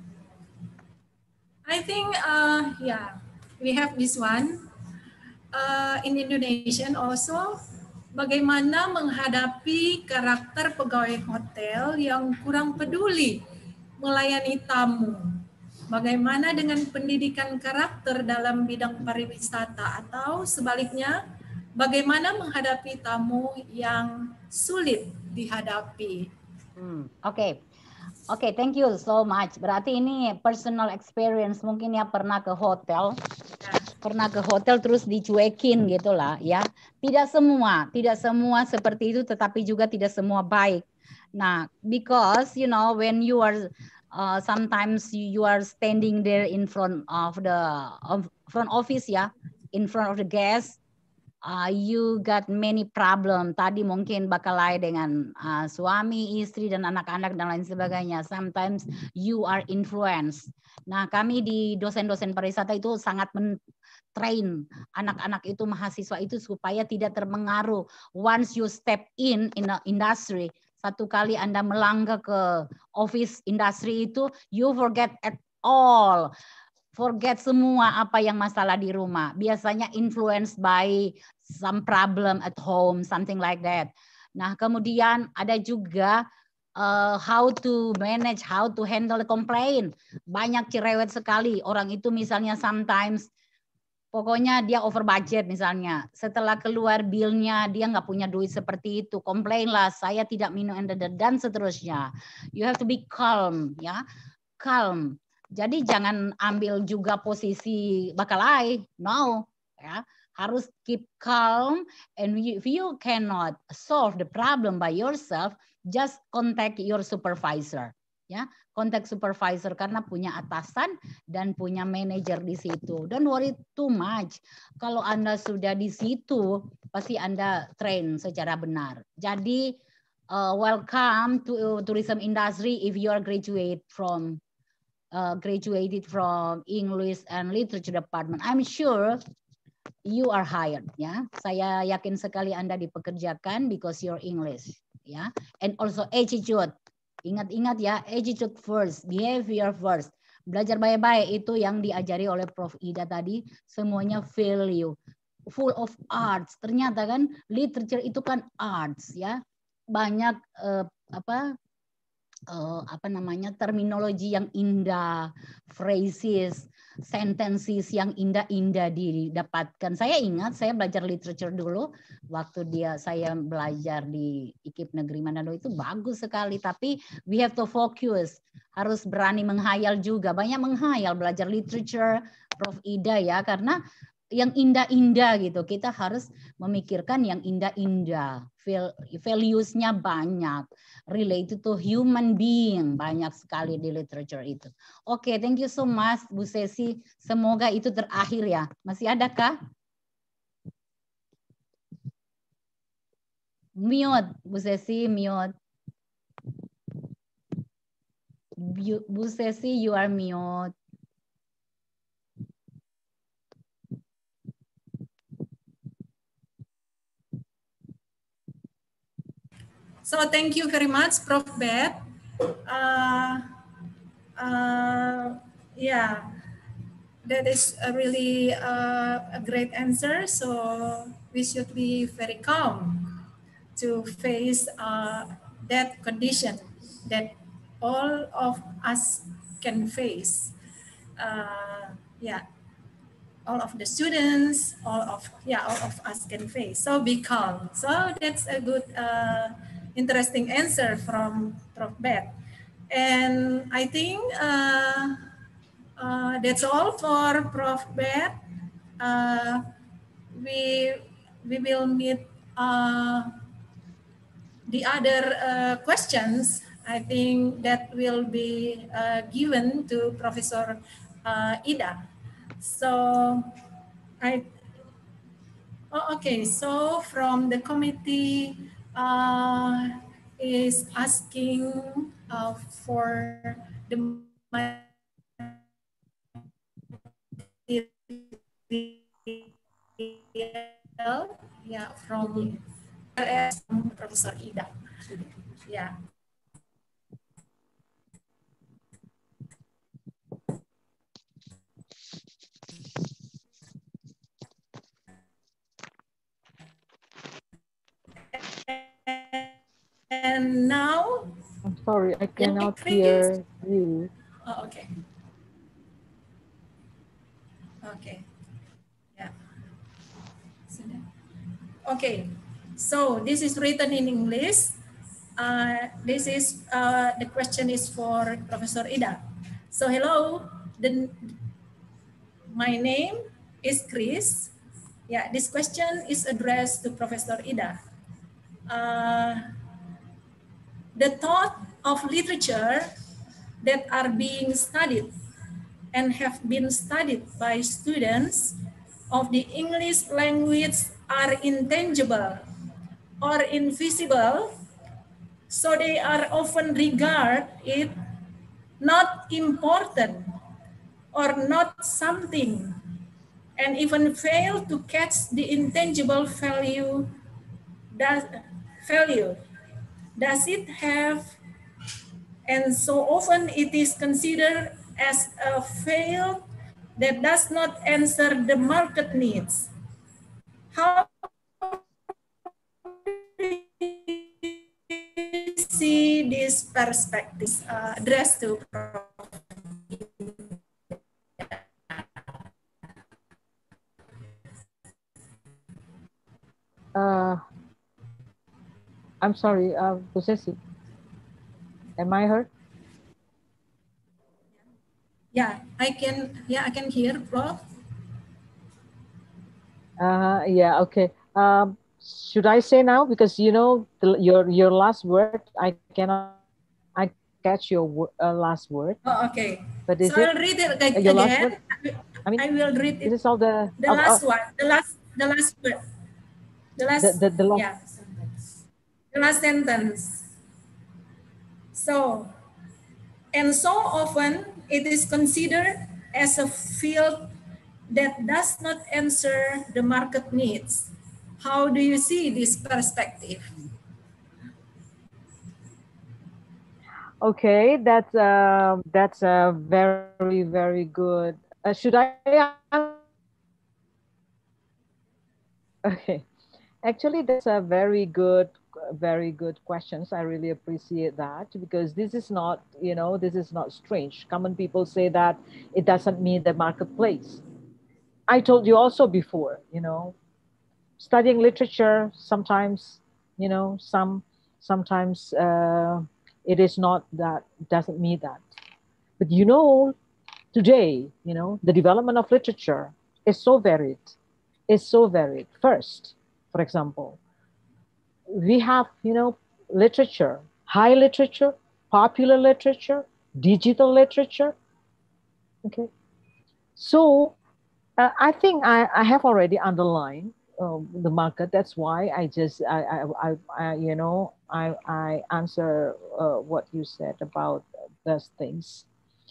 I think, uh, yeah, we have this one. Uh, in Indonesian also, bagaimana menghadapi karakter pegawai hotel yang kurang peduli melayani tamu? Bagaimana dengan pendidikan karakter dalam bidang pariwisata? Atau sebaliknya, bagaimana menghadapi tamu yang sulit dihadapi? Hmm, Oke, okay. oke, okay, thank you so much. Berarti ini personal experience, mungkin ya pernah ke hotel, pernah ke hotel terus dicuekin gitulah ya. Tidak semua, tidak semua seperti itu, tetapi juga tidak semua baik. Nah, because you know when you are uh, sometimes you are standing there in front of the of front office ya, in front of the guest. Uh, you got many problem. Tadi mungkin bakalai dengan uh, suami, istri, dan anak-anak dan lain sebagainya. Sometimes you are influenced. Nah, kami di dosen-dosen pariwisata itu sangat men-train anak-anak itu, mahasiswa itu supaya tidak terpengaruh. Once you step in in the industry, satu kali Anda melangkah ke office industri itu, you forget at all. Forget semua apa yang masalah di rumah. Biasanya influenced by some problem at home, something like that. Nah, kemudian ada juga uh, how to manage, how to handle the complaint. Banyak cerewet sekali. Orang itu misalnya sometimes, pokoknya dia over budget misalnya. Setelah keluar bill-nya, dia nggak punya duit seperti itu. Komplain lah, saya tidak minum dan seterusnya. You have to be calm, ya, calm. Jadi jangan ambil juga posisi bakalai, no, ya, harus keep calm. And if you cannot solve the problem by yourself, just contact your supervisor. ya, contact supervisor karena punya atasan dan punya manajer di situ. Don't worry too much. Kalau Anda sudah di situ, pasti Anda train secara benar. Jadi uh, welcome to tourism industry if you are graduate from uh, graduated from English and Literature Department. I'm sure you are hired, ya. Saya yakin sekali Anda dipekerjakan because you're English, ya. And also attitude. Ingat-ingat ya, attitude first, behavior first. Belajar baik-baik itu yang diajari oleh Prof Ida tadi, semuanya value, full of arts. Ternyata kan literature itu kan arts, ya. Banyak uh, apa uh, apa namanya terminologi yang indah, phrases, sentences yang indah-indah didapatkan. Saya ingat saya belajar literature dulu waktu dia saya belajar di I K I P Negeri Manado itu bagus sekali, tapi we have to focus, harus berani menghayal juga. Banyak menghayal belajar literature Prof Ida ya, karena yang indah-indah gitu. Kita harus memikirkan yang indah-indah. Values-nya banyak. Related to human being. Banyak sekali di literature itu. Oke, okay, thank you so much Bu Sesi. Semoga itu terakhir ya. Masih ada kah? Mute, Bu Sesi, mute. Bu Sesi, you are mute. So thank you very much, Prof Beth. Uh, uh, yeah, that is a really uh, a great answer. So we should be very calm to face uh, that condition that all of us can face. Uh, yeah, all of the students, all of yeah, all of us can face. So be calm. So that's a good. Uh, Interesting answer from Prof Beth. And I think uh, uh, that's all for Prof Beth. Uh, we, we will meet uh, the other uh, questions. I think that will be uh, given to Professor uh, Ida. So I, oh, okay, so from the committee, Uh, is asking uh, for the material, yeah, from Professor Ida. Yeah. And now, I'm sorry, I cannot hear you. Oh, okay. Okay. Yeah. Okay. So this is written in English. Uh, this is uh, the question is for Professor Ida. So hello. The, my name is Chris. Yeah. This question is addressed to Professor Ida. Uh, the thought of literature that are being studied and have been studied by students of the English language are intangible or invisible, so they are often regarded not important or not something, and even fail to catch the intangible value. Does, value. Does it have, and so often it is considered as a field that does not answer the market needs. How do you see these perspectives uh, addressed to Uh, I'm sorry, uh, Bu Sesi. Am I heard? Yeah, I can. Yeah, I can hear, Prof. Uh, yeah. Okay. Um, should I say now? Because you know the, your your last word, I cannot, I catch your wo- uh, last word. Oh, okay. But is So it I'll read it uh, ag- your last word? again. I mean, I will read it. this is all the The oh, last oh, one. The last. The last word. The the, last. the the last. Yeah. The last sentence. So, and so often it is considered as a field that does not answer the market needs. How do you see this perspective? Okay, that's uh, that's a very very good. Uh, should I? Okay, actually, that's a very good, very good questions. I really appreciate that because this is not, you know, this is not strange. Common people say that it doesn't mean the marketplace. I told you also before, you know, studying literature sometimes, you know, some sometimes uh, it is not that doesn't mean that. But you know, today, you know, the development of literature is so varied, is so varied. First, for example, we have, you know, literature, high literature, popular literature, digital literature. Okay. So uh, I think I, I have already underlined um, the market. That's why I just, I, I, I, I you know, I, I answer uh, what you said about those things.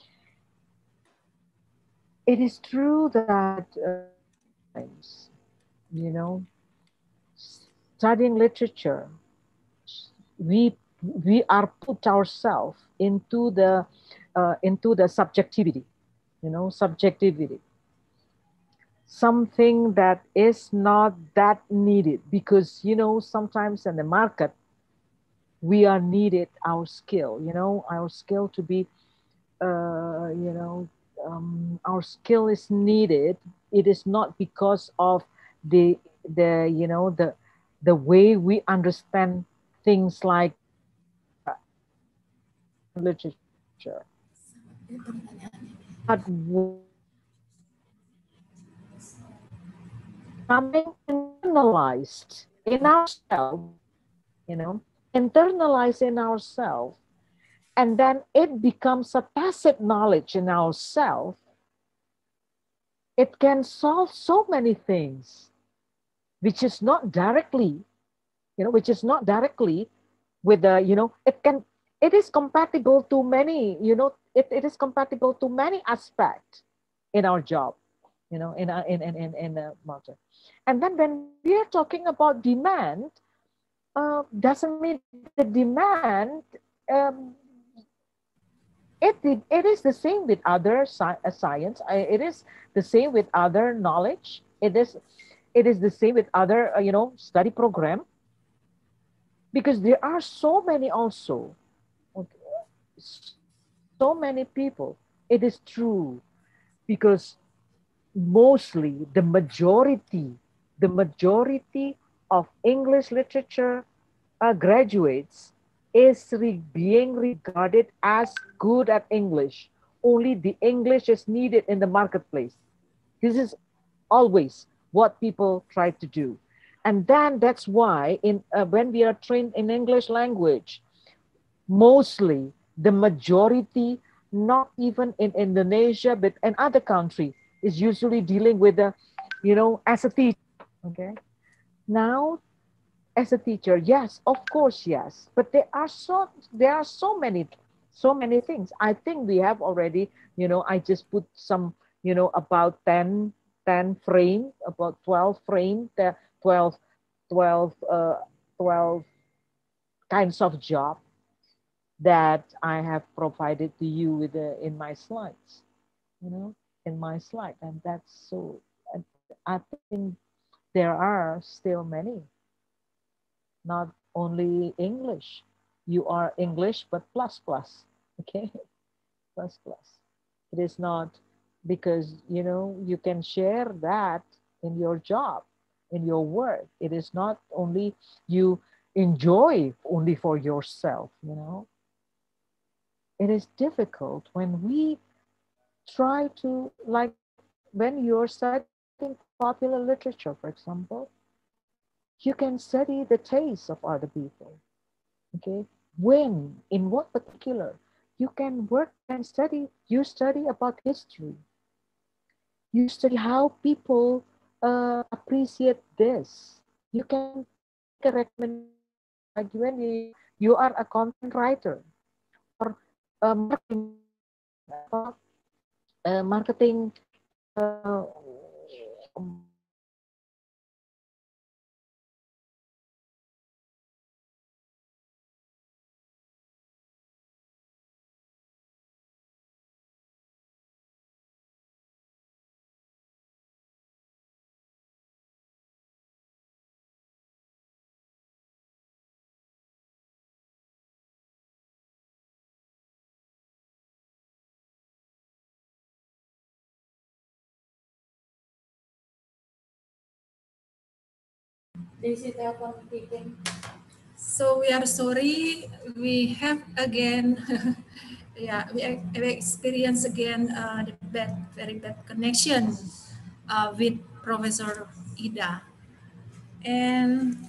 It is true that, uh, you know, studying literature, we we are put ourselves into the uh, into the subjectivity, you know, subjectivity, something that is not that needed because, you know, sometimes in the market we are needed our skill, you know, our skill to be uh, you know, um, our skill is needed. It is not because of the the you know the the way we understand things like literature, but coming internalized in ourselves, you know, internalized in ourselves, and then it becomes a tacit knowledge in ourselves. It can solve so many things, which is not directly, you know, which is not directly with the, you know, it can, it is compatible to many, you know, it, it is compatible to many aspects in our job, you know, in a, in in in, in a market. And then when we are talking about demand, uh, doesn't mean the demand. Um, it, it is the same with other sci- uh, science. I, it is the same with other knowledge. It is it is the same with other uh, you know, study program, because there are so many also, okay, so many people. It is true because mostly the majority, the majority of English literature uh, graduates is re- being regarded as good at English. Only the English is needed in the marketplace. This is always what people try to do. And then that's why in uh, when we are trained in English language, mostly the majority, not even in Indonesia, but in other country, is usually dealing with the, you know, as a teacher. Okay. Now, as a teacher, yes, of course, yes. But there are so there are so many, so many things. I think we have already, you know, I just put some, you know, about ten, ten frame, about twelve frame, the twelve, twelve, uh, twelve kinds of job that I have provided to you with the, in my slides, you know, in my slide. And that's so, I think there are still many, not only English. You are English, but plus plus, okay? Plus plus. It is not because, you know, you can share that in your job, in your work. It is not only you enjoy only for yourself, you know. It is difficult when we try to, like when you're studying popular literature, for example, you can study the taste of other people. Okay, when, in what particular, you can work and study. You study about history. You study how people uh, appreciate this. You can make a recommendation like when you, you are a content writer or a marketing, uh, marketing uh, So we are sorry, we have again, yeah, we, we experience again uh, the bad, very bad connection uh, with Professor Ida. And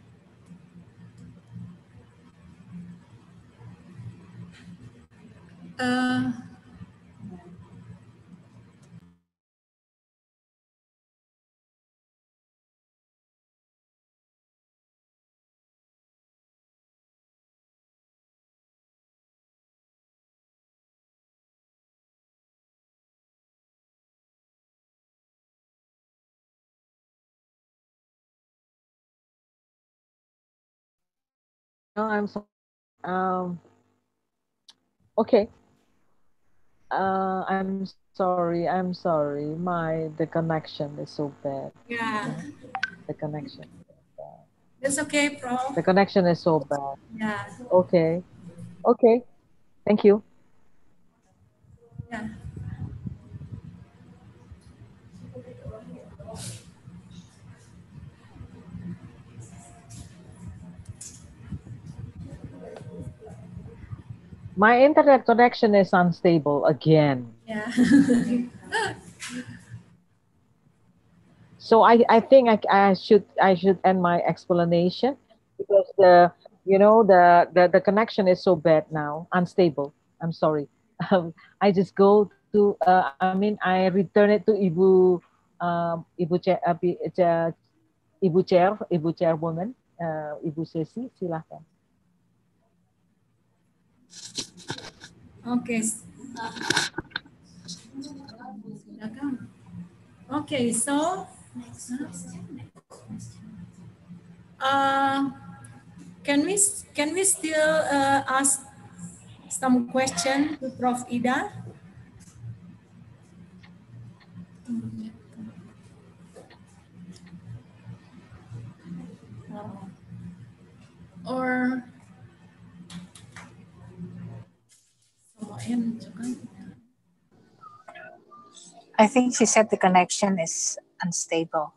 uh, no, I'm sorry. Um, okay. Uh, I'm sorry. I'm sorry. My the connection is so bad. yeah, The connection. that's okay, Prof. The connection is so bad. Yeah, Okay. Okay. Thank you. yeah. My internet connection is unstable again. Yeah. So I, I think I, I should I should end my explanation because the you know the, the the connection is so bad now, unstable. I'm sorry. Um, I just go to uh, I mean I return it to Ibu um, Ibu Chair, uh, Pi- Chair- Ibu Chair Ibu Chairwoman uh, Ibu Sesi, silahkan. Okay. Okay, so uh, can we can we still uh, ask some question to Prof Ida? Or I think she said the connection is unstable.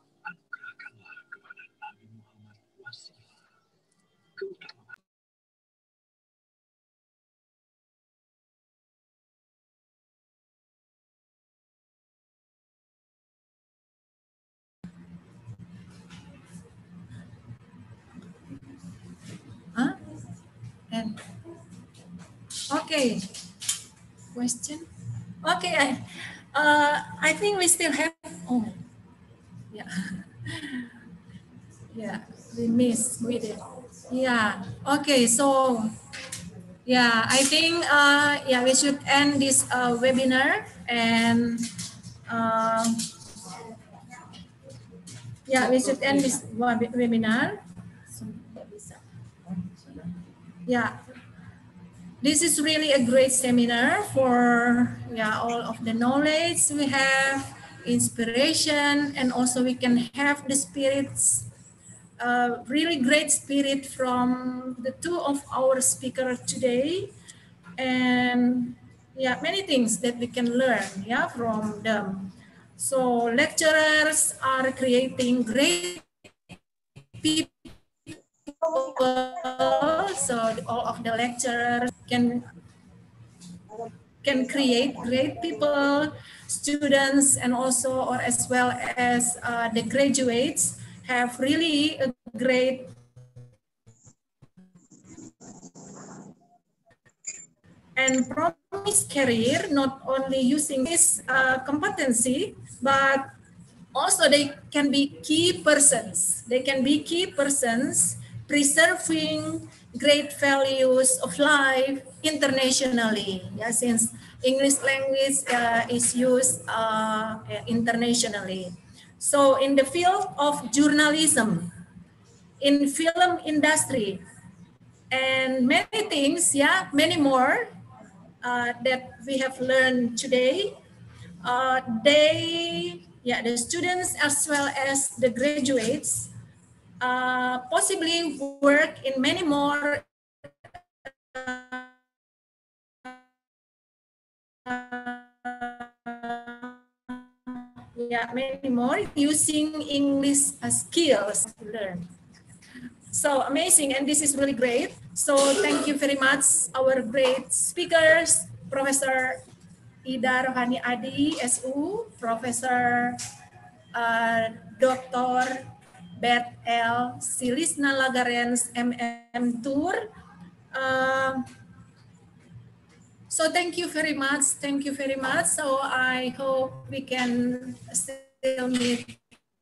Huh? And okay, question. Okay, I, uh, I think we still have. Oh, yeah, yeah, we missed with it. Yeah. Okay, so yeah, I think uh, yeah we should end this uh, webinar and. Uh, Yeah, we should end this web- webinar. Yeah, this is really a great seminar for yeah all of the knowledge we have, inspiration, and also we can have the spirits, uh, really great spirit from the two of our speakers today, and yeah, many things that we can learn yeah from them. So lecturers are creating great people, so all of the lecturers can can create great people, students, and also or as well as uh, the graduates have really a great and promise career, not only using this uh, competency, but also they can be key persons. They can be key persons preserving great values of life internationally. Yeah, since English language uh, is used uh, internationally. So in the field of journalism, in film industry, and many things, yeah, many more uh, that we have learned today. Uh, they, yeah, the students as well as the graduates uh, possibly work in many more yeah, many more using English skills to learn. So amazing, and this is really great. So thank you very much, our great speakers, Professor Ida Rohani Adi, S U, Professor uh, Doctor Bert L. Silisna Lagarens, M M Tour. Uh, so thank you very much. Thank you very much. So I hope we can still meet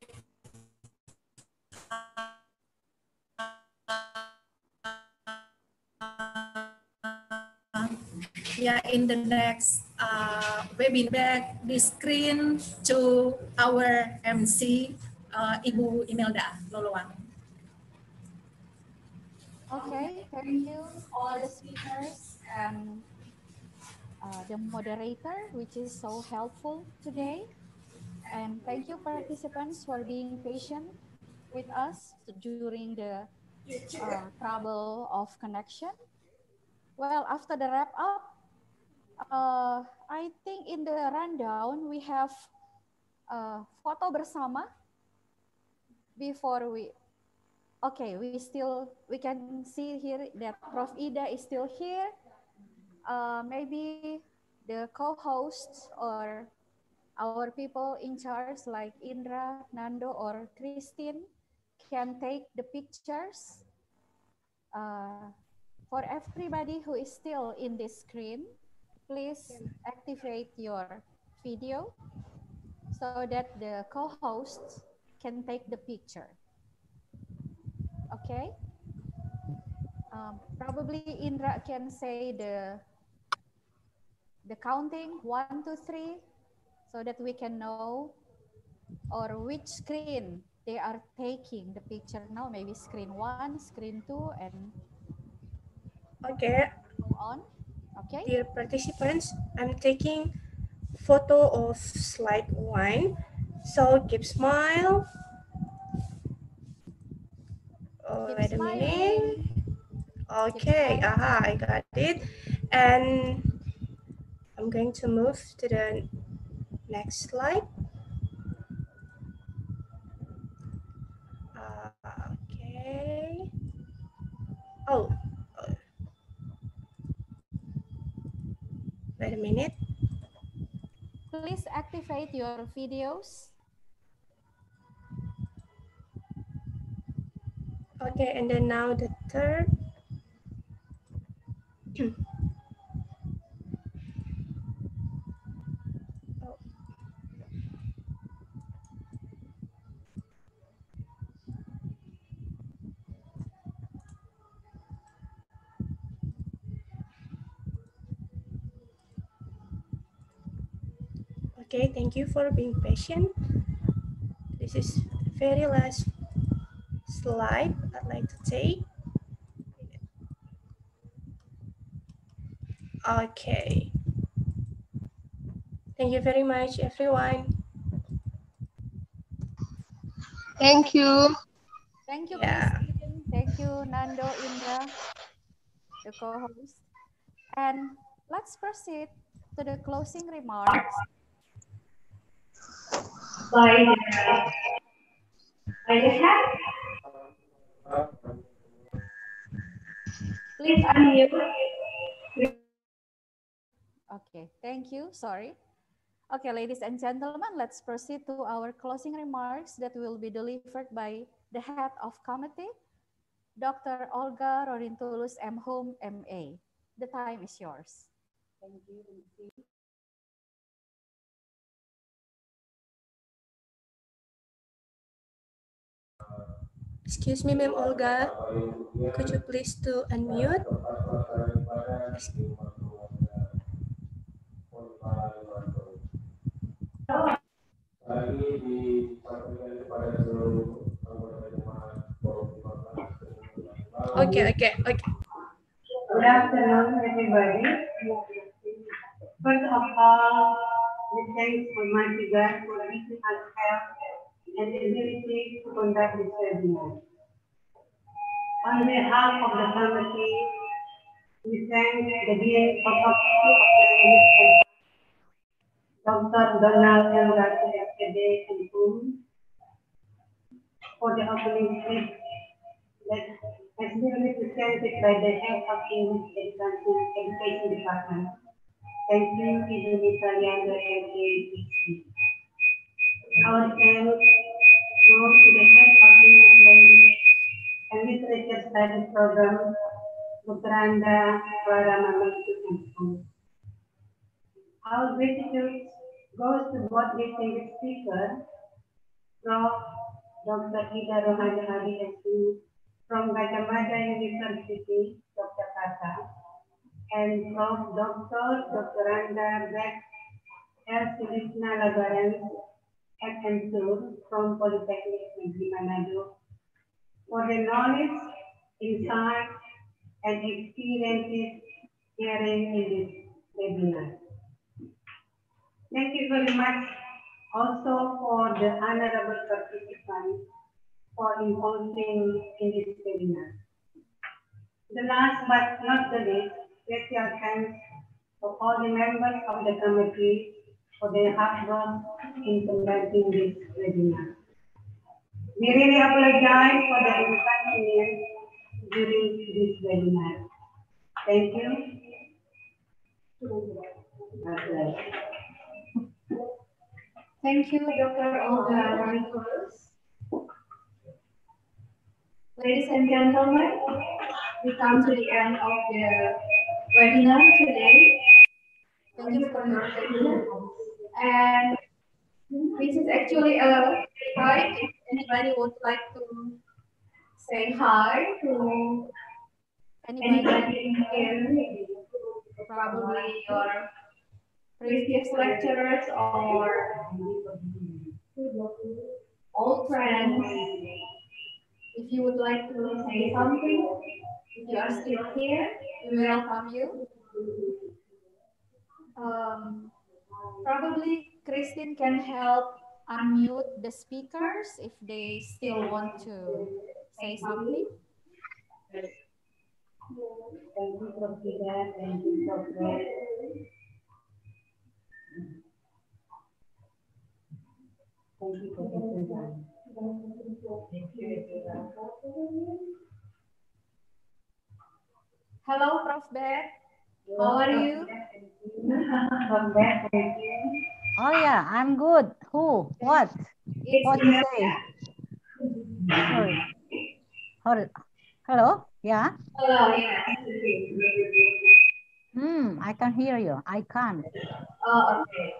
yeah, in the next uh, webinar. Back the screen to our M C, uh, Ibu Imelda Loloang. Okay, thank you all the speakers and uh, the moderator, which is so helpful today. And thank you participants for being patient with us during the uh, trouble of connection. Well, after the wrap up, uh, I think in the rundown we have uh, foto bersama before we, okay, we still, we can see here that Prof Ida is still here. Uh, maybe the co-hosts or our people in charge like Indra, Nando, or Christine can take the pictures. Uh, for everybody who is still in this screen, please activate your video so that the co-hosts can take the picture. Okay? Um, probably Indra can say the the counting one, two, three, so that we can know or which screen they are taking the picture now. Maybe screen one, screen two, and Okay. go on. Okay. Dear participants, I'm taking photo of slide one. So keep smile. Oh, Keep wait a minute. smiling. Okay, aha, I got it. And I'm going to move to the next slide. Uh, okay. Oh, uh, wait a minute. Please activate your videos. Okay, and then now the third. Oh. Okay, thank you for being patient. This is the very last slide I'd like to take. Okay. Thank you very much, everyone. Thank you. Thank you, Yeah. Christine. Thank you, Nando, Indra, the co-host. And let's proceed to the closing remarks. By the, by the hat. Please unmute. Okay, thank you. Sorry. Okay, ladies and gentlemen, let's proceed to our closing remarks that will be delivered by the head of committee, Doctor Olga Rorintulus M. Home, M A. The time is yours. Thank you, Lucy. Excuse me, Ma'am Olga. Could you please to unmute? Okay, okay, okay. Good afternoon, everybody. First of all, we thank Almighty God for giving us health and ability to conduct this webinar. On behalf of the committee, we thank the Dean of Faculty of Language, Doctor Donald M. Garcia, F K D, and whom for the opening speech that has been represented by the head of English Education Department. Thank you, Ibu Italiano and A P C. Our thanks go to the head of English Language and Literature Studies Program, Doctor Anda Clara Mamaitu. Our gratitude goes to both distinguished speakers, Professor Doctor Ida Rohana Hari S U from Gajah Mada University, Doctor Kata, and Professor Doctor Doctor Anda Beck L. Sulisna Labaran, F M two from Polytechnic Negeri Manado, for the knowledge, insight, and experiences sharing in this webinar. Thank you very much also for the honorable participants for imposing in this webinar. The last but not the least, special thanks to all the members of the committee for their hard work in conducting this webinar. We really apologize for the inconvenience during this webinar. Thank you. Thank you, Doctor Olga Maricos. Ladies and gentlemen, we come to the end of the webinar today. Thank you for your attention. And this is actually a hi. If anybody would like to say hi to anybody here, probably your previous lecturers or old friends. If you would like to say something, if you are still here, we welcome you. Um, probably Christine can help unmute the speakers if they still want to say something. Thank you, Professor. Thank you, Professor. Thank you, Professor. Hello, Prof Beth. How are you? Oh yeah, I'm good. Who? What? It's What do you say? Sorry. Hold. Hello? Yeah? Hello, yeah. Hmm, I can hear you. I can't. Oh, okay.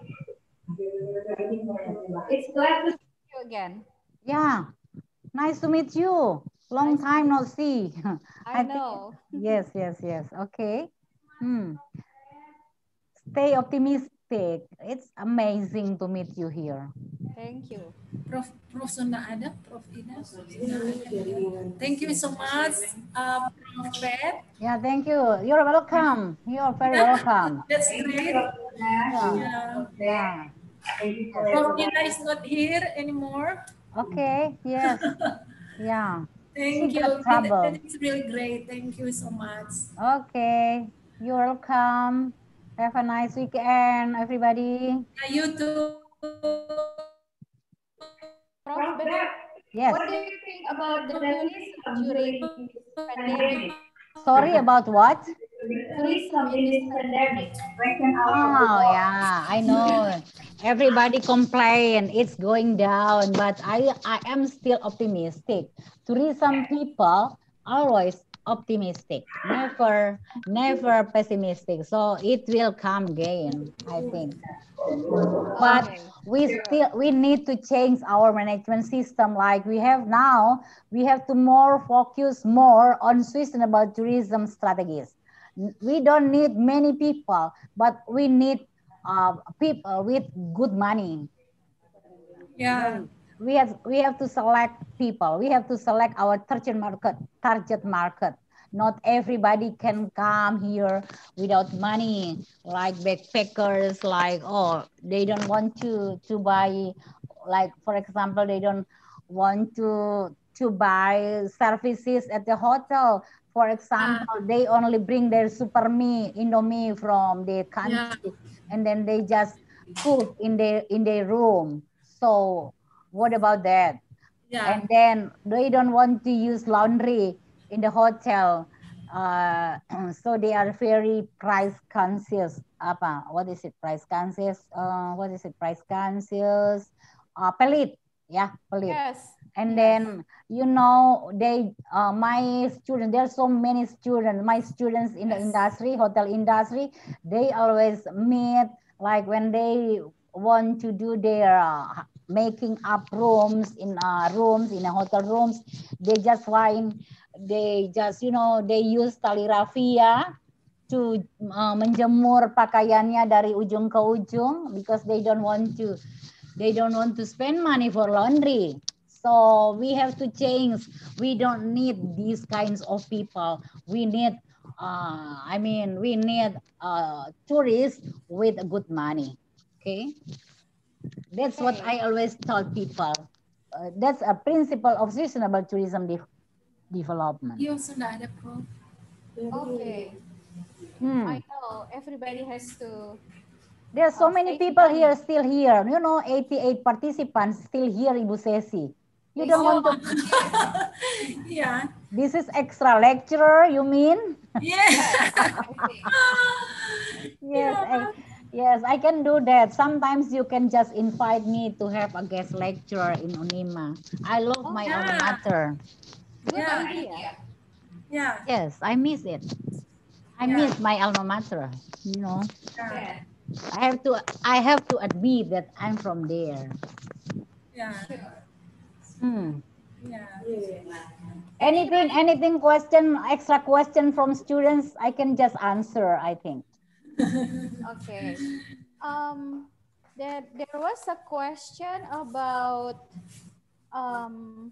It's glad to see you again. Yeah. Nice to meet you. Long Nice time no see. I, I know. Think, yes, yes, yes. Okay. Hmm. Stay optimistic. It's amazing to meet you here. Thank you. Prof Prof Sunda ada, Prof Ida. Thank you so much, uh, Prof Beth. Yeah, thank you. You're welcome. You're very welcome. That's great. Yeah. Yeah. Yeah. Prof Ida is not here anymore. Okay. Yes. Yeah. Thank she you. got trouble. That, that is really great. Thank you so much. Okay. You're welcome. Have a nice weekend, everybody. Yeah, you too. Prof Beth, yes. What do you think about the tourism during this pandemic? Sorry, about what? Tourism in this pandemic. Oh, yeah, I know. Everybody complain it's going down, but I, I am still optimistic. Tourism people always optimistic, never, never pessimistic. So it will come again, I think. But Okay. we still we need to change our management system. Like we have now, we have to more focus more on sustainable tourism strategies. We don't need many people, but we need uh, people with good money. Yeah. We have we have to select people. We have to select our target market. Target market. Not everybody can come here without money. Like backpackers, like oh, they don't want to to buy. Like for example, they don't want to to buy services at the hotel. For example, they only bring their super me, Indomie from their country, yeah. and then they just cook in their in their room. So what about that? Yeah. And then they don't want to use laundry in the hotel. Uh, so they are very price conscious. Apa? What is it? Price conscious. Uh, what is it? Price conscious. Uh, pelit. Yeah, pelit. Yes. And yes. Then, you know, they, uh, my students, there are so many students, my students in yes. the industry, hotel industry, they always meet, like when they want to do their uh, making up rooms in uh, rooms, in a hotel rooms, they just find, they just, you know, they use tali rafia to uh, menjemur pakaiannya dari ujung ke ujung because they don't want to, they don't want to spend money for laundry. So we have to change. We don't need these kinds of people. We need, uh, I mean, we need uh, tourists with good money. Okay, that's okay. What I always tell people. Uh, that's a principle of sustainable tourism de development. You sudah ada pro. Okay. Hmm. I know everybody has to. There are so uh, many people money. Here still here. You know, eighty-eight participants still here, Ibu Sesi. You don't oh. want to. Yeah. This is extra lecturer, you mean? Yes. Yes. I, yes, I can do that. Sometimes you can just invite me to have a guest lecturer in UNIMA. I love oh, my yeah. alma mater. Good yeah. idea. Yeah. Yes, I miss it. I yeah. miss my alma mater. You know. Yeah. I have to. I have to admit that I'm from there. Yeah. Hmm. Yeah. Anything, anything question, extra question from students, I can just answer, I think. Okay. Um, there, there was a question about um,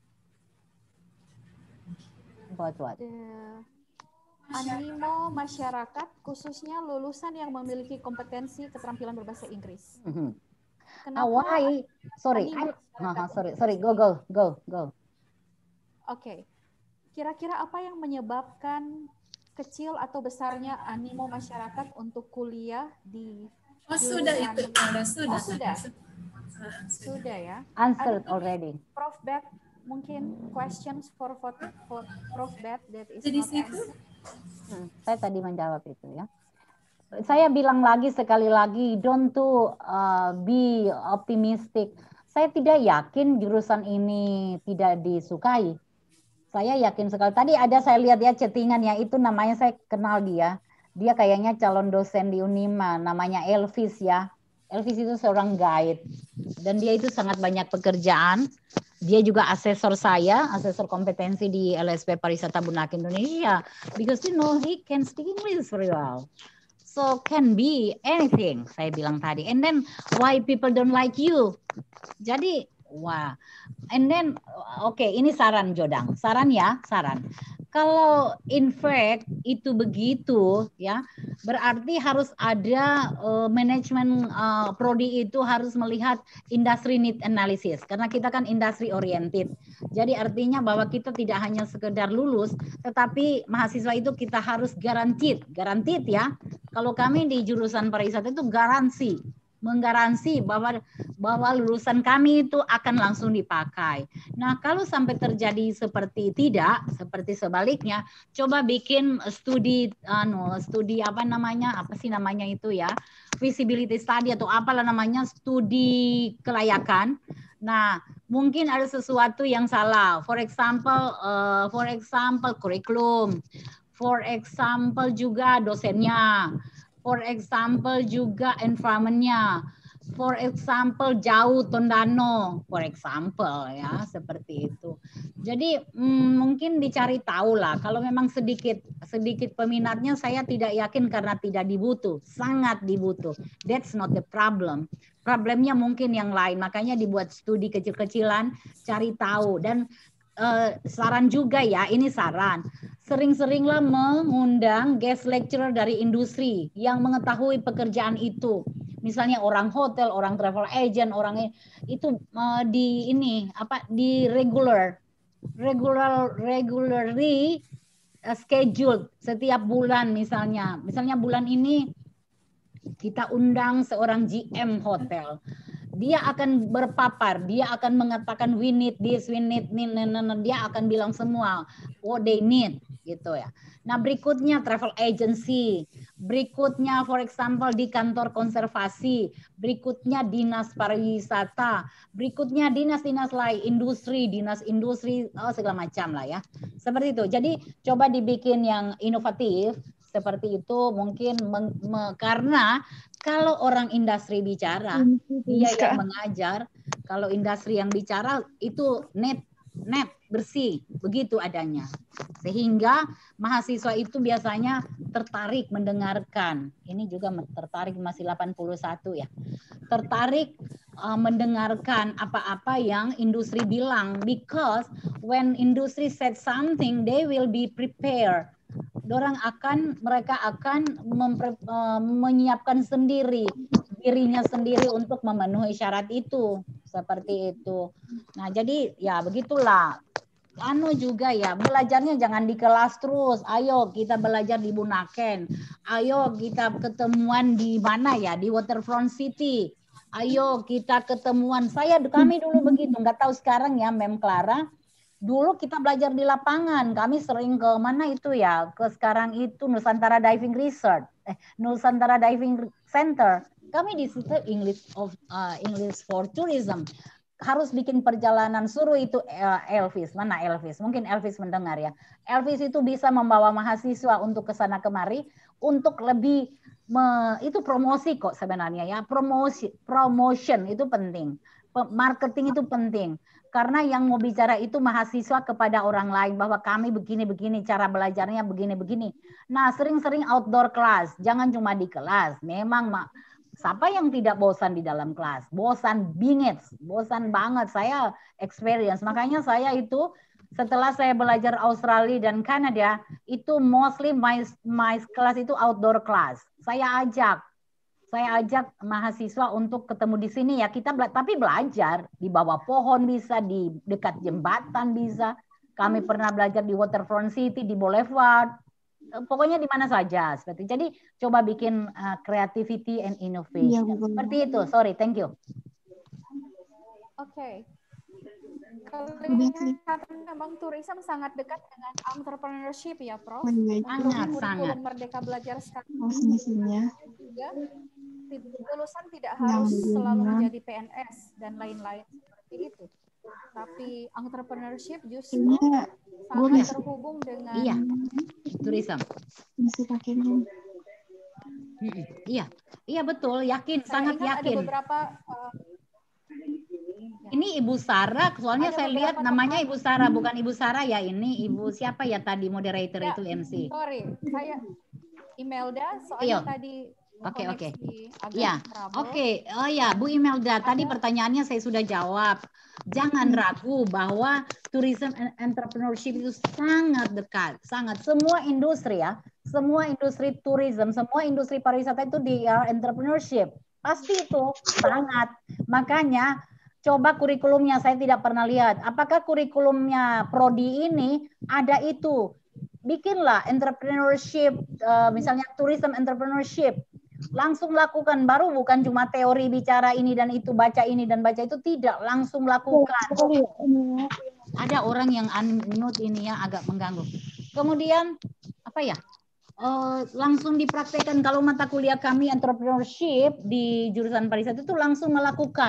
about what? The animo masyarakat, khususnya lulusan yang memiliki kompetensi keterampilan berbahasa Inggris. Mm-hmm. Kenapa? Uh, why? Sorry, I'm, uh, sorry, sorry. Go, go, go, go. Oke. Okay. Kira-kira apa yang menyebabkan kecil atau besarnya animo masyarakat untuk kuliah di? Oh sudah itu, sudah, sudah, oh, sudah, sudah ya. Answered already. Prof Bet, mungkin questions for for, for Prof Bet that is Jadi not answered. Hmm, saya tadi menjawab itu ya. Saya bilang lagi sekali lagi, don't to uh, be optimistic. Saya tidak yakin jurusan ini tidak disukai. Saya yakin sekali. Tadi ada saya lihat ya chattingannya, itu namanya saya kenal dia. Dia kayaknya calon dosen di UNIMA, namanya Elvis ya. Elvis itu seorang guide. Dan dia itu sangat banyak pekerjaan. Dia juga asesor saya, asesor kompetensi di L S P Pariwisata Bunak Indonesia. Because you know, he can speak English very well. So can be anything, saya bilang tadi. And then why people don't like you? Jadi, wah. And then, oke, okay, ini saran Jodang. Saran ya, saran. Kalau in fact itu begitu, ya, berarti harus ada uh, manajemen uh, prodi itu harus melihat industry need analysis. Karena kita kan industry oriented. Jadi artinya bahwa kita tidak hanya sekedar lulus, tetapi mahasiswa itu kita harus guaranteed. Guaranteed ya. Kalau kami di jurusan pariwisata itu garansi. Menggaransi bahwa bahwa lulusan kami itu akan langsung dipakai. Nah, kalau sampai terjadi seperti tidak, seperti sebaliknya, coba bikin studi anu, studi apa namanya? Apa sih namanya itu ya? Feasibility study atau apalah namanya, studi kelayakan. Nah, mungkin ada sesuatu yang salah. For example, uh, for example kurikulum, for example juga dosennya, for example juga environment-nya, for example jauh Tondano, for example ya seperti itu. Jadi hmm, mungkin dicari tahu lah. Kalau memang sedikit sedikit peminatnya, saya tidak yakin karena tidak dibutuh, sangat dibutuh. That's not the problem. Problemnya mungkin yang lain. Makanya dibuat studi kecil-kecilan, cari tahu. Dan uh, saran juga ya, ini saran. Sering-seringlah mengundang guest lecturer dari industri yang mengetahui pekerjaan itu. Misalnya orang hotel, orang travel agent, orang itu uh, di ini apa di regular, regular, regularly uh, scheduled setiap bulan misalnya. Misalnya bulan ini kita undang seorang G M hotel. Dia akan berpapar, dia akan mengatakan we need this, we need this, dia akan bilang semua what they need gitu ya. Nah berikutnya travel agency, berikutnya for example di kantor konservasi, berikutnya dinas pariwisata, berikutnya dinas-dinas lain, industri, dinas industri, oh, segala macam lah ya. Seperti itu. Jadi coba dibikin yang inovatif seperti itu mungkin meng, me, karena kalau orang industri bicara, dia yang mengajar. Kalau industri yang bicara itu net net bersih, begitu adanya. Sehingga mahasiswa itu biasanya tertarik mendengarkan. Ini juga tertarik, masih delapan puluh satu ya. Tertarik uh, mendengarkan apa-apa yang industri bilang, because when industry said something, they will be prepared. Dorang akan, mereka akan mempre, uh, menyiapkan sendiri dirinya sendiri untuk memenuhi syarat itu, seperti itu. Nah, jadi ya begitulah. Anu juga ya, belajarnya jangan di kelas terus. Ayo kita belajar di Bunaken. Ayo kita ketemuan di mana ya, di Waterfront City. Ayo kita ketemuan. Saya kami dulu begitu, nggak tahu sekarang ya, Mem Clara. Dulu kita belajar di lapangan, kami sering ke mana itu ya, ke sekarang itu Nusantara Diving Resort, eh, Nusantara Diving Center. Kami di situ English of uh, English for Tourism. Harus bikin perjalanan, suruh itu uh, Elvis, mana Elvis? Mungkin Elvis mendengar ya. Elvis itu bisa membawa mahasiswa untuk ke sana kemari untuk lebih me, itu promosi kok sebenarnya ya, promosi, promotion itu penting, marketing itu penting. Karena yang mau bicara itu mahasiswa kepada orang lain bahwa kami begini-begini, cara belajarnya begini-begini. Nah, sering-sering outdoor class, jangan cuma di kelas. Memang siapa yang tidak bosan di dalam kelas? Bosan bingit, bosan banget. Saya experience. Makanya saya itu setelah saya belajar Australia dan Kanada, itu mostly my, my class itu outdoor class. Saya ajak Saya ajak mahasiswa untuk ketemu di sini ya, kita bela tapi belajar di bawah pohon bisa, di dekat jembatan bisa. Kami pernah belajar di Waterfront City, di Boulevard, pokoknya di mana saja seperti. Jadi coba bikin uh, creativity and innovation. Ya, seperti itu. Sorry, thank you. Oke. Okay. Kelihatan memang turisme sangat dekat dengan entrepreneurship ya, Prof. Sangat, sangat. Merdeka Belajar sekarang. Juga lulusan tidak harus selalu menjadi P N S dan lain-lain seperti itu. Tapi entrepreneurship justru sangat terhubung dengan iya, turisme. Iya, iya betul, yakin, saya sangat yakin. Ada beberapa uh, ini Ibu Sarah, soalnya saya lihat namanya Ibu Sarah, bukan Ibu Sarah ya, ini Ibu siapa ya tadi moderator ya, itu M C. Sorry, saya Imelda, soalnya Iyo. tadi Oke, oke. Ya, oke. Oh ya, Bu Imelda, tadi pertanyaannya saya sudah jawab. Jangan ragu bahwa tourism and entrepreneurship itu sangat dekat, sangat. Semua industri ya, semua industri tourism, semua industri pariwisata itu di uh, entrepreneurship. Pasti itu sangat. Makanya coba kurikulumnya, saya tidak pernah lihat. Apakah kurikulumnya prodi ini ada itu? Bikinlah entrepreneurship, uh, misalnya tourism entrepreneurship. Langsung lakukan, baru bukan cuma teori bicara ini dan itu, baca ini dan baca itu, tidak, langsung lakukan. Ada orang yang unmute ini ya, agak mengganggu. Kemudian apa ya, uh, langsung dipraktekkan. Kalau mata kuliah kami entrepreneurship di jurusan pariwisata itu langsung melakukan,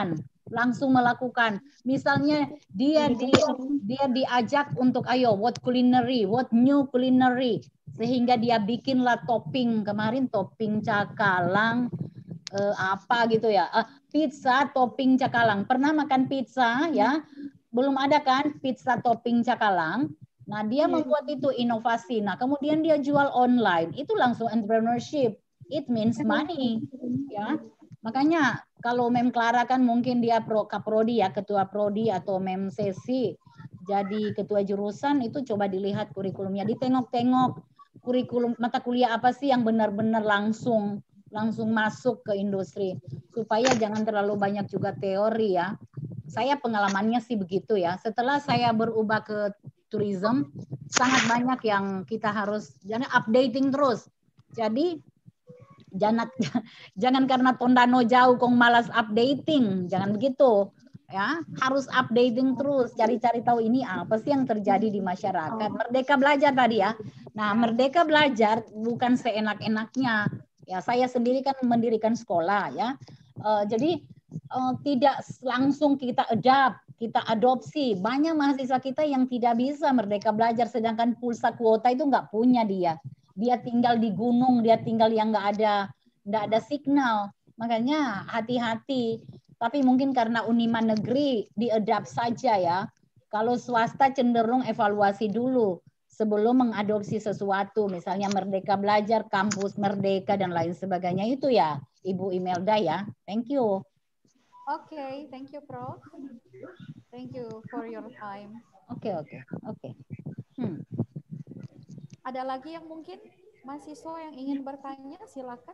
langsung melakukan. Misalnya dia di, dia diajak untuk ayo what culinary, what new culinary, sehingga dia bikinlah topping, kemarin topping cakalang eh, apa gitu ya, eh, pizza topping cakalang. Pernah makan pizza ya? Belum ada kan pizza topping cakalang? Nah, dia membuat itu inovasi. Nah, kemudian dia jual online. Itu langsung entrepreneurship. It means money, ya. Makanya kalau Mem Clara kan mungkin dia pro kaprodi ya, ketua prodi, atau Mem Sesi jadi ketua jurusan, itu coba dilihat kurikulumnya, ditengok-tengok kurikulum mata kuliah apa sih yang benar-benar langsung langsung masuk ke industri, supaya jangan terlalu banyak juga teori ya. Saya pengalamannya sih begitu ya. Setelah saya berubah ke tourism, sangat banyak yang kita harus jangan updating terus. Jadi jangan jangan karena Tondano jauh kong malas updating, jangan begitu ya. Harus updating terus, cari-cari tahu ini apa sih yang terjadi di masyarakat. Merdeka belajar tadi ya. Nah, merdeka belajar bukan seenak-enaknya. Ya, saya sendiri kan mendirikan sekolah ya. Uh, jadi uh, tidak langsung kita adapt, kita adopsi. Banyak mahasiswa kita yang tidak bisa merdeka belajar, sedangkan pulsa kuota itu nggak punya dia. Dia tinggal di gunung, dia tinggal yang nggak ada nggak ada signal. Makanya hati-hati. Tapi mungkin karena Uniman negeri diadapt saja ya. Kalau swasta cenderung evaluasi dulu sebelum mengadopsi sesuatu, misalnya Merdeka Belajar, Kampus Merdeka, dan lain sebagainya. Itu ya, Ibu Imelda ya. Thank you. Oke, okay, thank you, Prof. Thank you for your time. Oke, okay, oke, okay, oke. Okay. Hmm. Ada lagi yang mungkin mahasiswa yang ingin bertanya, silakan.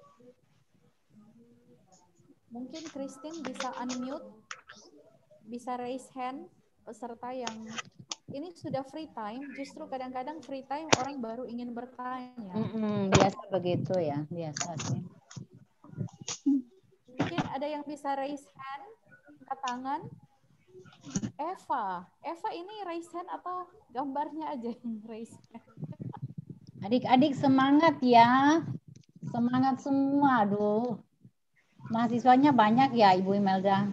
Mungkin Christine bisa unmute, bisa raise hand peserta yang ini sudah free time, justru kadang-kadang free time orang baru ingin bertanya. Mm-mm, biasa begitu ya, biasa sih. Mungkin ada yang bisa raise hand, angkat tangan. Eva, Eva ini raise hand atau gambarnya aja yang raise hand? Adik-adik semangat ya, semangat semua, aduh. Mahasiswanya banyak ya, Ibu Imelda?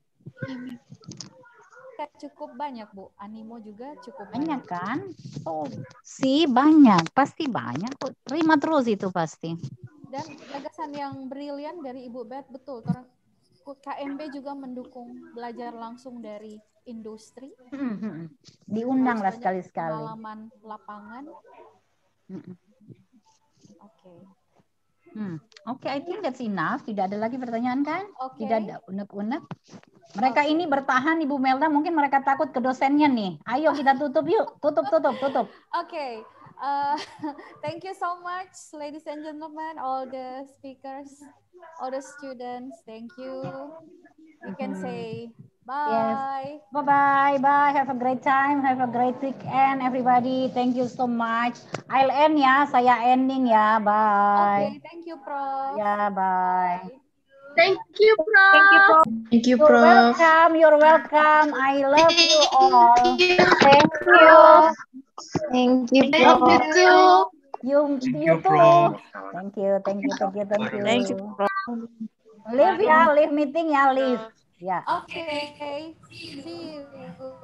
Cukup banyak, Bu. Animo juga cukup banyak. Banyak kan? Oh, sih banyak, pasti banyak. Terima terus itu pasti. Dan gagasan yang brilian dari Ibu Bet, betul. K M B juga mendukung belajar langsung dari industri. Hmm, diundang lah sekali-sekali. Pengalaman lapangan. Hmm. Oke. Okay. Hmm. Oke, okay, I think that's enough. Tidak ada lagi pertanyaan kan? Okay. Tidak ada unek-unek. Mereka okay. ini bertahan, Ibu Melda. Mungkin mereka takut ke dosennya nih. Ayo kita tutup yuk. Tutup, tutup, tutup. Oke. Okay. Uh, thank you so much, ladies and gentlemen, all the speakers, all the students. Thank you. You can say bye. Yes. Bye-bye. Bye. Have a great time. Have a great weekend, everybody. Thank you so much. I'll end ya. Saya ending ya. Bye. Okay. Thank you, Prof. Ya, bye. Thank you, Prof. Thank you, Prof. Thank you, Prof. You're welcome. You're welcome. I love you all. Thank you. Thank you, Prof. Thank you too. You, you too. Thank you. Thank you. Thank you. Thank you. Thank you, Prof. Leave ya. Leave meeting ya. Leave. Ya. Oke. Okay. See you.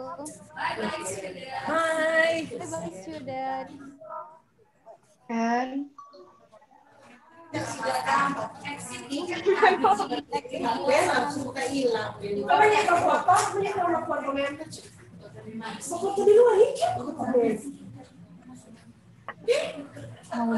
Bye. Bye, student. Kan. Mau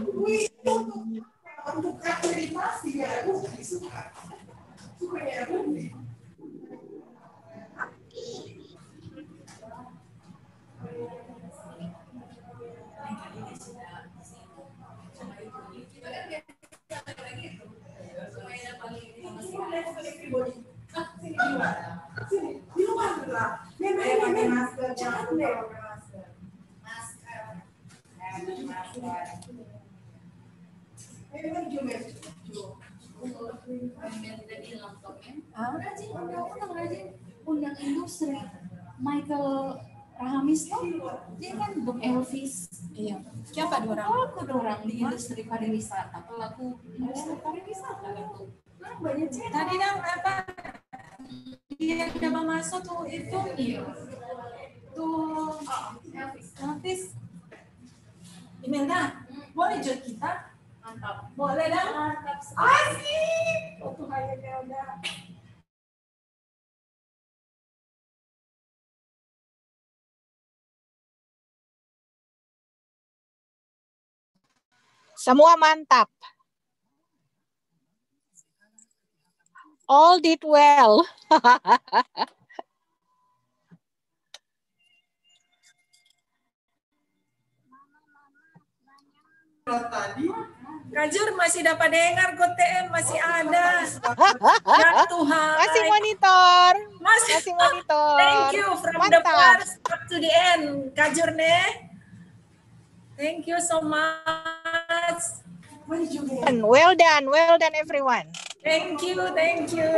undang industri Michael Rahamis tuh dia kan Bung Elvis. Iya. Siapa dua orang? Pelaku dua orang di industri pariwisata. Pelaku industri pariwisata itu. Banyak cerita. Tadi yang apa? dia udah masuk tuh itu iya. Tuh Elvis. Imelda, boleh jual kita? Mantap. Boleh dah? Mantap. Asik. Oh, Tuhan Imelda. Semua mantap. All did well. Kajur masih dapat dengar G T M masih ada. Ya Tuhan. Masih monitor. Masih, masih monitor. Thank you from Mantap. the first up to the end. Kajur ne. Thank you so much. Well done, well done everyone. Thank you, thank you.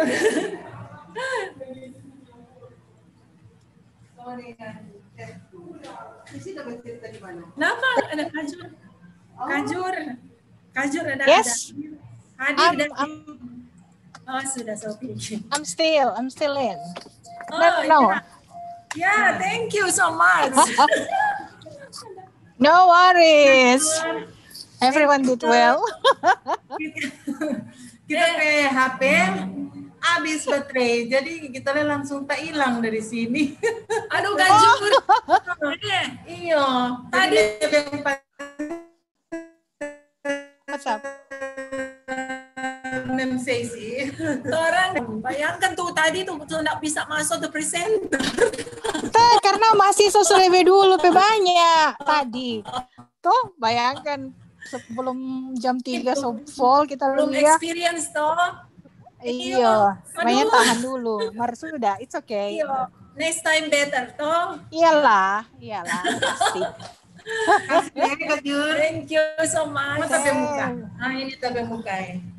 Kenapa ada Kajur? Kajur, Kajur ada. Yes. Hadir I'm, dan. I'm, oh sudah Sophie. I'm still, I'm still in. Oh, no, no. Yeah. yeah, thank you so much. No worries. Everyone did well. Kita ke H P habis baterai, jadi kita langsung tak hilang dari sini. Aduh Kajur. Iya. Tadi What's up? Mem sesi. Orang bayangkan tuh tadi tuh tuh nggak bisa masuk tuh presenter. Tuh, karena masih selesai dulu pe banyak tadi. Tuh bayangkan sebelum jam tiga so full kita belum lihat. Experience toh. Iya, makanya tahan dulu. Mar sudah, it's okay. Iya. Next time better toh. Iyalah, iyalah pasti. Thank you so much. Tapi muka. Ah ini tapi muka.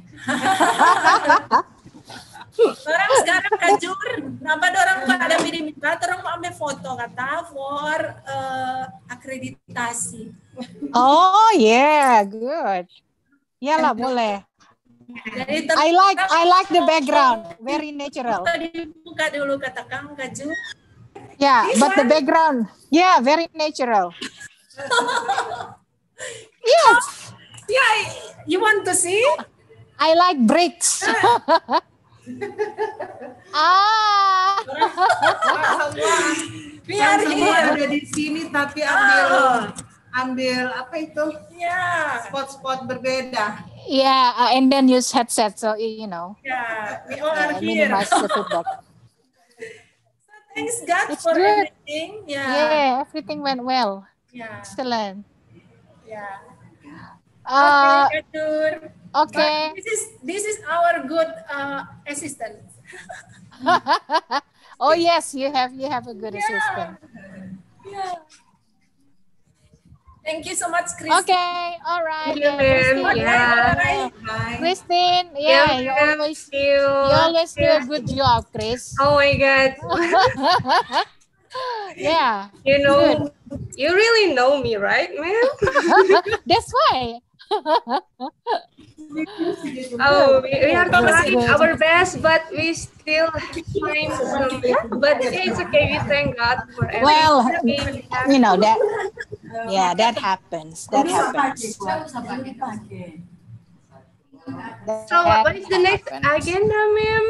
Orang sekarang Kajur, kenapa orang ada minta orang mau ambil foto kata for uh, akreditasi. Oh yeah, good. Iyalah boleh. I like I like the background, very natural. Tadi buka dulu kata Kang Kajur. Yeah, but the background, yeah, very natural. Yes. Yeah, you want to see? I like bricks. Ah. Biar semua ada di sini tapi ambil ambil apa itu? Ya. Spot-spot berbeda. Yeah, uh, and then use headset so you know. Yeah, we all uh, are here. minimize the feedback. So thanks God It's for good. everything. Yeah. Yeah, everything went well. Yeah. Excellent. Yeah. Uh, okay, Kajur. Okay. But this is this is our good uh, assistant. Oh yes, you have you have a good Yeah. assistant. Yeah. Thank you so much, Chris. Okay, all right. Thank you, Yeah, ma'am. Christine, Yeah. yeah. Christine, yeah, Yeah, you ma'am. always You. you always do a good job, Chris. Oh my God. Yeah. You know, good. you really know me, right, ma'am? That's why. Oh, we, we are Good, trying good. our best, but we still find some. But it's okay. We thank God for everything. Well, that you know that. Yeah, that happens. That happens. So, what is the next agenda, ma'am?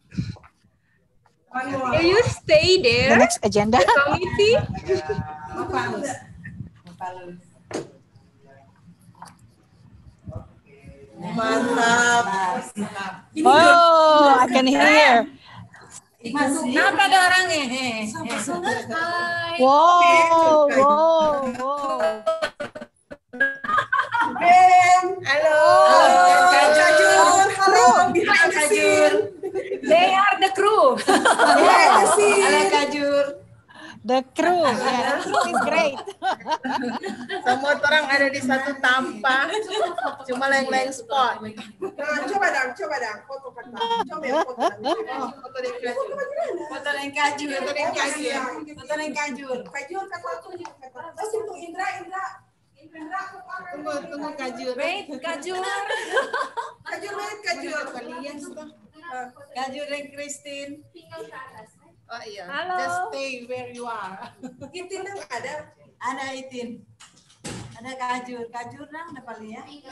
Will you stay there? The next agenda. The committee? Mantap. Oh, I can hear. Kenapa ada orangnya? Eh, eh. Wow, wow, wow. Halo. Kajur. Halo. Behind the scene. They are the crew. Yes. Halo Kajur. The crew, yeah, the crew is great. Semua orang ada di satu tanpa, cuma lain-lain spot. Nah, coba dong, coba dong, foto kata. Coba ya foto. Oh, foto dari Kajur. Foto dari Kajur, foto dari Kajur. Foto dari Kajur. Kajur kata aku nih. Terus itu Indra, Indra. Indra, tunggu, tunggu Kajur. Wait, Kajur. Kajur, wait, Kajur. Kalian sudah. Kajur dan Christine. Oh iya. Halo. Just stay where you are. Itin nang ada. Ada Itin. Ada Kajur. Kajur nang ada paling ya.